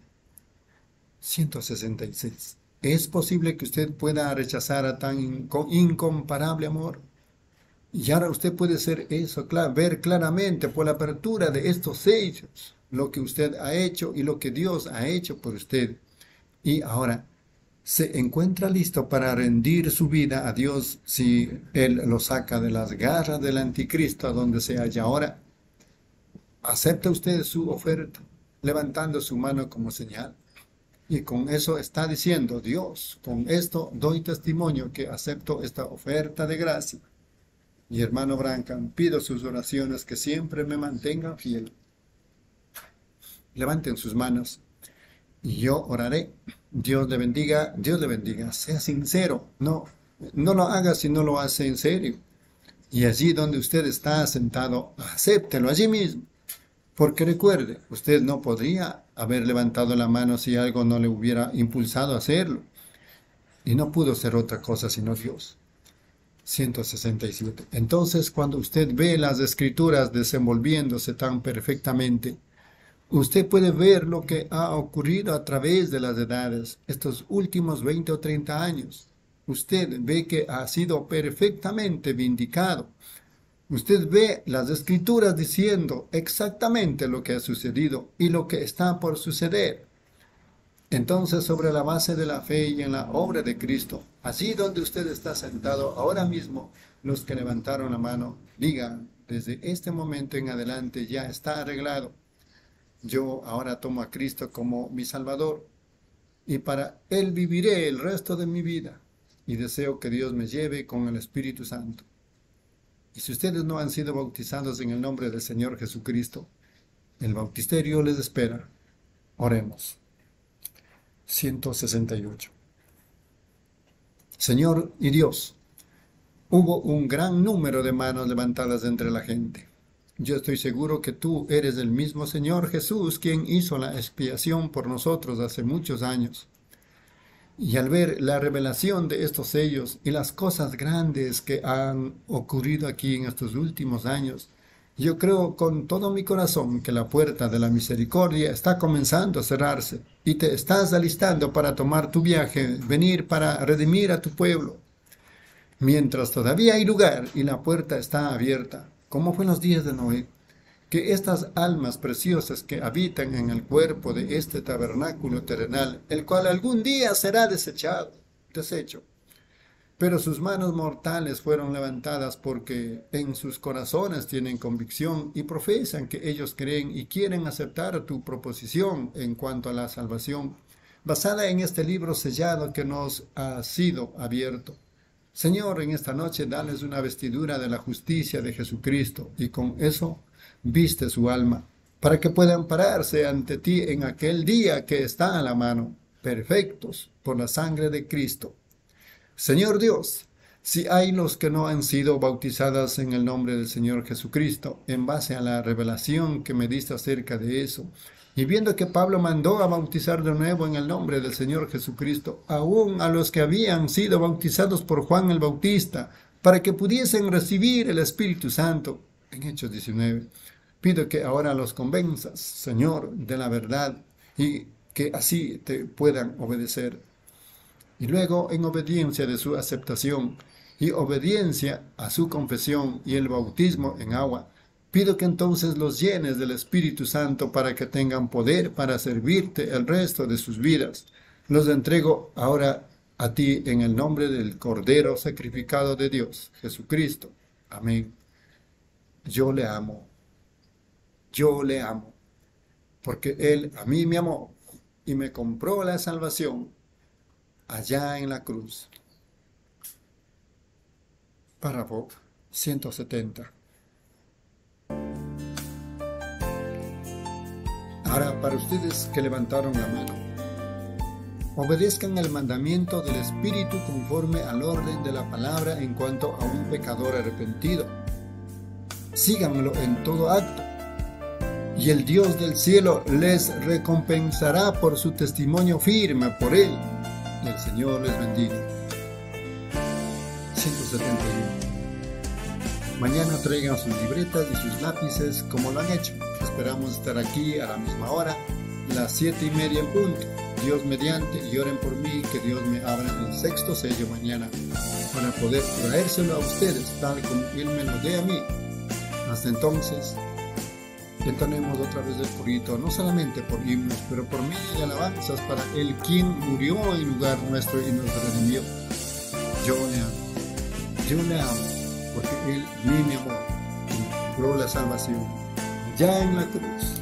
166. ¿Es posible que usted pueda rechazar a tan incomparable amor? Y ahora usted puede ser eso, ver claramente por la apertura de estos sellos lo que usted ha hecho y lo que Dios ha hecho por usted. Y ahora se encuentra listo para rendir su vida a Dios si Él lo saca de las garras del anticristo a donde se halla ahora. ¿Acepta usted su oferta levantando su mano como señal? Y con eso está diciendo: Dios, con esto doy testimonio que acepto esta oferta de gracia. Y hermano Branham, pido sus oraciones que siempre me mantengan fiel. Levanten sus manos y yo oraré. Dios le bendiga, Dios le bendiga. Sea sincero, no lo haga si no lo hace en serio. Y allí donde usted está sentado, acéptelo allí mismo. Porque recuerde, usted no podría haber levantado la mano si algo no le hubiera impulsado a hacerlo. Y no pudo ser otra cosa sino Dios. 167. Entonces, cuando usted ve las escrituras desenvolviéndose tan perfectamente, usted puede ver lo que ha ocurrido a través de las edades, estos últimos 20 o 30 años. Usted ve que ha sido perfectamente vindicado. Usted ve las escrituras diciendo exactamente lo que ha sucedido y lo que está por suceder. Entonces, sobre la base de la fe y en la obra de Cristo, allí donde usted está sentado ahora mismo, los que levantaron la mano, digan: desde este momento en adelante ya está arreglado. Yo ahora tomo a Cristo como mi Salvador y para Él viviré el resto de mi vida. Y deseo que Dios me lleve con el Espíritu Santo. Y si ustedes no han sido bautizados en el nombre del Señor Jesucristo, el bautisterio les espera. Oremos. 168. Señor y Dios, hubo un gran número de manos levantadas entre la gente. Yo estoy seguro que tú eres el mismo Señor Jesús quien hizo la expiación por nosotros hace muchos años. Y al ver la revelación de estos sellos y las cosas grandes que han ocurrido aquí en estos últimos años, yo creo con todo mi corazón que la puerta de la misericordia está comenzando a cerrarse y te estás alistando para tomar tu viaje, venir para redimir a tu pueblo. mientras todavía hay lugar y la puerta está abierta, como fue en los días de Noé, que estas almas preciosas que habitan en el cuerpo de este tabernáculo terrenal, el cual algún día será deshecho, pero sus manos mortales fueron levantadas porque en sus corazones tienen convicción y profesan que ellos creen y quieren aceptar tu proposición en cuanto a la salvación, basada en este libro sellado que nos ha sido abierto. Señor, en esta noche dales una vestidura de la justicia de Jesucristo y con eso viste su alma, para que puedan pararse ante ti en aquel día que está a la mano, perfectos por la sangre de Cristo. Señor Dios, si hay los que no han sido bautizadas en el nombre del Señor Jesucristo, en base a la revelación que me diste acerca de eso, y viendo que Pablo mandó a bautizar de nuevo en el nombre del Señor Jesucristo, aún a los que habían sido bautizados por Juan el Bautista, para que pudiesen recibir el Espíritu Santo, en Hechos 19, pido que ahora los convenzas, Señor, de la verdad, y que así te puedan obedecer. Y luego, en obediencia de su aceptación y obediencia a su confesión y el bautismo en agua, pido que entonces los llenes del Espíritu Santo para que tengan poder para servirte el resto de sus vidas. Los entrego ahora a ti en el nombre del Cordero sacrificado de Dios, Jesucristo. Amén. Yo le amo, porque Él a mí me amó y me compró la salvación allá en la cruz. Párrafo 170. Ahora, para ustedes que levantaron la mano, obedezcan el mandamiento del Espíritu conforme al orden de la palabra en cuanto a un pecador arrepentido. Síganlo en todo acto, y el Dios del cielo les recompensará por su testimonio firme por Él. El Señor les bendiga. 171. Mañana traigan sus libretas y sus lápices como lo han hecho. Esperamos estar aquí a la misma hora, las 7:30 en punto. Dios mediante, y oren por mí, que Dios me abra el sexto sello mañana para poder traérselo a ustedes tal como Él me lo dé a mí. Hasta entonces, entonemos otra vez el corito, no solamente por himnos, pero por medio de alabanzas para Él quien murió en lugar nuestro y nos redimió. Yo le amo, porque Él me amó y logró la salvación ya en la cruz.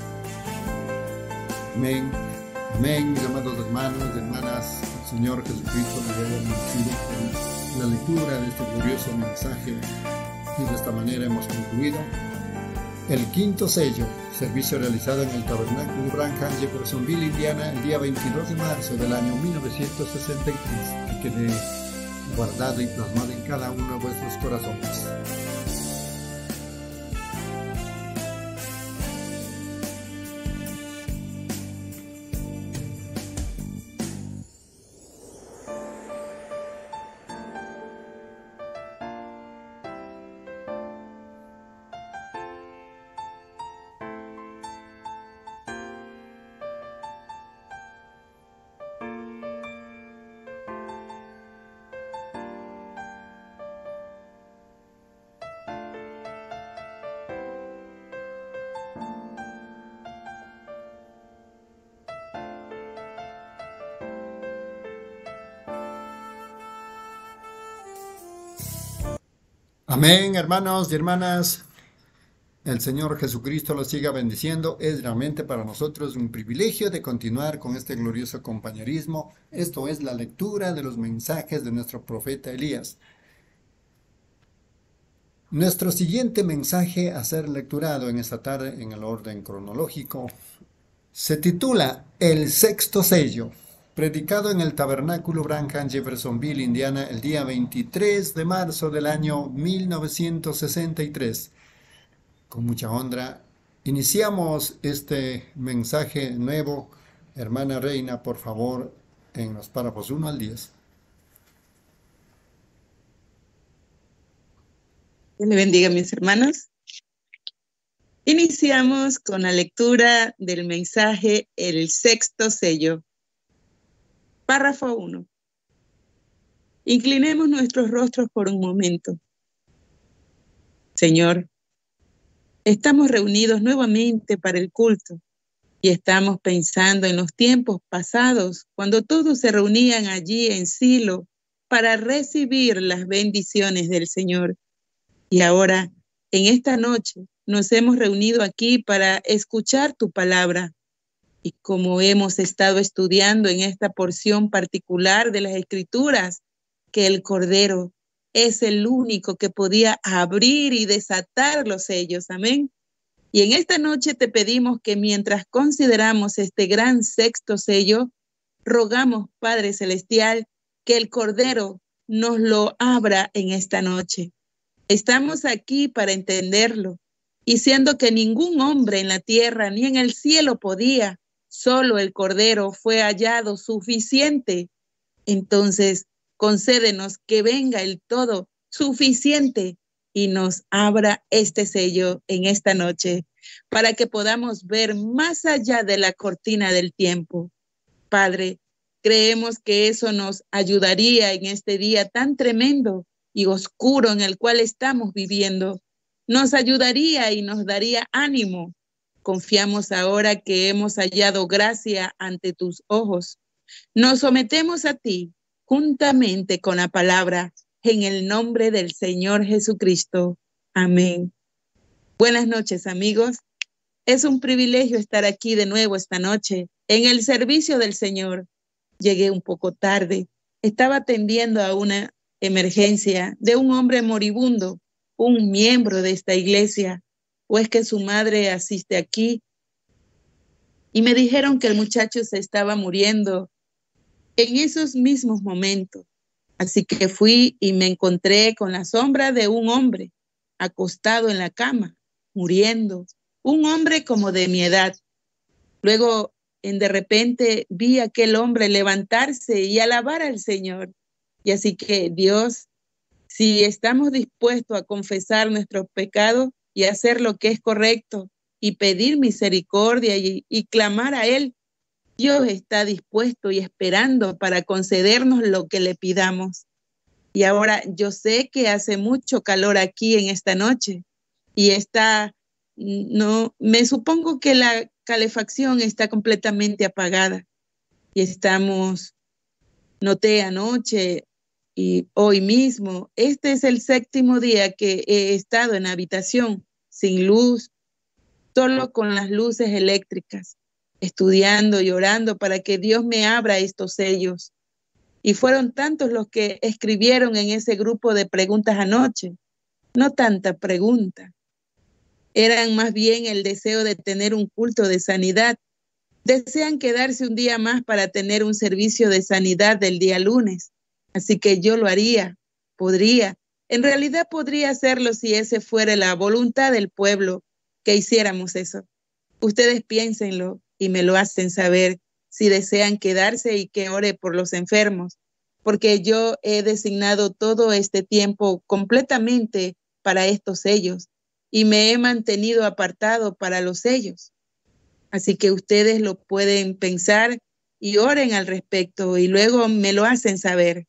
Amén, amén, mis amados hermanos y hermanas. El Señor Jesucristo nos haya bendecido con la lectura de este glorioso mensaje, y de esta manera hemos concluido el quinto sello, servicio realizado en el Tabernáculo Branham, Jeffersonville, Indiana, el día 22 de marzo del año 1963, que quede guardado y plasmado en cada uno de vuestros corazones. Amén, hermanos y hermanas. El Señor Jesucristo los siga bendiciendo. Es realmente para nosotros un privilegio de continuar con este glorioso compañerismo. Esto es la lectura de los mensajes de nuestro profeta Elías. Nuestro siguiente mensaje a ser lecturado en esta tarde en el orden cronológico se titula El sexto sello, predicado en el Tabernáculo Branham, Jeffersonville, Indiana, el día 23 de marzo del año 1963. Con mucha honra, iniciamos este mensaje nuevo. Hermana Reina, por favor, en los párrafos 1 al 10. Dios le bendiga, mis hermanos. Iniciamos con la lectura del mensaje El sexto sello. Párrafo 1. Inclinemos nuestros rostros por un momento. Señor, estamos reunidos nuevamente para el culto y estamos pensando en los tiempos pasados, cuando todos se reunían allí en Silo para recibir las bendiciones del Señor. Y ahora, en esta noche, nos hemos reunido aquí para escuchar tu palabra. Y como hemos estado estudiando en esta porción particular de las Escrituras, que el Cordero es el único que podía abrir y desatar los sellos. Amén. Y en esta noche te pedimos que mientras consideramos este gran sexto sello, rogamos, Padre Celestial, que el Cordero nos lo abra en esta noche. Estamos aquí para entenderlo, y siendo que ningún hombre en la tierra ni en el cielo podía, solo el Cordero fue hallado suficiente. Entonces, concédenos que venga el todo suficiente y nos abra este sello en esta noche para que podamos ver más allá de la cortina del tiempo. Padre, creemos que eso nos ayudaría en este día tan tremendo y oscuro en el cual estamos viviendo. Nos ayudaría y nos daría ánimo. Confiamos ahora que hemos hallado gracia ante tus ojos. Nos sometemos a ti juntamente con la palabra en el nombre del Señor Jesucristo. Amén. Buenas noches, amigos. Es un privilegio estar aquí de nuevo esta noche en el servicio del Señor. Llegué un poco tarde. Estaba atendiendo a una emergencia de un hombre moribundo, un miembro de esta iglesia, o es que su madre asiste aquí. Y me dijeron que el muchacho se estaba muriendo en esos mismos momentos. Así que fui y me encontré con la sombra de un hombre acostado en la cama, muriendo. Un hombre como de mi edad. Luego, de repente, vi a aquel hombre levantarse y alabar al Señor. Y así que Dios, si estamos dispuestos a confesar nuestros pecados y hacer lo que es correcto y pedir misericordia y clamar a Él, Dios está dispuesto y esperando para concedernos lo que le pidamos. Y ahora yo sé que hace mucho calor aquí en esta noche y me supongo que la calefacción está completamente apagada y noté anoche y hoy mismo, este es el 7º día que he estado en habitación sin luz, solo con las luces eléctricas, estudiando y orando para que Dios me abra estos sellos. Y fueron tantos los que escribieron en ese grupo de preguntas anoche, no tanta pregunta. Eran más bien el deseo de tener un culto de sanidad. Desean quedarse un día más para tener un servicio de sanidad del día lunes. Así que yo lo haría, podría. En realidad podría hacerlo si ese fuera la voluntad del pueblo, que hiciéramos eso. Ustedes piénsenlo y me lo hacen saber si desean quedarse y que ore por los enfermos, porque yo he designado todo este tiempo completamente para estos sellos y me he mantenido apartado para los sellos. Así que ustedes lo pueden pensar y oren al respecto y luego me lo hacen saber.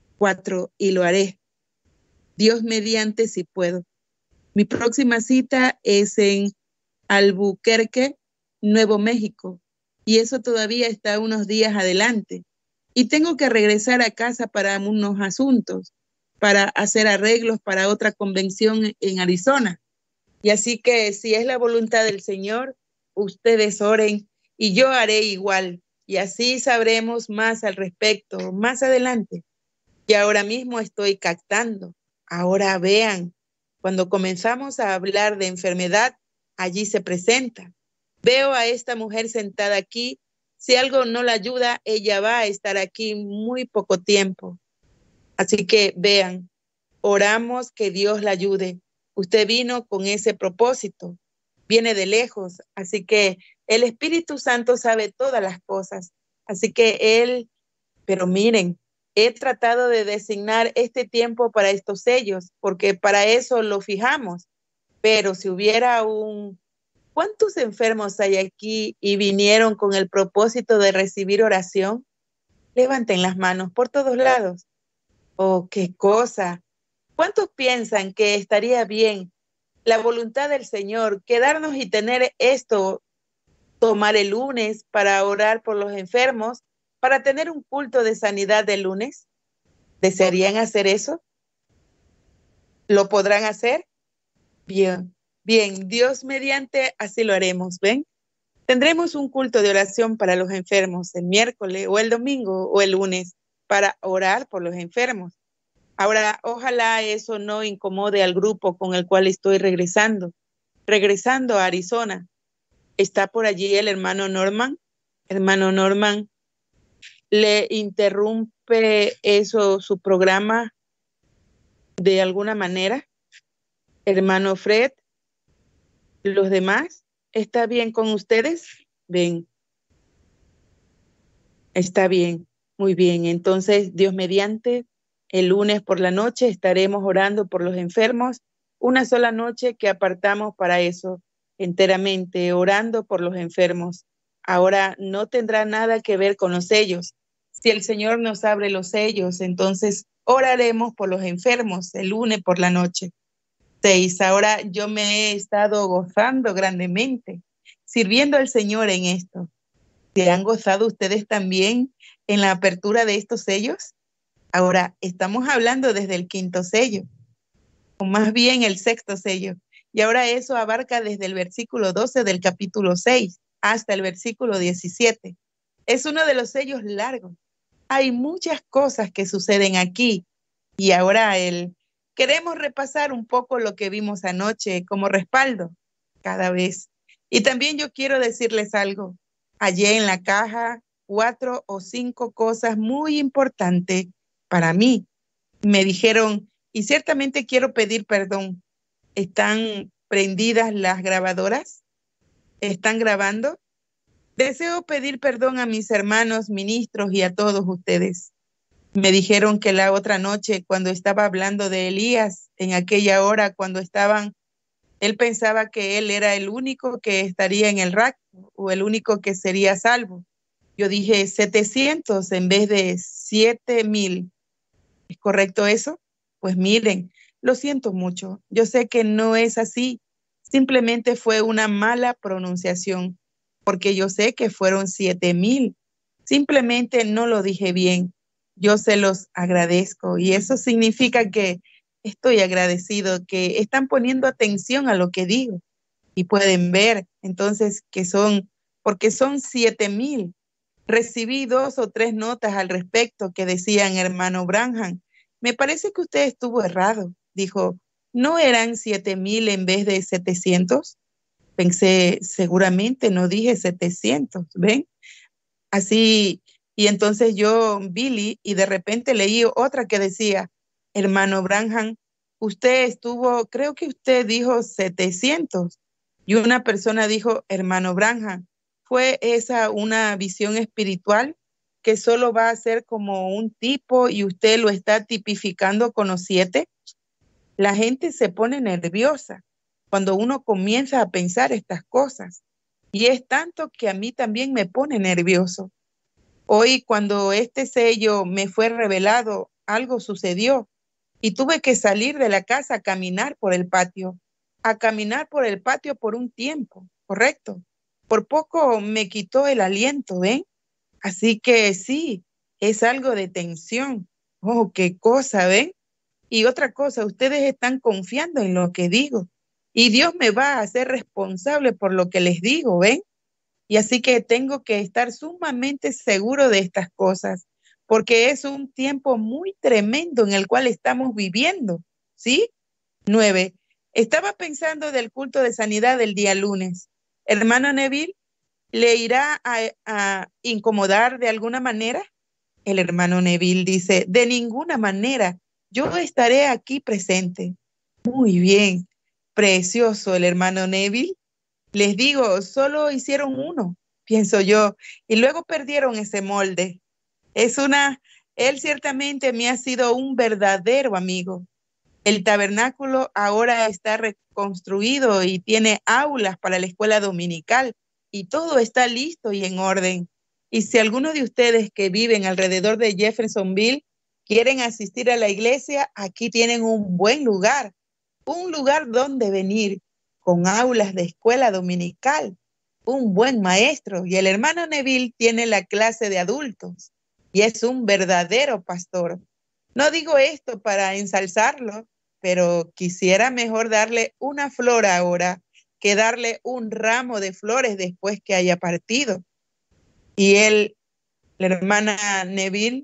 4, y lo haré. Dios mediante si puedo. Mi próxima cita es en Albuquerque, Nuevo México, y eso todavía está unos días adelante. Y tengo que regresar a casa para unos asuntos, para hacer arreglos para otra convención en Arizona. Y así que si es la voluntad del Señor, ustedes oren y yo haré igual. Y así sabremos más al respecto más adelante. Y ahora mismo estoy captando. Ahora vean, cuando comenzamos a hablar de enfermedad, allí se presenta. Veo a esta mujer sentada aquí. Si algo no la ayuda, ella va a estar aquí muy poco tiempo. Así que vean, oramos que Dios la ayude. Usted vino con ese propósito, viene de lejos, así que el Espíritu Santo sabe todas las cosas. Así que pero miren, he tratado de designar este tiempo para estos sellos, porque para eso lo fijamos. Pero si hubiera ¿cuántos enfermos hay aquí y vinieron con el propósito de recibir oración? Levanten las manos por todos lados. Oh, qué cosa. ¿Cuántos piensan que estaría bien la voluntad del Señor, quedarnos y tener esto, tomar el lunes para orar por los enfermos, para tener un culto de sanidad del lunes? ¿Desearían hacer eso? ¿Lo podrán hacer? Bien, bien, Dios mediante, así lo haremos, ¿ven? Tendremos un culto de oración para los enfermos el miércoles o el domingo o el lunes para orar por los enfermos. Ahora, ojalá eso no incomode al grupo con el cual estoy regresando a Arizona. ¿Está por allí el hermano Norman? Hermano Norman, ¿le interrumpe eso su programa de alguna manera? Hermano Fred, ¿los demás? ¿Está bien con ustedes? Ven. Está bien, muy bien. Entonces, Dios mediante, el lunes por la noche estaremos orando por los enfermos, una sola noche que apartamos para eso, enteramente, orando por los enfermos. Ahora no tendrá nada que ver con los sellos. Si el Señor nos abre los sellos, entonces oraremos por los enfermos el lunes por la noche. 6. Ahora yo me he estado gozando grandemente, sirviendo al Señor en esto. ¿Se han gozado ustedes también en la apertura de estos sellos? Ahora, estamos hablando desde el 5º sello, o más bien el 6º sello, y ahora eso abarca desde el versículo 12 del capítulo 6 hasta el versículo 17. Es uno de los sellos largos. Hay muchas cosas que suceden aquí, y ahora queremos repasar un poco lo que vimos anoche como respaldo cada vez. Y también yo quiero decirles algo. Hallé en la caja 4 o 5 cosas muy importantes para mí. Me dijeron, y ciertamente quiero pedir perdón. ¿Están prendidas las grabadoras? ¿Están grabando? Deseo pedir perdón a mis hermanos ministros y a todos ustedes. Me dijeron que la otra noche, cuando estaba hablando de Elías, en aquella hora cuando él pensaba que él era el único que estaría en el rapto o el único que sería salvo. Yo dije 700 en vez de 7,000. ¿Es correcto eso? Pues miren, lo siento mucho. Yo sé que no es así. Simplemente fue una mala pronunciación, porque yo sé que fueron 7,000. Simplemente no lo dije bien. Yo se los agradezco y eso significa que estoy agradecido, que están poniendo atención a lo que digo y pueden ver entonces porque son 7,000. Recibí 2 o 3 notas al respecto que decían, hermano Branham, me parece que usted estuvo errado. Dijo, ¿no eran 7,000 en vez de 700? Pensé, seguramente no dije 700, ¿ven? Así, y entonces yo, Billy, y de repente leí otra que decía, hermano Branham, creo que usted dijo 700. Y una persona dijo, hermano Branham, ¿fue esa una visión espiritual que solo va a ser como un tipo y usted lo está tipificando con los 7? La gente se pone nerviosa cuando uno comienza a pensar estas cosas. Y es tanto que a mí también me pone nervioso. Hoy, cuando este sello me fue revelado, algo sucedió y tuve que salir de la casa a caminar por el patio por un tiempo, ¿correcto? Por poco me quitó el aliento, ¿ven? Así que sí, es algo de tensión. Oh, qué cosa, ¿ven? Y otra cosa, ustedes están confiando en lo que digo y Dios me va a hacer responsable por lo que les digo, ¿ven? Y así que tengo que estar sumamente seguro de estas cosas, porque es un tiempo muy tremendo en el cual estamos viviendo, ¿sí? 9. Estaba pensando del culto de sanidad del día lunes. Hermano Neville, ¿le irá a incomodar de alguna manera? El hermano Neville dice, de ninguna manera, yo estaré aquí presente. Muy bien, precioso el hermano Neville. Les digo, solo hicieron uno, pienso yo, y luego perdieron ese molde. Él ciertamente me ha sido un verdadero amigo. El tabernáculo ahora está reconstruido y tiene aulas para la escuela dominical y todo está listo y en orden. Y si alguno de ustedes que viven alrededor de Jeffersonville ¿Quieren asistir a la iglesia? Aquí tienen un buen lugar, un lugar donde venir, con aulas de escuela dominical, un buen maestro. Y el hermano Neville tiene la clase de adultos y es un verdadero pastor. No digo esto para ensalzarlo, pero quisiera mejor darle una flor ahora que darle un ramo de flores después que haya partido. Y la hermana Neville,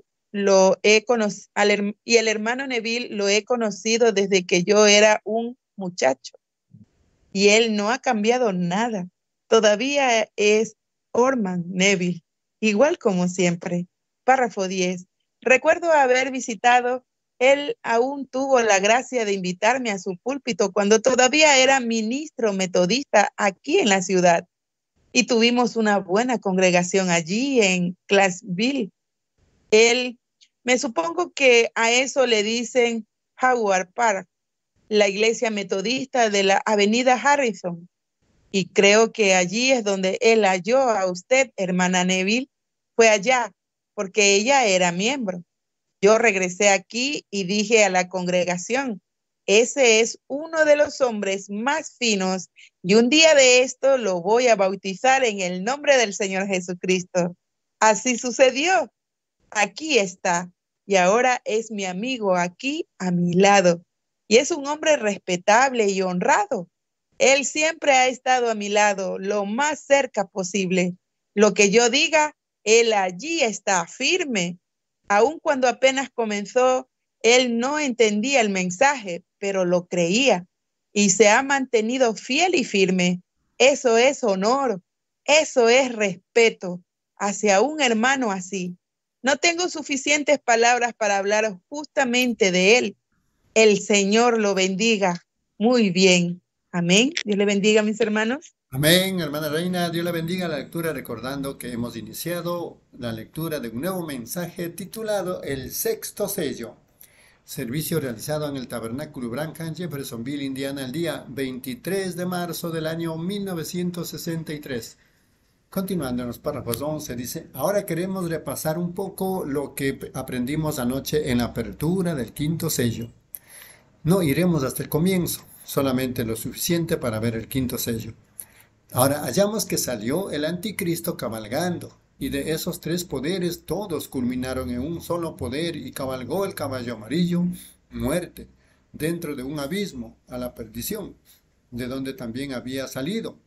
y el hermano Neville lo he conocido desde que yo era un muchacho. Y él no ha cambiado nada. Todavía es Orman Neville, igual como siempre. Párrafo 10. Recuerdo haber visitado, él aún tuvo la gracia de invitarme a su púlpito cuando todavía era ministro metodista aquí en la ciudad. Y tuvimos una buena congregación allí en Clarksville. Me supongo que a eso le dicen Howard Park, la iglesia metodista de la avenida Harrison. Y creo que allí es donde él halló a usted, hermana Neville. Fue allá, porque ella era miembro. Yo regresé aquí y dije a la congregación, ese es uno de los hombres más finos y un día de esto lo voy a bautizar en el nombre del Señor Jesucristo. Así sucedió. Aquí está. Y ahora es mi amigo aquí a mi lado. Y es un hombre respetable y honrado. Él siempre ha estado a mi lado, lo más cerca posible. Lo que yo diga, él allí está firme. Aun cuando apenas comenzó, él no entendía el mensaje, pero lo creía. Y se ha mantenido fiel y firme. Eso es honor. Eso es respeto hacia un hermano así. No tengo suficientes palabras para hablar justamente de él. El Señor lo bendiga. Muy bien. Amén. Dios le bendiga, mis hermanos. Amén, hermana Reina. Dios la bendiga la lectura, recordando que hemos iniciado la lectura de un nuevo mensaje titulado El Sexto Sello. Servicio realizado en el Tabernáculo Branham, Jeffersonville, Indiana, el día 23 de marzo del año 1963. Continuando en los párrafos 11, dice, ahora queremos repasar un poco lo que aprendimos anoche en la apertura del quinto sello. No iremos hasta el comienzo, solamente lo suficiente para ver el quinto sello. Ahora hallamos que salió el anticristo cabalgando, y de esos tres poderes todos culminaron en un solo poder, y cabalgó el caballo amarillo, muerte, dentro de un abismo, a la perdición, de donde también había salido.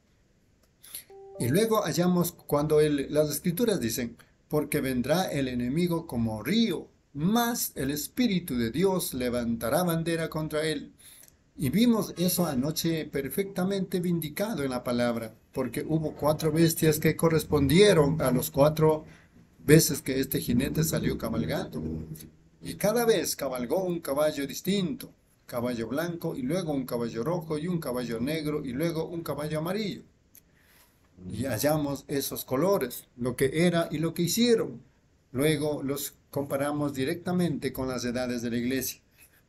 Y luego hallamos cuando las escrituras dicen, porque vendrá el enemigo como río, mas el Espíritu de Dios levantará bandera contra él. Y vimos eso anoche perfectamente vindicado en la palabra, porque hubo 4 bestias que correspondieron a los 4 veces que este jinete salió cabalgando. Y cada vez cabalgó un caballo distinto, caballo blanco, y luego un caballo rojo, y un caballo negro, y luego un caballo amarillo. Y hallamos esos colores, lo que era y lo que hicieron. Luego los comparamos directamente con las edades de la iglesia.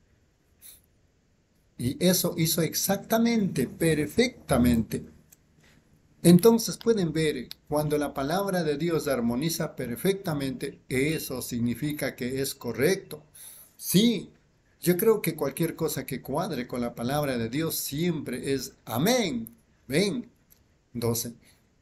Y eso hizo exactamente, perfectamente. Entonces pueden ver, cuando la palabra de Dios armoniza perfectamente, eso significa que es correcto. Sí, yo creo que cualquier cosa que cuadre con la palabra de Dios siempre es amén. Ven. 12.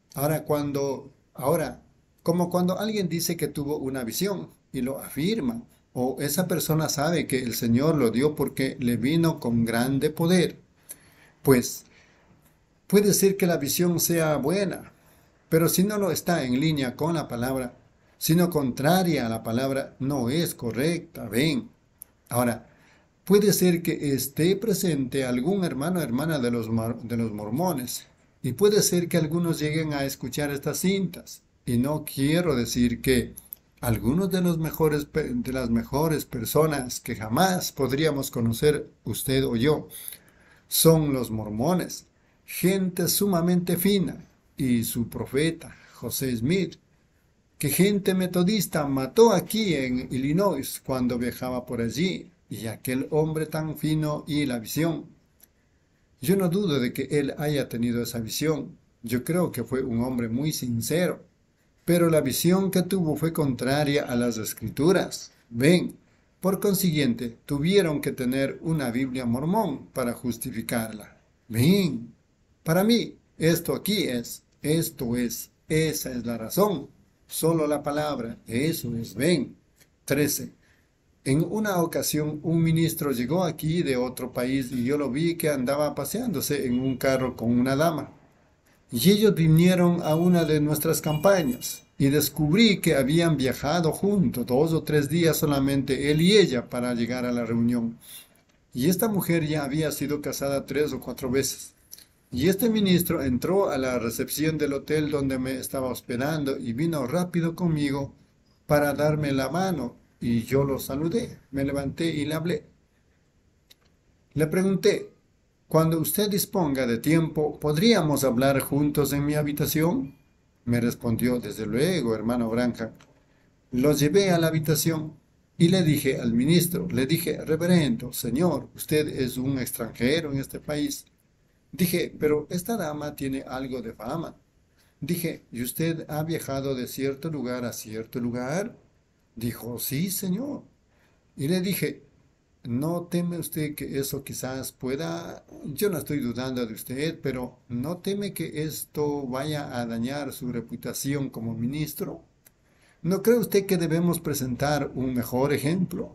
Como cuando alguien dice que tuvo una visión y lo afirma, o esa persona sabe que el Señor lo dio porque le vino con grande poder, pues puede ser que la visión sea buena, pero si no lo está en línea con la palabra, sino contraria a la palabra, no es correcta. Ven. Ahora, puede ser que esté presente algún hermano o hermana de los mormones, y puede ser que algunos lleguen a escuchar estas cintas. Y no quiero decir que algunos de las mejores personas que jamás podríamos conocer usted o yo son los mormones, gente sumamente fina, y su profeta, José Smith, que gente metodista mató aquí en Illinois cuando viajaba por allí, y aquel hombre tan fino y la visión. Yo no dudo de que él haya tenido esa visión. Yo creo que fue un hombre muy sincero. Pero la visión que tuvo fue contraria a las escrituras. Ven, Por consiguiente, tuvieron que tener una Biblia mormón para justificarla. Bien, para mí, esto es, esa es la razón. Solo la palabra, eso es, ven. 13. En una ocasión, un ministro llegó aquí de otro país y yo lo vi que andaba paseándose en un carro con una dama. Y ellos vinieron a una de nuestras campañas y descubrí que habían viajado juntos 2 o 3 días solamente él y ella para llegar a la reunión. Y esta mujer ya había sido casada 3 o 4 veces. Y este ministro entró a la recepción del hotel donde me estaba hospedando y vino rápido conmigo para darme la mano. Y yo lo saludé, me levanté y le hablé. Le pregunté, cuando usted disponga de tiempo, ¿podríamos hablar juntos en mi habitación? Me respondió, desde luego, hermano Branham. Lo llevé a la habitación y le dije al ministro, le dije, reverendo, señor, usted es un extranjero en este país. Dije, pero esta dama tiene algo de fama. Dije, ¿y usted ha viajado de cierto lugar a cierto lugar? Dijo, sí, señor. Y le dije, ¿no teme usted que eso quizás pueda? Yo no estoy dudando de usted, pero ¿no teme que esto vaya a dañar su reputación como ministro? ¿No cree usted que debemos presentar un mejor ejemplo?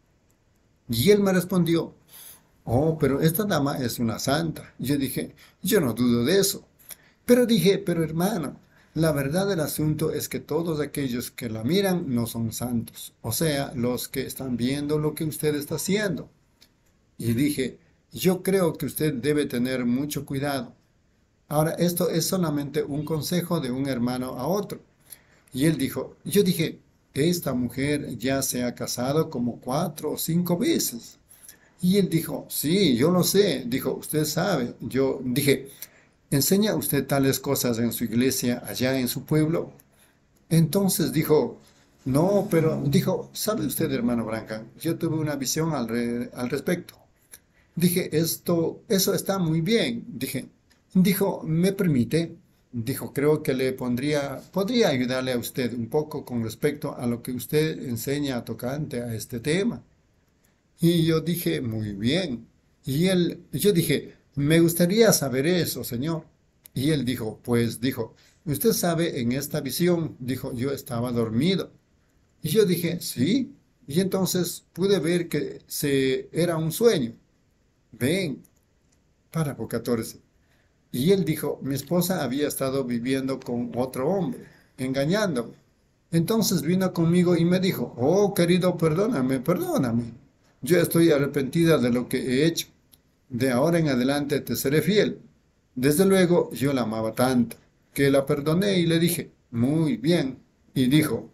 Y él me respondió, oh, pero esta dama es una santa. Yo dije, yo no dudo de eso. Pero dije, pero hermano, la verdad del asunto es que todos aquellos que la miran no son santos, o sea, los que están viendo lo que usted está haciendo. Y dije, yo creo que usted debe tener mucho cuidado. Ahora, esto es solamente un consejo de un hermano a otro. Y él dijo, yo dije, esta mujer ya se ha casado como 4 o 5 veces. Y él dijo, sí, yo lo sé. Dijo, usted sabe. Yo dije, ¿enseña usted tales cosas en su iglesia allá en su pueblo? Entonces dijo, no, pero dijo, ¿sabe usted, hermano Branham? Yo tuve una visión al respecto. Dije, eso está muy bien. Dijo, ¿me permite? Dijo, creo que podría ayudarle a usted un poco con respecto a lo que usted enseña tocante a este tema. Y yo dije, muy bien. Yo dije, me gustaría saber eso, señor. Y él dijo, usted sabe, en esta visión, dijo, yo estaba dormido. Y yo dije, sí. Y entonces pude ver que era un sueño. Ven, párrafo 14. Y él dijo, mi esposa había estado viviendo con otro hombre, engañándome. Entonces vino conmigo y me dijo, oh, querido, perdóname. Yo estoy arrepentida de lo que he hecho. De ahora en adelante te seré fiel. Desde luego yo la amaba tanto, que la perdoné y le dije, muy bien. Y dijo,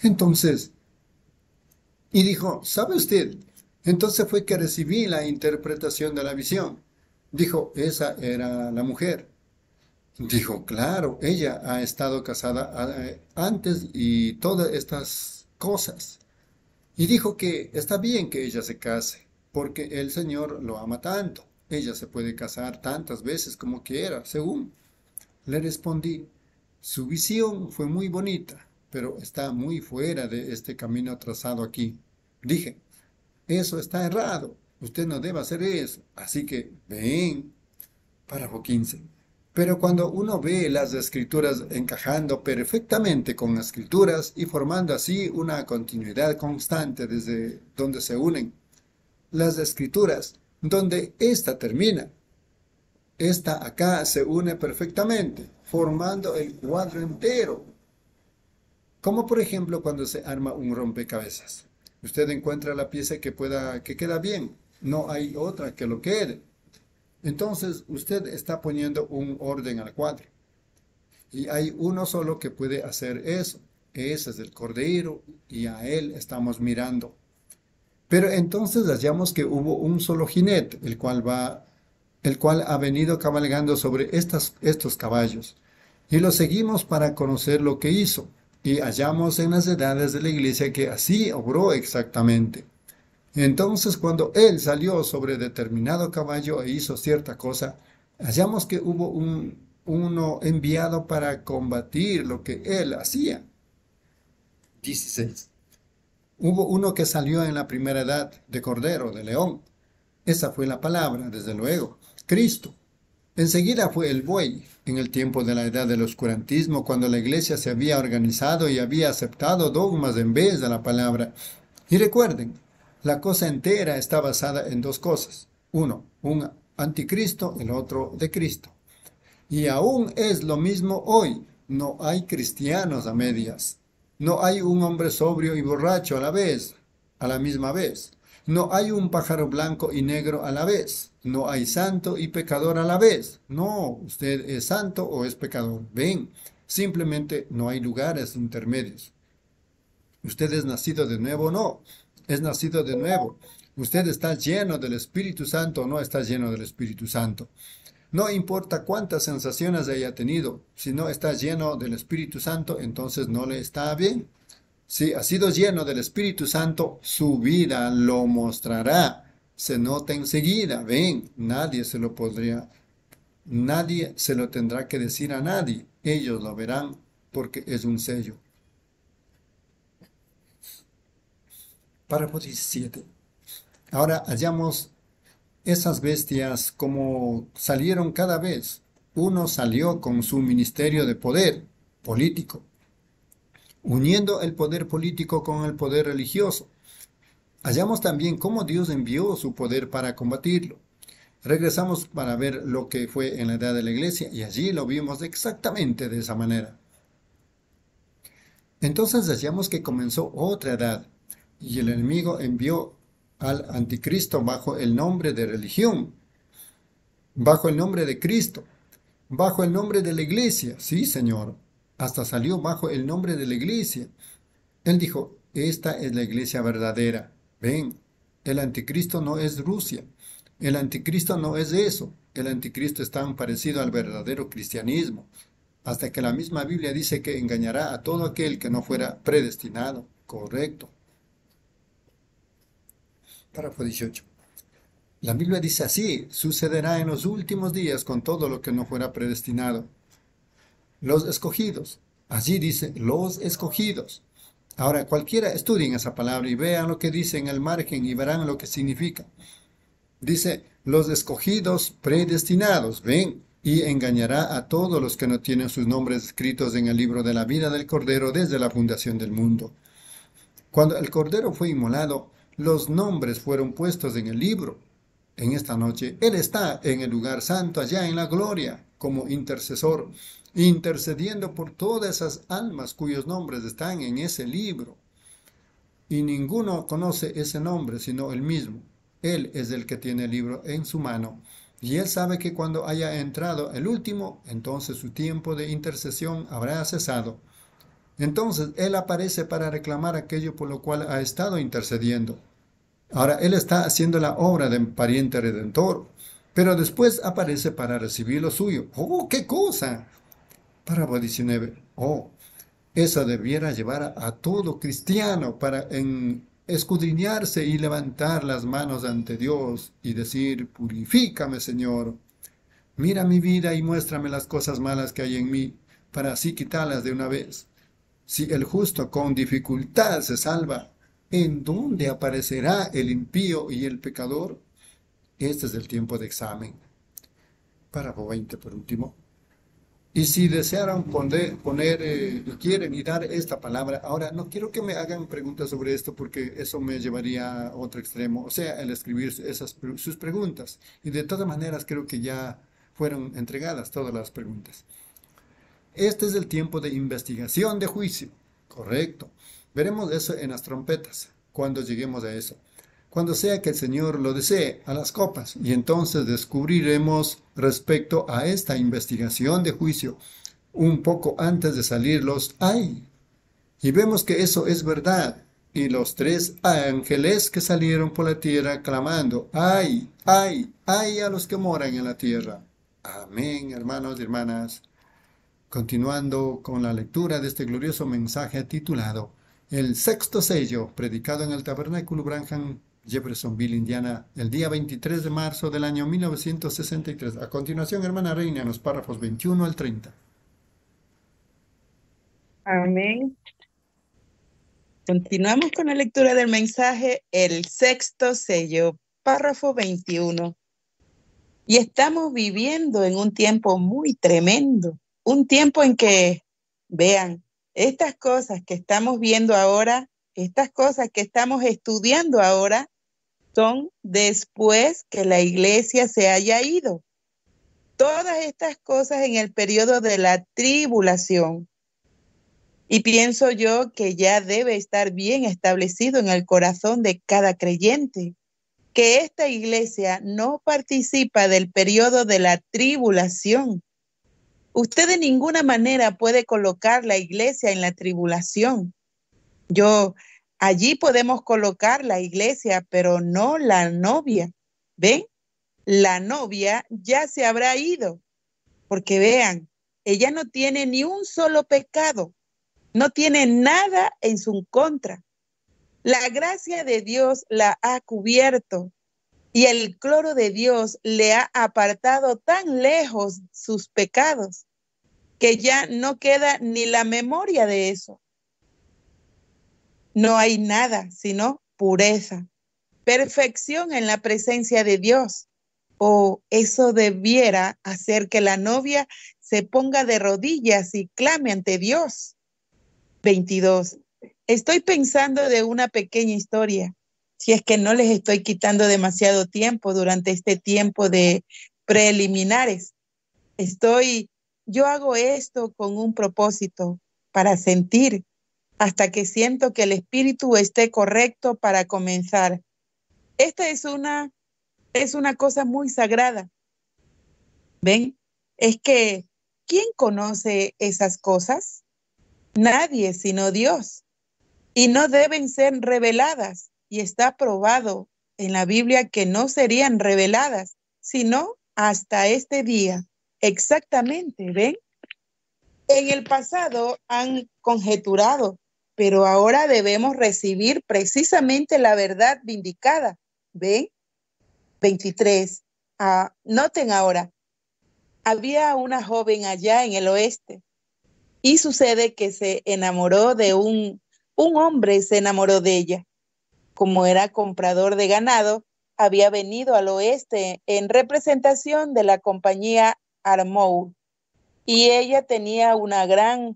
¿sabe usted? Entonces fue que recibí la interpretación de la visión. Dijo, esa era la mujer. Dijo, claro, ella ha estado casada antes y todas estas cosas. Y dijo que está bien que ella se case, porque el Señor lo ama tanto. Ella se puede casar tantas veces como quiera, según. Le respondí, su visión fue muy bonita, pero está muy fuera de este camino trazado aquí. Dije, eso está errado, usted no debe hacer eso, así que ven. Párrafo 15. Pero cuando uno ve las escrituras encajando perfectamente con las escrituras y formando así una continuidad constante desde donde se unen las escrituras, donde ésta termina, esta acá se une perfectamente, formando el cuadro entero. Como por ejemplo cuando se arma un rompecabezas. Usted encuentra la pieza que queda bien, no hay otra que lo quede. Entonces usted está poniendo un orden al cuadro. Y hay uno solo que puede hacer eso. Ese es el Cordero y a él estamos mirando. Pero entonces hallamos que hubo un solo jinete, el cual ha venido cabalgando sobre estos caballos. Y lo seguimos para conocer lo que hizo. Y hallamos en las edades de la iglesia que así obró exactamente. Entonces, cuando él salió sobre determinado caballo e hizo cierta cosa, hallamos que hubo uno enviado para combatir lo que él hacía. 16. Hubo uno que salió en la primera edad de cordero, de león. Esa fue la palabra, desde luego, Cristo. Enseguida fue el buey, en el tiempo de la edad del oscurantismo, cuando la iglesia se había organizado y había aceptado dogmas en vez de la palabra. Y recuerden, la cosa entera está basada en dos cosas. Uno, un anticristo, el otro de Cristo. Y aún es lo mismo hoy. No hay cristianos a medias. No hay un hombre sobrio y borracho a la misma vez. No hay un pájaro blanco y negro a la vez. No hay santo y pecador a la vez. No, usted es santo o es pecador. Ven, simplemente no hay lugares intermedios. ¿Usted es nacido de nuevo o no? Es nacido de nuevo. ¿Usted está lleno del Espíritu Santo o no está lleno del Espíritu Santo? No importa cuántas sensaciones haya tenido, si no está lleno del Espíritu Santo, entonces no le está bien. Si ha sido lleno del Espíritu Santo, su vida lo mostrará. Se nota enseguida, ven, nadie se lo tendrá que decir a nadie. Ellos lo verán porque es un sello. Párrafo 17. Ahora hallamos esas bestias como salieron cada vez. Uno salió con su ministerio de poder político, uniendo el poder político con el poder religioso. Hallamos también cómo Dios envió su poder para combatirlo. Regresamos para ver lo que fue en la edad de la iglesia y allí lo vimos exactamente de esa manera. Entonces hallamos que comenzó otra edad y el enemigo envió al anticristo bajo el nombre de religión, bajo el nombre de Cristo, bajo el nombre de la iglesia. Sí, Señor, hasta salió bajo el nombre de la iglesia. Él dijo, esta es la iglesia verdadera. Ven, el anticristo no es Rusia. El anticristo no es eso. El anticristo es tan parecido al verdadero cristianismo, hasta que la misma Biblia dice que engañará a todo aquel que no fuera predestinado. Correcto. Párrafo 18. La Biblia dice así, sucederá en los últimos días con todo lo que no fuera predestinado. Los escogidos. Allí dice, los escogidos. Ahora, cualquiera estudien esa palabra y vean lo que dice en el margen y verán lo que significa. Dice, los escogidos predestinados, ven, y engañará a todos los que no tienen sus nombres escritos en el libro de la vida del Cordero desde la fundación del mundo. Cuando el Cordero fue inmolado, los nombres fueron puestos en el libro. En esta noche, Él está en el lugar santo, allá en la gloria, como intercesor, intercediendo por todas esas almas cuyos nombres están en ese libro. Y ninguno conoce ese nombre sino Él mismo. Él es el que tiene el libro en su mano. Y Él sabe que cuando haya entrado el último, entonces su tiempo de intercesión habrá cesado. Entonces Él aparece para reclamar aquello por lo cual ha estado intercediendo. Ahora Él está haciendo la obra de pariente redentor, pero después aparece para recibir lo suyo. ¡Oh, qué cosa! Párrafo 19. Oh, eso debiera llevar a todo cristiano para escudriñarse y levantar las manos ante Dios y decir, purifícame, Señor. Mira mi vida y muéstrame las cosas malas que hay en mí, para así quitarlas de una vez. Si el justo con dificultad se salva, ¿en dónde aparecerá el impío y el pecador? Este es el tiempo de examen. Párrafo 20 por último. Y si desearan quieren y dar esta palabra, ahora no quiero que me hagan preguntas sobre esto porque eso me llevaría a otro extremo, o sea, el escribir sus preguntas. Y de todas maneras creo que ya fueron entregadas todas las preguntas. Este es el tiempo de investigación de juicio. Correcto. Veremos eso en las trompetas, cuando lleguemos a eso. Cuando sea que el Señor lo desee, a las copas, y entonces descubriremos respecto a esta investigación de juicio, un poco antes de salir los ay. Y vemos que eso es verdad. Y los 3 ángeles que salieron por la tierra clamando, ay, ay, ay a los que moran en la tierra. Amén, hermanos y hermanas. Continuando con la lectura de este glorioso mensaje titulado El sexto sello, predicado en el Tabernáculo Branham, Jeffersonville, Indiana, el día 23 de marzo del año 1963. A continuación, hermana Reina, en los párrafos 21 al 30. Amén. Continuamos con la lectura del mensaje, el sexto sello, párrafo 21. Y estamos viviendo en un tiempo muy tremendo, un tiempo en que, vean, estas cosas que estamos viendo ahora, estas cosas que estamos estudiando ahora, son después que la iglesia se haya ido. Todas estas cosas en el periodo de la tribulación. Y pienso yo que ya debe estar bien establecido en el corazón de cada creyente que esta iglesia no participa del periodo de la tribulación. Usted de ninguna manera puede colocar la iglesia en la tribulación. Allí podemos colocar la iglesia, pero no la novia. ¿Ven? La novia ya se habrá ido, porque vean, ella no tiene ni un solo pecado. No tiene nada en su contra. La gracia de Dios la ha cubierto y el cloro de Dios le ha apartado tan lejos sus pecados que ya no queda ni la memoria de eso. No hay nada sino pureza, perfección en la presencia de Dios. Eso debiera hacer que la novia se ponga de rodillas y clame ante Dios. 22. Estoy pensando de una pequeña historia, si es que no les estoy quitando demasiado tiempo durante este tiempo de preliminares. Yo hago esto con un propósito, para sentir, hasta que siento que el espíritu esté correcto para comenzar. Esta es una cosa muy sagrada. ¿Ven? Es que, ¿quién conoce esas cosas? Nadie sino Dios, y no deben ser reveladas, y está probado en la Biblia que no serían reveladas, sino hasta este día. Exactamente, ¿ven? En el pasado han conjeturado, pero ahora debemos recibir precisamente la verdad vindicada. ¿Ven? 23. Noten ahora, había una joven allá en el oeste, y sucede que se enamoró de un hombre, se enamoró de ella. Como era comprador de ganado, había venido al oeste en representación de la compañía Armour. Y ella tenía un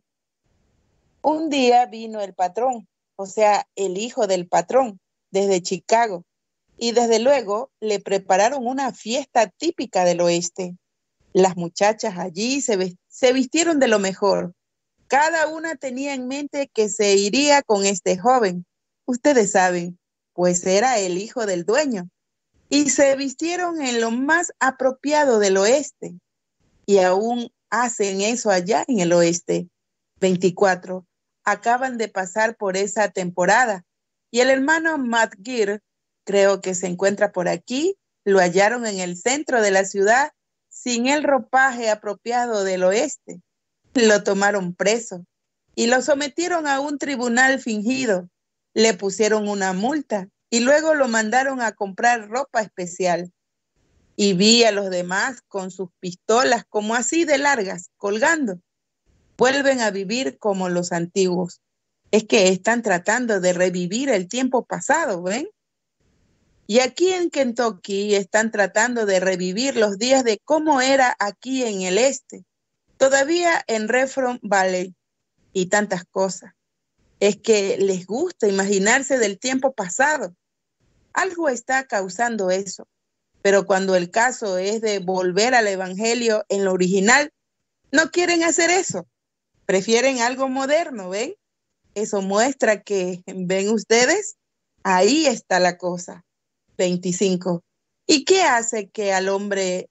día vino el patrón, o sea, el hijo del patrón, desde Chicago. Y desde luego le prepararon una fiesta típica del oeste. Las muchachas allí se vistieron de lo mejor. Cada una tenía en mente que se iría con este joven. Ustedes saben, pues era el hijo del dueño. Y se vistieron en lo más apropiado del oeste. Y aún hacen eso allá en el oeste. 24. Acaban de pasar por esa temporada. Y el hermano Matt Gear, creo que se encuentra por aquí, lo hallaron en el centro de la ciudad sin el ropaje apropiado del oeste. Lo tomaron preso y lo sometieron a un tribunal fingido. Le pusieron una multa y luego lo mandaron a comprar ropa especial. Y vi a los demás con sus pistolas como así de largas, colgando. Vuelven a vivir como los antiguos. Es que están tratando de revivir el tiempo pasado, ¿ven? Y aquí en Kentucky están tratando de revivir los días de cómo era aquí en el este. Todavía en Reform Valley y tantas cosas. Es que les gusta imaginarse del tiempo pasado. Algo está causando eso. Pero cuando el caso es de volver al evangelio en lo original, no quieren hacer eso. Prefieren algo moderno, ¿ven? Eso muestra que, ¿ven ustedes? Ahí está la cosa. 25. ¿Y qué hace que al hombre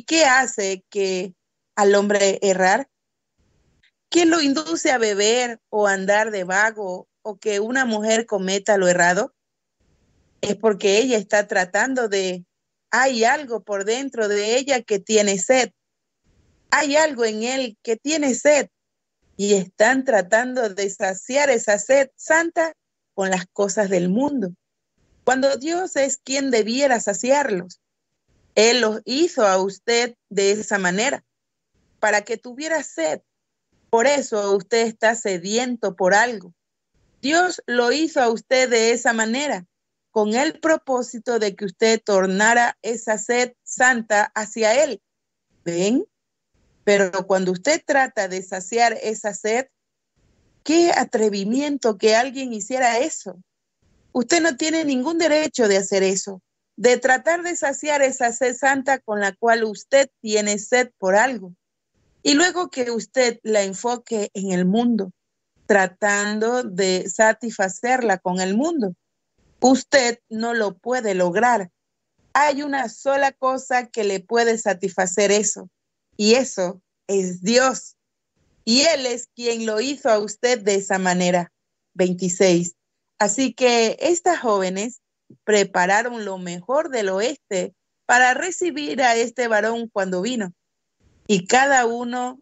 errar? ¿Quién lo induce a beber o a andar de vago o que una mujer cometa lo errado? Es porque ella está hay algo por dentro de ella que tiene sed. Hay algo en él que tiene sed y están tratando de saciar esa sed santa con las cosas del mundo. Cuando Dios es quien debiera saciarlos. Él los hizo a usted de esa manera, para que tuviera sed. Por eso usted está sediento por algo. Dios lo hizo a usted de esa manera, con el propósito de que usted tornara esa sed santa hacia Él. ¿Ven? Pero cuando usted trata de saciar esa sed, qué atrevimiento que alguien hiciera eso. Usted no tiene ningún derecho de hacer eso, de tratar de saciar esa sed santa con la cual usted tiene sed por algo. Y luego que usted la enfoque en el mundo, tratando de satisfacerla con el mundo, usted no lo puede lograr. Hay una sola cosa que le puede satisfacer eso, y eso es Dios. Y Él es quien lo hizo a usted de esa manera. 26. Así que estas jóvenes prepararon lo mejor del oeste para recibir a este varón cuando vino. Y cada una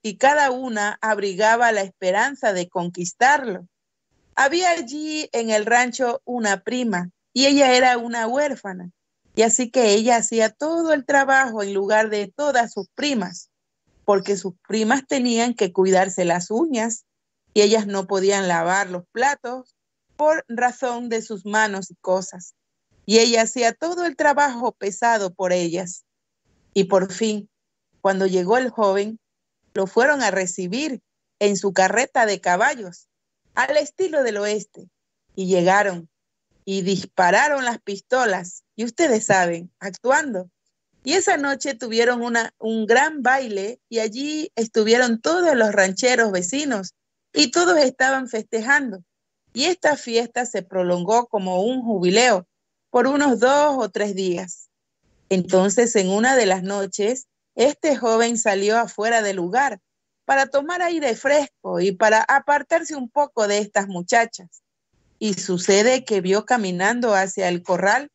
abrigaba la esperanza de conquistarlo. Había allí en el rancho una prima y ella era una huérfana. Y así que ella hacía todo el trabajo en lugar de todas sus primas, porque sus primas tenían que cuidarse las uñas y ellas no podían lavar los platos por razón de sus manos y cosas. Y ella hacía todo el trabajo pesado por ellas. Y por fin, cuando llegó el joven, lo fueron a recibir en su carreta de caballos, al estilo del oeste. Y llegaron y dispararon las pistolas, y ustedes saben, actuando. Y esa noche tuvieron un gran baile y allí estuvieron todos los rancheros vecinos y todos estaban festejando. Y esta fiesta se prolongó como un jubileo por unos 2 o 3 días. Entonces, en una de las noches, este joven salió afuera del lugar para tomar aire fresco y para apartarse un poco de estas muchachas. Y sucede que vio caminando hacia el corral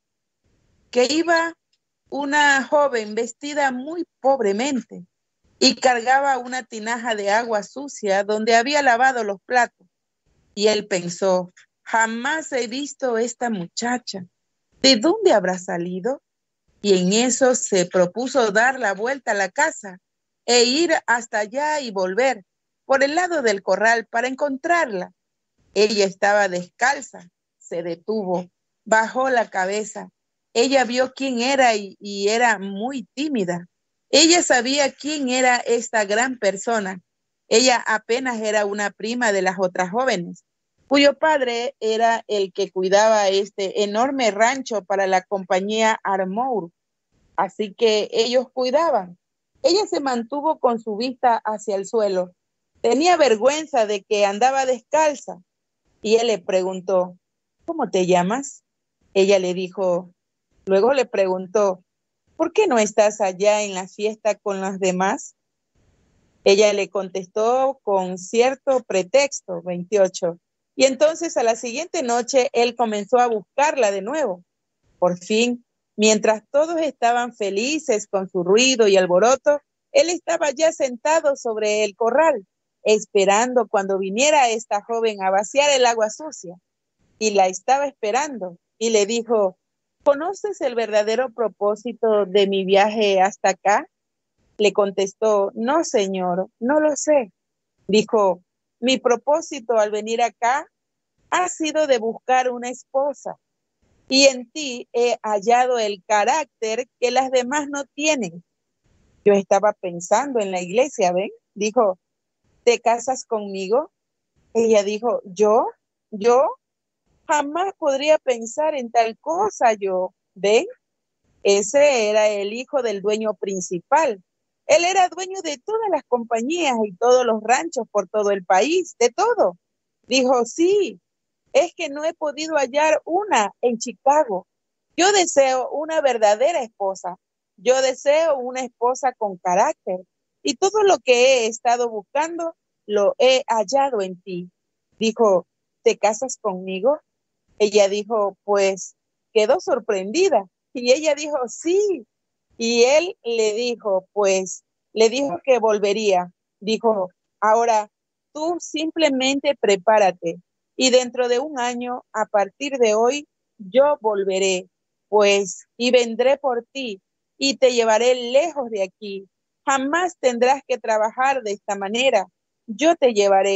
que iba una joven vestida muy pobremente y cargaba una tinaja de agua sucia donde había lavado los platos. Y él pensó, jamás he visto esta muchacha. ¿De dónde habrá salido? Y en eso se propuso dar la vuelta a la casa e ir hasta allá y volver por el lado del corral para encontrarla. Ella estaba descalza, se detuvo, bajó la cabeza. Ella vio quién era y era muy tímida. Ella sabía quién era esta gran persona. Ella apenas era una prima de las otras jóvenes, cuyo padre era el que cuidaba este enorme rancho para la compañía Armour. Así que ellos cuidaban. Ella se mantuvo con su vista hacia el suelo. Tenía vergüenza de que andaba descalza. Y él le preguntó, ¿cómo te llamas? Ella le dijo, luego le preguntó, ¿por qué no estás allá en la fiesta con los demás? Ella le contestó con cierto pretexto, 28. Y entonces a la siguiente noche él comenzó a buscarla de nuevo. Por fin, mientras todos estaban felices con su ruido y alboroto, él estaba ya sentado sobre el corral, esperando cuando viniera esta joven a vaciar el agua sucia. Y la estaba esperando y le dijo, ¿conoces el verdadero propósito de mi viaje hasta acá? Le contestó, no, señor, no lo sé. Dijo, mi propósito al venir acá ha sido de buscar una esposa. Y en ti he hallado el carácter que las demás no tienen. Yo estaba pensando en la iglesia, ¿ven? Dijo, ¿te casas conmigo? Ella dijo, ¿yo? Jamás podría pensar en tal cosa yo. ¿Ven? Ese era el hijo del dueño principal. Él era dueño de todas las compañías y todos los ranchos por todo el país, de todo. Dijo, sí, es que no he podido hallar una en Chicago. Yo deseo una verdadera esposa. Yo deseo una esposa con carácter. Y todo lo que he estado buscando, lo he hallado en ti. Dijo, ¿te casas conmigo? Ella dijo, pues, quedó sorprendida. Y ella dijo, sí. Y él le dijo, le dijo que volvería. Dijo, ahora tú simplemente prepárate. Y dentro de un año, a partir de hoy, yo volveré, y vendré por ti y te llevaré lejos de aquí. Jamás tendrás que trabajar de esta manera. Yo te llevaré.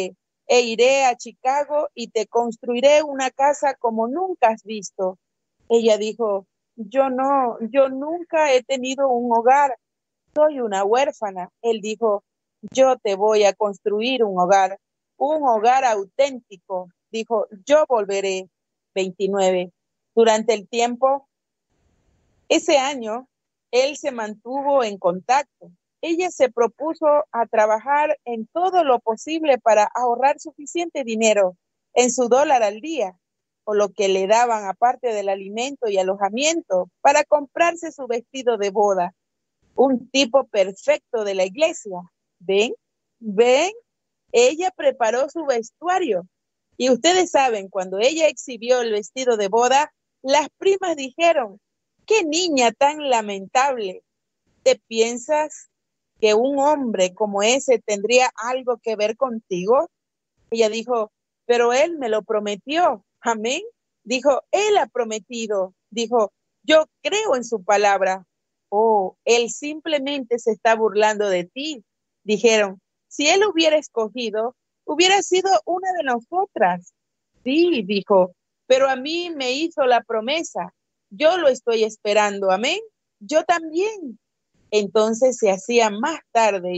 e iré a Chicago y te construiré una casa como nunca has visto. Ella dijo, yo nunca he tenido un hogar, soy una huérfana. Él dijo, yo te voy a construir un hogar auténtico. Dijo, yo volveré. 29. Durante el tiempo, ese año, él se mantuvo en contacto. Ella se propuso a trabajar en todo lo posible para ahorrar suficiente dinero en su dólar al día, o lo que le daban aparte del alimento y alojamiento, para comprarse su vestido de boda. Un tipo perfecto de la iglesia. ¿Ven? ¿Ven? Ella preparó su vestuario. Y ustedes saben, cuando ella exhibió el vestido de boda, las primas dijeron, ¡qué niña tan lamentable! ¿Te piensas que un hombre como ese tendría algo que ver contigo? Ella dijo, pero él me lo prometió. Amén. Dijo, él ha prometido. Dijo, yo creo en su palabra. Oh, él simplemente se está burlando de ti. Dijeron, si él hubiera escogido, hubiera sido una de nosotras. Sí, dijo, pero a mí me hizo la promesa. Yo lo estoy esperando. Amén. Yo también. Entonces se hacía más tarde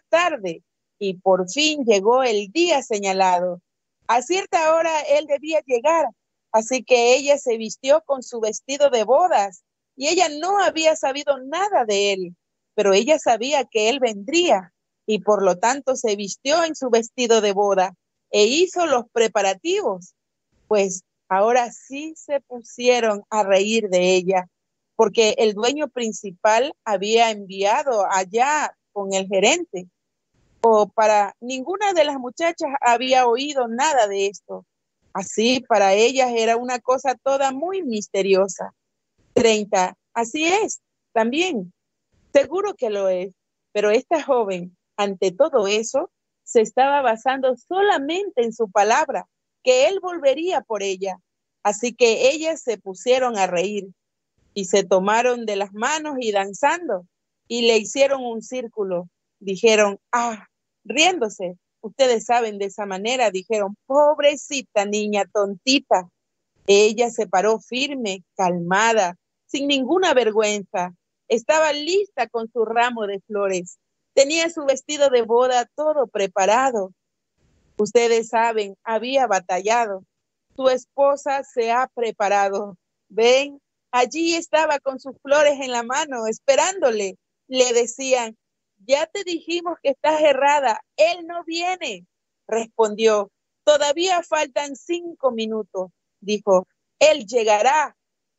y por fin llegó el día señalado. A cierta hora él debía llegar, así que ella se vistió con su vestido de bodas y ella no había sabido nada de él, pero ella sabía que él vendría y por lo tanto se vistió en su vestido de boda e hizo los preparativos. Pues ahora sí se pusieron a reír de ella, porque el dueño principal había enviado allá con el gerente. O para ninguna de las muchachas había oído nada de esto. Así para ellas era una cosa toda muy misteriosa. 30. Así es, también. Seguro que lo es. Pero esta joven, ante todo eso, se estaba basando solamente en su palabra, que él volvería por ella. Así que ellas se pusieron a reír y se tomaron de las manos y danzando y le hicieron un círculo. Dijeron, riéndose. Ustedes saben, de esa manera dijeron, pobrecita niña tontita. Ella se paró firme, calmada, sin ninguna vergüenza. Estaba lista con su ramo de flores. Tenía su vestido de boda todo preparado. Ustedes saben, había batallado. Su esposa se ha preparado. Ven, allí estaba con sus flores en la mano, esperándole. Le decían, ya te dijimos que estás errada, él no viene. Respondió, todavía faltan 5 minutos. Dijo, él llegará.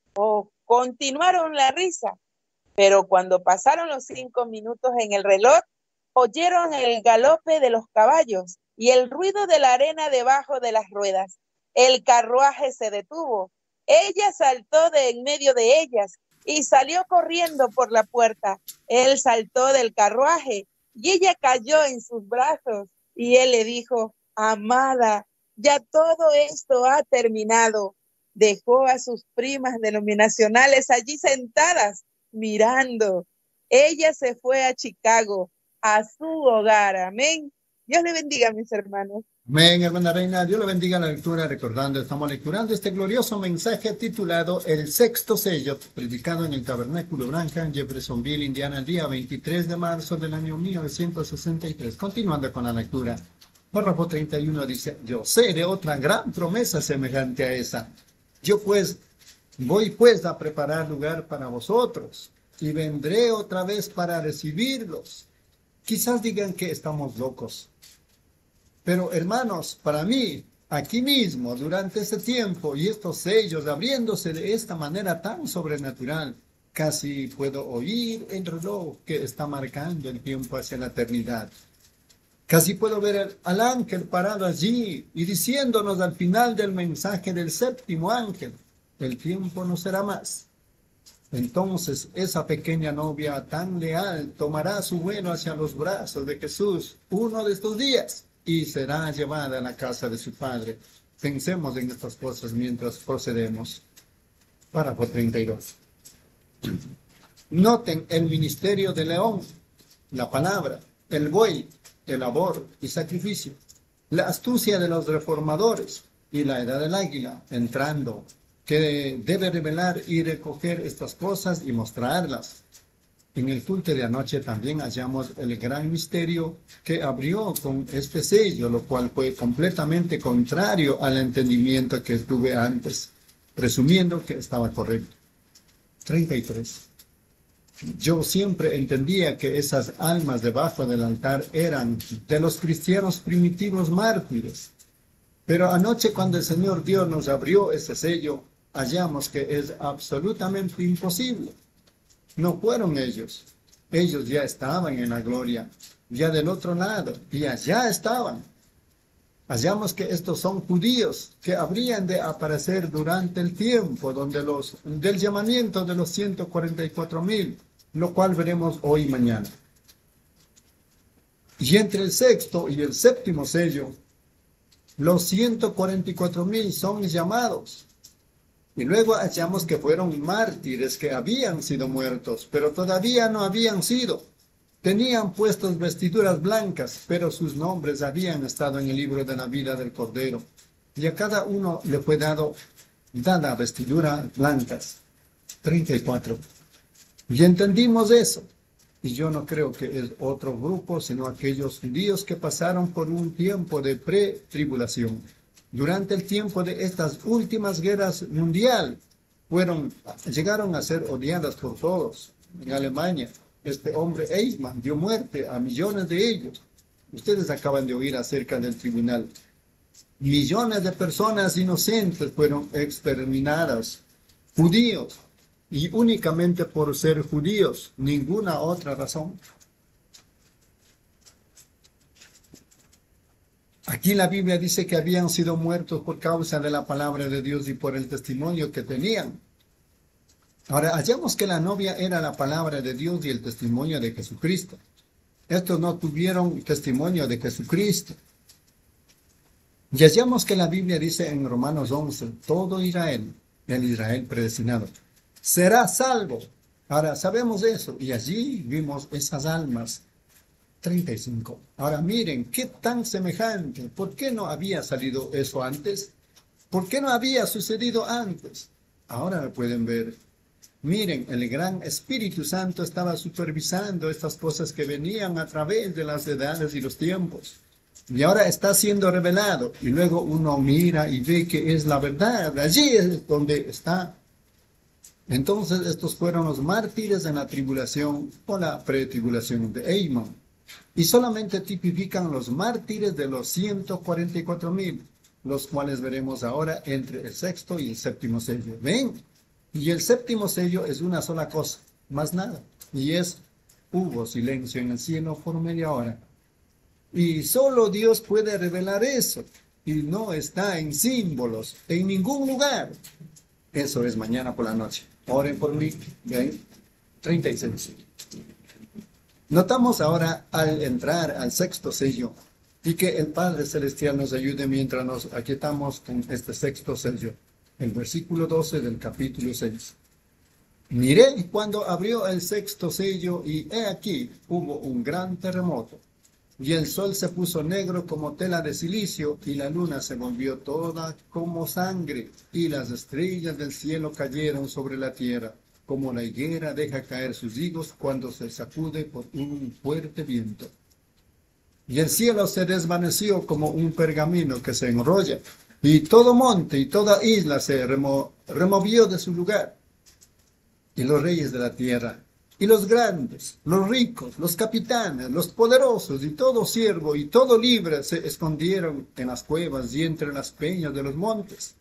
Continuaron la risa. Pero cuando pasaron los 5 minutos en el reloj, oyeron el galope de los caballos y el ruido de la arena debajo de las ruedas. El carruaje se detuvo. Ella saltó de en medio de ellas y salió corriendo por la puerta. Él saltó del carruaje y ella cayó en sus brazos y él le dijo, amada, ya todo esto ha terminado. Dejó a sus primas denominacionales allí sentadas mirando. Ella se fue a Chicago, a su hogar. Amén. Dios le bendiga, mis hermanos. Amén, hermana Reina. Dios le bendiga la lectura. Estamos lecturando este glorioso mensaje titulado El Sexto Sello, predicado en el Tabernáculo Branham en Jeffersonville, Indiana, el día 23 de marzo del año 1963. Continuando con la lectura. Párrafo 31 dice, yo sé de otra gran promesa semejante a esa. Yo pues voy pues a preparar lugar para vosotros y vendré otra vez para recibirlos. Quizás digan que estamos locos. Pero hermanos, para mí, aquí mismo, durante este tiempo y estos sellos abriéndose de esta manera tan sobrenatural, casi puedo oír el reloj que está marcando el tiempo hacia la eternidad. Casi puedo ver al ángel parado allí y diciéndonos al final del mensaje del séptimo ángel, el tiempo no será más. Entonces esa pequeña novia tan leal tomará su vuelo hacia los brazos de Jesús uno de estos días y será llevada a la casa de su padre. Pensemos en estas cosas mientras procedemos. Párrafo 32. Noten el ministerio de león, la palabra, el buey, el labor y sacrificio. la astucia de los reformadores y la edad del águila entrando, que debe revelar y recoger estas cosas y mostrarlas. En el culto de anoche también hallamos el gran misterio que abrió con este sello, lo cual fue completamente contrario al entendimiento que tuve antes, presumiendo que estaba correcto. 33. Yo siempre entendía que esas almas debajo del altar eran de los cristianos primitivos mártires. Pero anoche, cuando el Señor Dios nos abrió ese sello, hallamos que es absolutamente imposible. No fueron ellos. Ellos ya estaban en la gloria, ya del otro lado, y allá estaban. Hallamos que estos son judíos que habrían de aparecer durante el tiempo del llamamiento de los 144,000, lo cual veremos hoy y mañana. Y entre el sexto y el séptimo sello, los 144,000 son llamados. Y luego hallamos que fueron mártires que habían sido muertos, pero todavía no habían sido. Tenían puestos vestiduras blancas, pero sus nombres habían estado en el libro de la vida del Cordero. Y a cada uno le fue dada vestiduras blancas. 34. Y entendimos eso. Y yo no creo que es otro grupo, sino aquellos judíos que pasaron por un tiempo de pre-tribulación. Durante el tiempo de estas últimas guerras mundiales, llegaron a ser odiadas por todos. En Alemania, este hombre Eichmann dio muerte a millones de ellos. Ustedes acaban de oír acerca del tribunal. Millones de personas inocentes fueron exterminadas. Judíos, y únicamente por ser judíos, ninguna otra razón. Aquí la Biblia dice que habían sido muertos por causa de la palabra de Dios y por el testimonio que tenían. Ahora, hallamos que la novia era la palabra de Dios y el testimonio de Jesucristo. Estos no tuvieron testimonio de Jesucristo. Y hallamos que la Biblia dice en Romanos 11, todo Israel, el Israel predestinado, será salvo. Ahora, sabemos eso, y allí vimos esas almas. 35. Ahora miren, qué tan semejante. ¿Por qué no había salido eso antes? ¿Por qué no había sucedido antes? Ahora lo pueden ver. Miren, el gran Espíritu Santo estaba supervisando estas cosas que venían a través de las edades y los tiempos. Y ahora está siendo revelado. Y luego uno mira y ve que es la verdad. Allí es donde está. Entonces estos fueron los mártires en la tribulación o la pretribulación de Eichmann. Y solamente tipifican los mártires de los 144,000, los cuales veremos ahora entre el sexto y el séptimo sello. ¿Ven? Y el séptimo sello es una sola cosa, más nada. Y hubo silencio en el cielo por media hora. Y solo Dios puede revelar eso. Y no está en símbolos, en ningún lugar. Eso es mañana por la noche. Oren por mí. ¿Ven? 36. Notamos ahora al entrar al sexto sello y que el Padre Celestial nos ayude mientras nos aquietamos con este sexto sello. El versículo 12 del capítulo 6. Miré cuando abrió el sexto sello y he aquí hubo un gran terremoto. Y el sol se puso negro como tela de silicio y la luna se volvió toda como sangre y las estrellas del cielo cayeron sobre la tierra, como la higuera deja caer sus higos cuando se sacude por un fuerte viento. Y el cielo se desvaneció como un pergamino que se enrolla, y todo monte y toda isla se removió de su lugar. Y los reyes de la tierra, y los grandes, los ricos, los capitanes, los poderosos, y todo siervo y todo libre se escondieron en las cuevas y entre las peñas de los montes.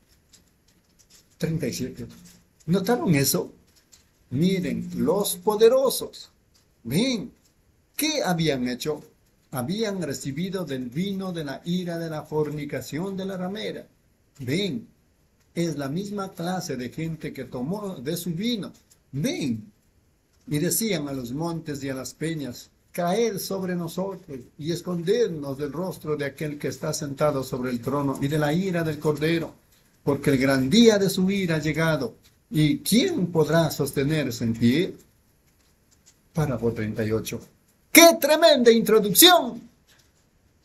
37. ¿Notaron eso? Miren, los poderosos. Ven, ¿qué habían hecho? Habían recibido del vino de la ira de la fornicación de la ramera. Ven, es la misma clase de gente que tomó de su vino. Ven, y decían a los montes y a las peñas, caed sobre nosotros y escondernos del rostro de aquel que está sentado sobre el trono y de la ira del Cordero, porque el gran día de su ira ha llegado. ¿Y quién podrá sostenerse en pie? Párrafo 38. ¡Qué tremenda introducción!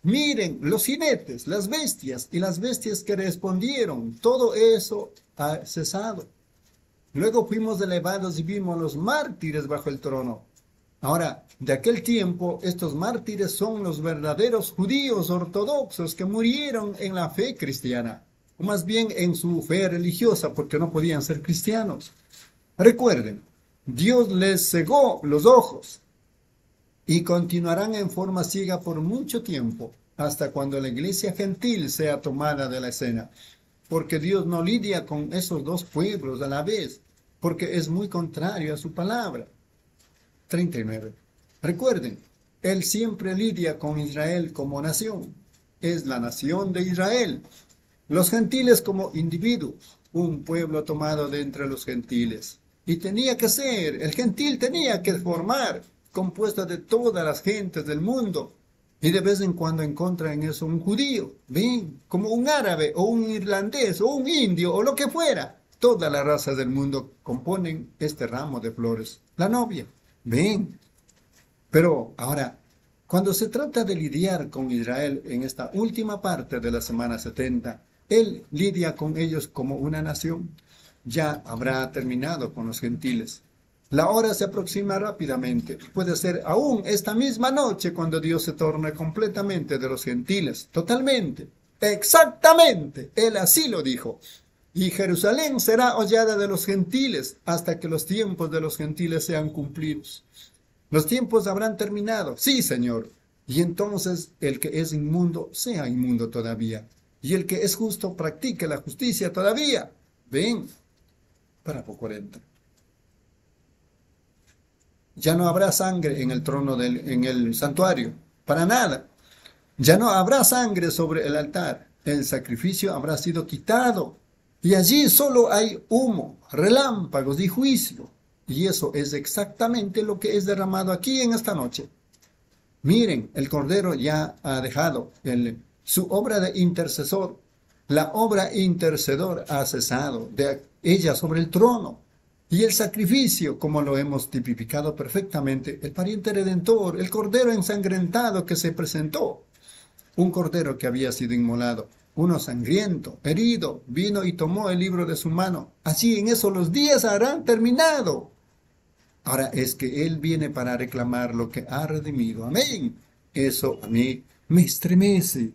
Miren, los jinetes, las bestias y las bestias que respondieron, todo eso ha cesado. Luego fuimos elevados y vimos los mártires bajo el trono. Ahora, de aquel tiempo, estos mártires son los verdaderos judíos ortodoxos que murieron en la fe cristiana, o más bien en su fe religiosa, porque no podían ser cristianos. Recuerden, Dios les cegó los ojos y continuarán en forma ciega por mucho tiempo, hasta cuando la iglesia gentil sea tomada de la escena, porque Dios no lidia con esos dos pueblos a la vez, porque es muy contrario a su palabra. 39. Recuerden, Él siempre lidia con Israel como nación, es la nación de Israel, los gentiles como individuos, un pueblo tomado de entre los gentiles. Y tenía que ser, el gentil tenía que formar, compuesta de todas las gentes del mundo. Y de vez en cuando encuentra en eso un judío, ven, como un árabe o un irlandés o un indio o lo que fuera. Todas las razas del mundo componen este ramo de flores, la novia. Ven. Pero ahora, cuando se trata de lidiar con Israel en esta última parte de la semana 70, Él lidia con ellos como una nación. Ya habrá terminado con los gentiles. La hora se aproxima rápidamente. Puede ser aún esta misma noche cuando Dios se torne completamente de los gentiles. Totalmente. Exactamente. Él así lo dijo. Y Jerusalén será hollada de los gentiles hasta que los tiempos de los gentiles sean cumplidos. Los tiempos habrán terminado. Sí, Señor. Y entonces el que es inmundo sea inmundo todavía. Y el que es justo practique la justicia todavía. Ven. Párrafo 40. Ya no habrá sangre en el trono en el santuario, para nada. Ya no habrá sangre sobre el altar. El sacrificio habrá sido quitado. Y allí solo hay humo, relámpagos y juicio. Y eso es exactamente lo que es derramado aquí en esta noche. Miren, el Cordero ya ha dejado su obra de intercesor. La obra intercedor ha cesado de ella sobre el trono. Y el sacrificio, como lo hemos tipificado perfectamente, el pariente redentor, el cordero ensangrentado que se presentó, un cordero que había sido inmolado, uno sangriento, herido, vino y tomó el libro de su mano. Así en eso los días habrán terminado. Ahora es que Él viene para reclamar lo que ha redimido. Amén. Eso a mí me estremece.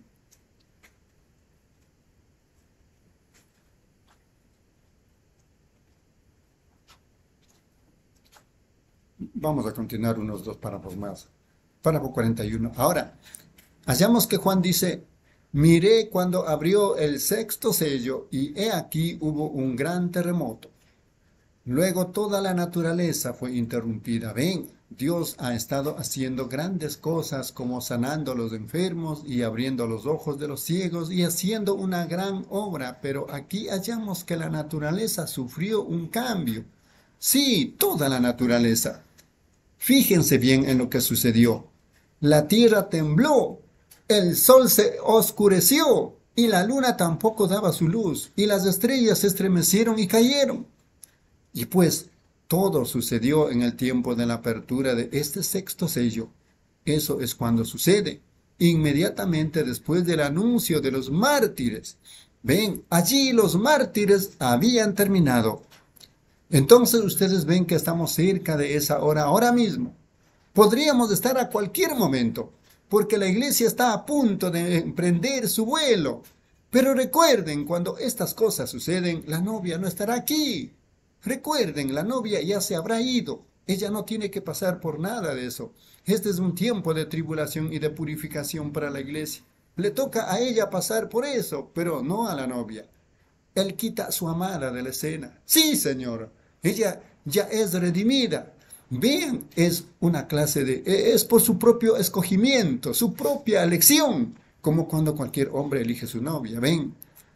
Vamos a continuar unos dos párrafos más. Párrafo 41. Ahora, hallamos que Juan dice, miré cuando abrió el sexto sello y he aquí hubo un gran terremoto. Luego toda la naturaleza fue interrumpida. Ven, Dios ha estado haciendo grandes cosas como sanando a los enfermos y abriendo los ojos de los ciegos y haciendo una gran obra, pero aquí hallamos que la naturaleza sufrió un cambio. Sí, toda la naturaleza. Fíjense bien en lo que sucedió. La tierra tembló, el sol se oscureció y la luna tampoco daba su luz y las estrellas se estremecieron y cayeron. Y pues todo sucedió en el tiempo de la apertura de este sexto sello. Eso es cuando sucede, inmediatamente después del anuncio de los mártires. Ven, allí los mártires habían terminado. Entonces ustedes ven que estamos cerca de esa hora ahora mismo. Podríamos estar a cualquier momento, porque la iglesia está a punto de emprender su vuelo. Pero recuerden, cuando estas cosas suceden, la novia no estará aquí. Recuerden, la novia ya se habrá ido. Ella no tiene que pasar por nada de eso. Este es un tiempo de tribulación y de purificación para la iglesia. Le toca a ella pasar por eso, pero no a la novia. Él quita a su amada de la escena. Sí, Señor, ella ya es redimida. Vean, es una clase es por su propio escogimiento, su propia elección, como cuando cualquier hombre elige su novia. Ven.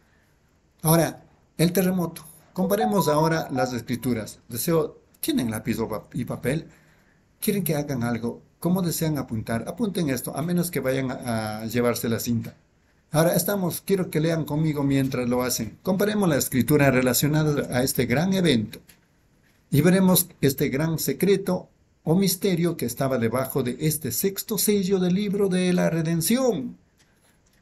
Ahora, el terremoto. Comparemos ahora las escrituras. ¿Tienen lápiz y papel? ¿Quieren que hagan algo? ¿Cómo desean apuntar? Apunten esto, a menos que vayan a llevarse la cinta. Ahora quiero que lean conmigo mientras lo hacen. Comparemos la escritura relacionada a este gran evento y veremos este gran secreto o misterio que estaba debajo de este sexto sello del libro de la redención.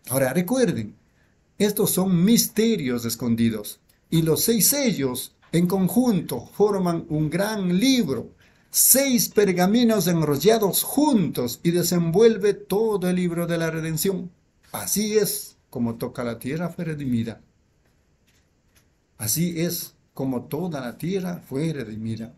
Ahora recuerden, estos son misterios escondidos y los 6 sellos en conjunto forman un gran libro, 6 pergaminos enrollados juntos y desenvuelve todo el libro de la redención. Así es como toda la tierra fue redimida. Así es como toda la tierra fue redimida.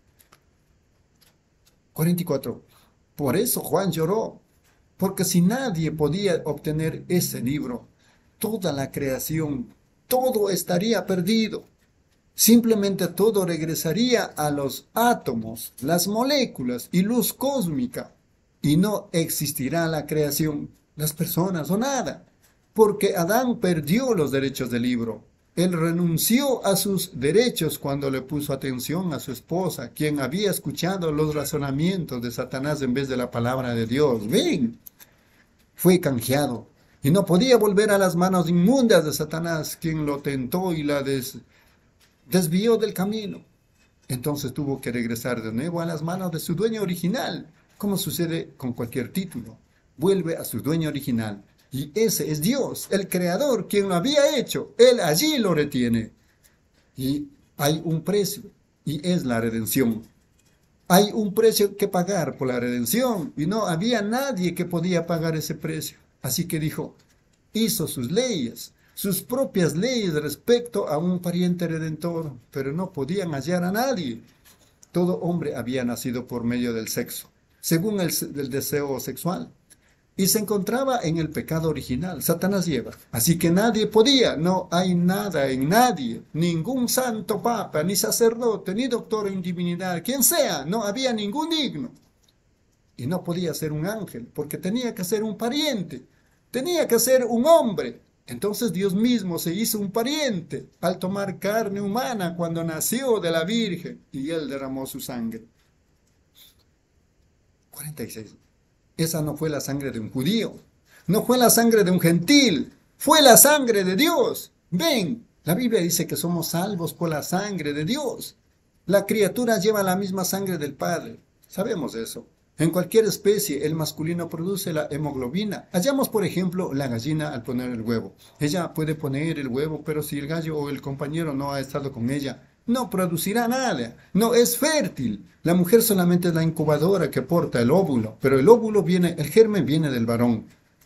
44. Por eso Juan lloró, porque si nadie podía obtener ese libro, toda la creación, todo estaría perdido. Simplemente todo regresaría a los átomos, las moléculas y luz cósmica, y no existirá la creación, las personas o nada, porque Adán perdió los derechos del libro. Él renunció a sus derechos cuando le puso atención a su esposa, quien había escuchado los razonamientos de Satanás en vez de la palabra de Dios. ¡Ven! Fue canjeado y no podía volver a las manos inmundas de Satanás, quien lo tentó y la desvió del camino. Entonces tuvo que regresar de nuevo a las manos de su dueño original, como sucede con cualquier título. Vuelve a su dueño original. Y ese es Dios, el Creador, quien lo había hecho. Él allí lo retiene. Y hay un precio, y es la redención. Hay un precio que pagar por la redención, y no había nadie que podía pagar ese precio. Así que dijo, hizo sus leyes, sus propias leyes respecto a un pariente redentor, pero no podían hallar a nadie. Todo hombre había nacido por medio del sexo, según el deseo sexual, y se encontraba en el pecado original, Satanás y Eva. Así que nadie podía, no hay nada en nadie, ningún santo papa, ni sacerdote, ni doctor en divinidad, quien sea, no había ningún digno. Y no podía ser un ángel, porque tenía que ser un pariente, tenía que ser un hombre. Entonces Dios mismo se hizo un pariente al tomar carne humana cuando nació de la Virgen, y Él derramó su sangre. 46. Esa no fue la sangre de un judío, no fue la sangre de un gentil, fue la sangre de Dios. Ven, la Biblia dice que somos salvos por la sangre de Dios. La criatura lleva la misma sangre del Padre, sabemos eso. En cualquier especie, el masculino produce la hemoglobina. Hallamos, por ejemplo, la gallina al poner el huevo. Ella puede poner el huevo, pero si el gallo o el compañero no ha estado con ella, no producirá nada, no es fértil. La mujer solamente es la incubadora que porta el óvulo, pero el germen viene del varón.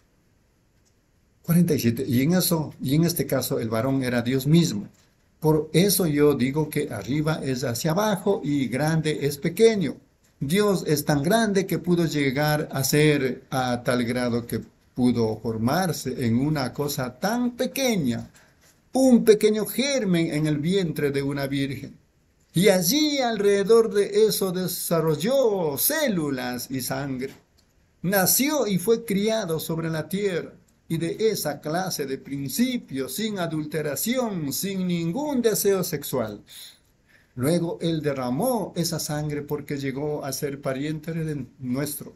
47. Y en este caso, el varón era Dios mismo. Por eso yo digo que arriba es hacia abajo y grande es pequeño. Dios es tan grande que pudo llegar a ser a tal grado que pudo formarse en una cosa tan pequeña, un pequeño germen en el vientre de una virgen. Y allí alrededor de eso desarrolló células y sangre. Nació y fue criado sobre la tierra. Y de esa clase de principios, sin adulteración, sin ningún deseo sexual. Luego Él derramó esa sangre porque llegó a ser pariente nuestro.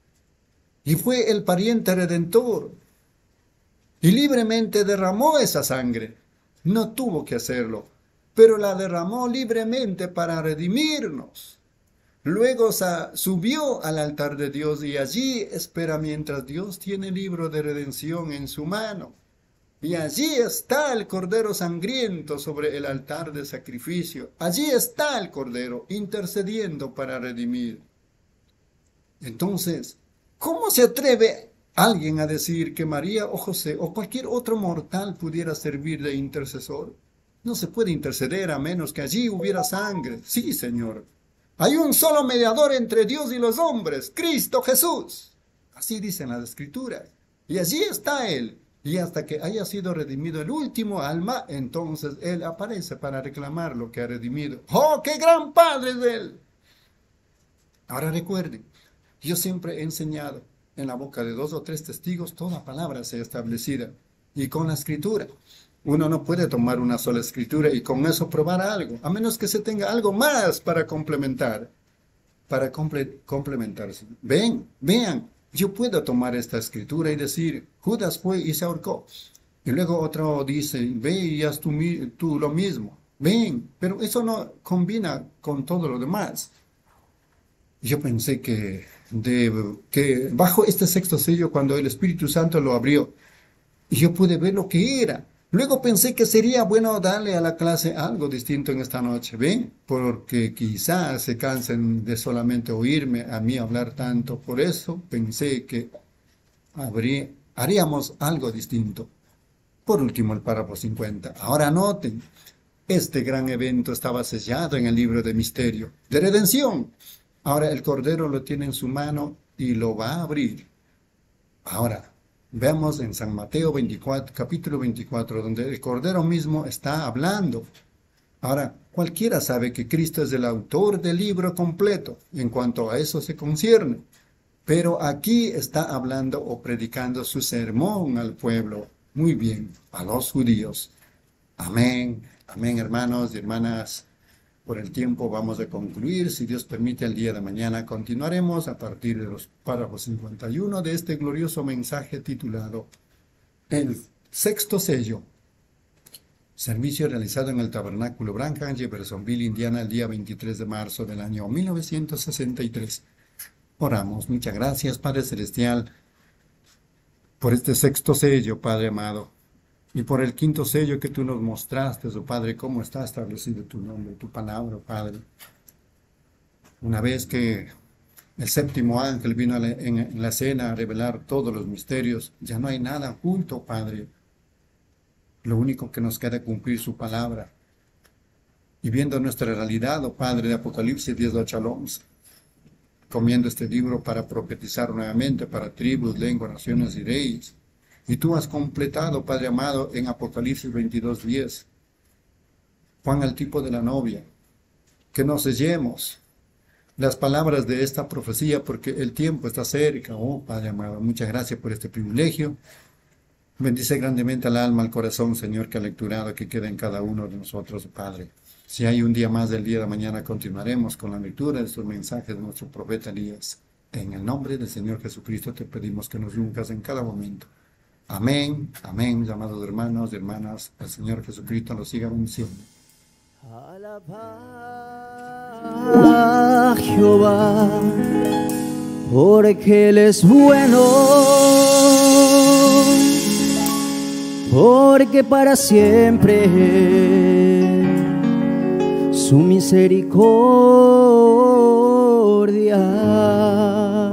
Y fue el pariente redentor. Y libremente derramó esa sangre. No tuvo que hacerlo, pero la derramó libremente para redimirnos. Luego subió al altar de Dios y allí espera mientras Dios tiene el libro de redención en su mano. Y allí está el cordero sangriento sobre el altar de sacrificio. Allí está el cordero intercediendo para redimir. Entonces, ¿cómo se atreve alguien a decir que María o José o cualquier otro mortal pudiera servir de intercesor? No se puede interceder a menos que allí hubiera sangre. Sí, Señor. Hay un solo mediador entre Dios y los hombres, Cristo Jesús. Así dicen las Escrituras. Y allí está Él. Y hasta que haya sido redimido el último alma, entonces Él aparece para reclamar lo que ha redimido. ¡Oh, qué gran Padre es Él! Ahora recuerden, yo siempre he enseñado, en la boca de 2 o 3 testigos, toda palabra sea establecida. Y con la Escritura. Uno no puede tomar una sola Escritura y con eso probar algo, a menos que se tenga algo más para complementar. Para complementarse. Vean. Yo puedo tomar esta escritura y decir, Judas fue y se ahorcó. Y luego otro dice, ve y haz tú lo mismo. Ven, pero eso no combina con todo lo demás. Yo pensé que bajo este 6º sello, cuando el Espíritu Santo lo abrió, y yo pude ver lo que era. Luego pensé que sería bueno darle a la clase algo distinto en esta noche, ¿ven? Porque quizás se cansen de solamente oírme a mí hablar tanto. Por eso pensé que haríamos algo distinto. Por último, el párrafo 50. Ahora noten, este gran evento estaba sellado en el libro de misterio, de redención. Ahora el Cordero lo tiene en su mano y lo va a abrir. Ahora, veamos en San Mateo 24, capítulo 24, donde el Cordero mismo está hablando. Ahora, cualquiera sabe que Cristo es el autor del libro completo, en cuanto a eso se concierne. Pero aquí está hablando o predicando su sermón al pueblo. Muy bien, a los judíos. Amén, amén, hermanos y hermanas. Por el tiempo vamos a concluir. Si Dios permite, el día de mañana continuaremos a partir de los párrafos 51 de este glorioso mensaje titulado El sexto sello. Servicio realizado en el Tabernáculo Branham, Jeffersonville, Indiana, el día 23 de marzo del año 1963. Oramos. Muchas gracias, Padre Celestial, por este sexto sello, Padre amado. Y por el quinto sello que tú nos mostraste, oh Padre, cómo está establecido tu nombre, tu palabra, Padre. Una vez que el séptimo ángel vino en la cena a revelar todos los misterios, ya no hay nada oculto, Padre. Lo único que nos queda es cumplir su palabra. Y viendo nuestra realidad, oh Padre, de Apocalipsis 18 al 11, comiendo este libro para profetizar nuevamente para tribus, lenguas, naciones y reyes. Y tú has completado, Padre amado, en Apocalipsis 22:10. Juan, el tipo de la novia, que nos sellemos las palabras de esta profecía, porque el tiempo está cerca. Oh, Padre amado, muchas gracias por este privilegio. Bendice grandemente al alma, al corazón, Señor, que ha lecturado, que queda en cada uno de nosotros, Padre. Si hay un día más del día de mañana, continuaremos con la lectura de estos mensajes de nuestro profeta Elías. En el nombre del Señor Jesucristo te pedimos que nos nunca en cada momento. Amén, amén, amados hermanos y hermanas, el Señor Jesucristo los siga bendiciendo. Alaba a Jehová, porque Él es bueno, porque para siempre su misericordia.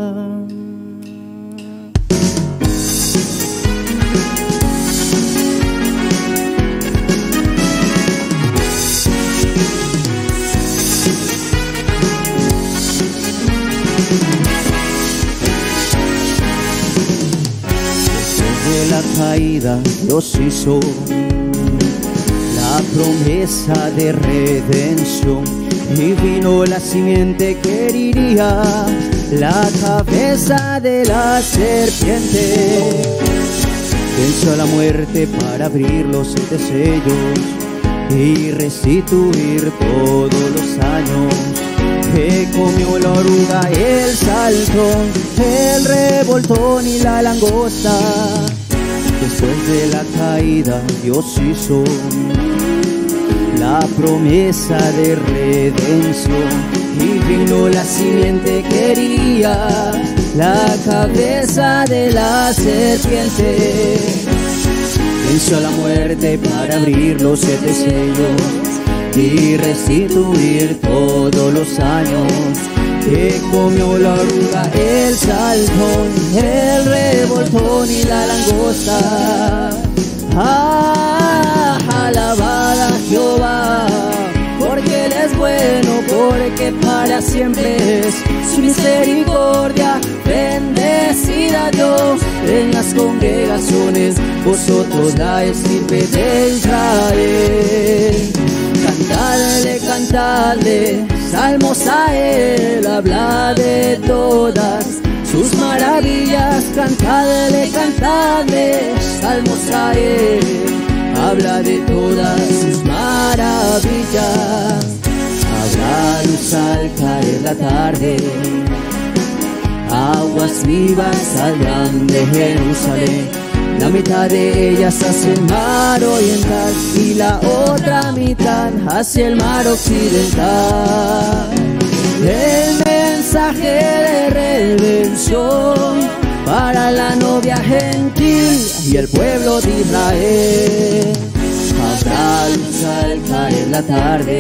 La caída Dios hizo la promesa de redención y vino la simiente que heriría la cabeza de la serpiente. Venció a la muerte para abrir los 7 sellos y restituir todos los años que comió la oruga, el saltón, el revoltón y la langosta. Después de la caída Dios hizo la promesa de redención y vino la simiente que hería la cabeza de la serpiente. Venció a la muerte para abrir los 7 sellos y restituir todos los años que comió la oruga, el saltón, el revoltón y la langosta. Alabad a Jehová, porque Él es bueno, porque para siempre es su misericordia. Bendecida Dios en las congregaciones, vosotros la estirpe de Israel. Cantadle, cantadle salmos a Él, habla de todas sus maravillas. Cantadle, cantadle salmos a Él, habla de todas sus maravillas. Habrá luz al caer la tarde, aguas vivas saldrán de Jerusalén. La mitad de ellas hacia el mar oriental y la otra mitad hacia el mar occidental. El mensaje de redención para la novia gentil y el pueblo de Israel. Habrá luz al caer la tarde,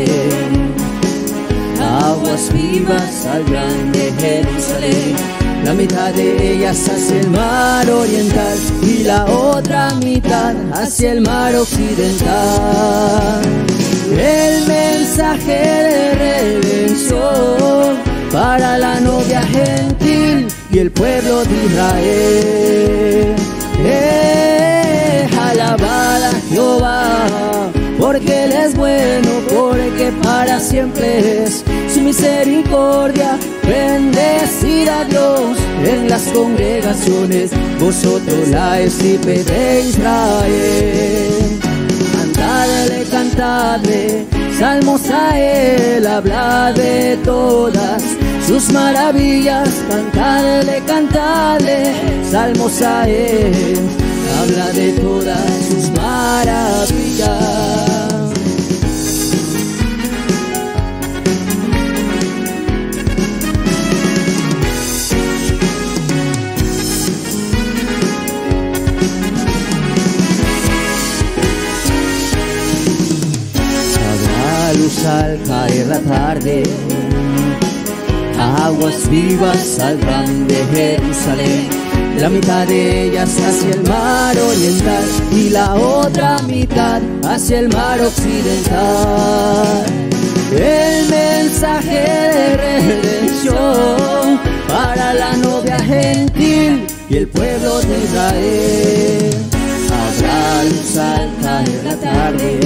aguas vivas saldrán de Jerusalén. La mitad de ellas hacia el mar oriental y la otra mitad hacia el mar occidental. El mensaje de redención para la novia gentil y el pueblo de Israel. Alabad a Jehová, porque Él es bueno, porque para siempre es su misericordia. Bendecid a Dios en las congregaciones, vosotros la estirpe de Israel. Cantadle, cantadle, salmos a Él, hablad de todas sus maravillas. Cantadle, cantadle, salmos a Él, habla de todas sus maravillas. Habrá luz al caer la tarde, aguas vivas saldrán de Jerusalén. La mitad de ellas hacia el mar oriental y la otra mitad hacia el mar occidental. El mensaje de redención para la novia gentil y el pueblo de Israel. Habrá luz al caer la tarde,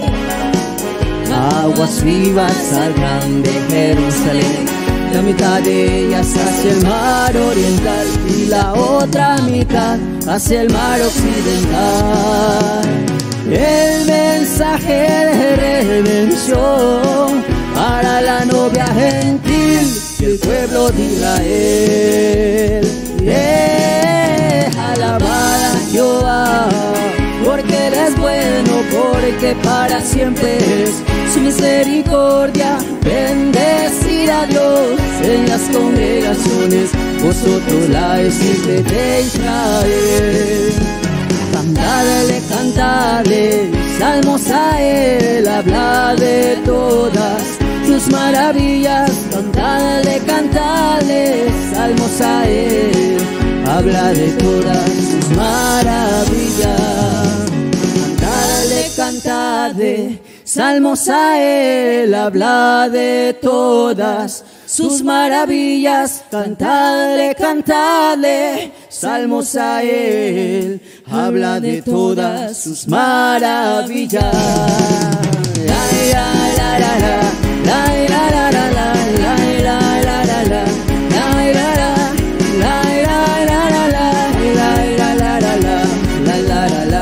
aguas vivas saldrán de Jerusalén. La mitad de ellas hacia el mar oriental y la otra mitad hacia el mar occidental. El mensaje de redención para la novia gentil y el pueblo de Israel. Alabad a Jehová, porque Él es bueno, porque para siempre es su misericordia. Bendecid a Dios en las congregaciones, vosotros la estirpe de Israel. Cantadle, cantadle, salmos a Él, habla de todas sus maravillas. Cantadle, cantadle, salmos a Él, habla de todas sus maravillas. Cantadle, cantadle, salmos a Él, habla de todas sus maravillas. Cantadle, cantadle, salmos a Él, habla de todas sus maravillas. La la la la la, la la la la, la la la la la, la la la la, la la la la, la la la la, la la la la.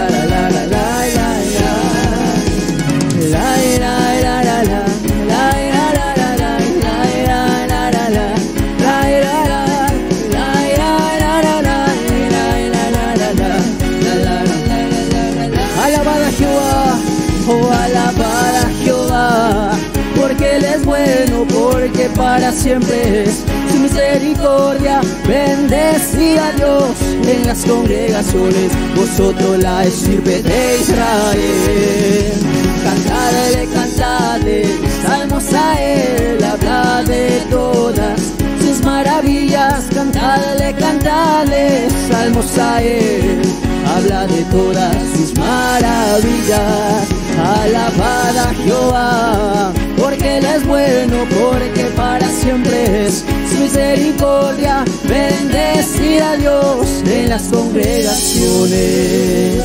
Alabad a Jehová, porque Él es bueno, porque para siempre es su misericordia. Bendecid a Dios en las congregaciones, vosotros la estirpe de Israel. Cantadle, cantadle, salmos a Él, habla de todas sus maravillas. Cantadle, cantadle, salmos a Él, habla de todas sus maravillas. Alabad a Jehová, porque Él es bueno, porque para siempre es su misericordia. Bendecid a Dios en las congregaciones,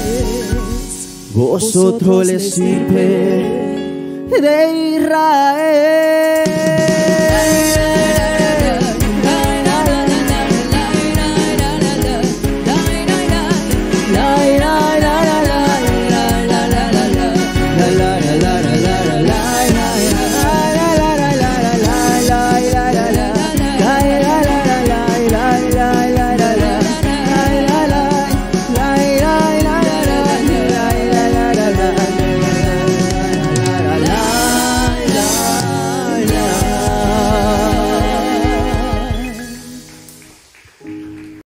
vosotros la estirpe de Israel.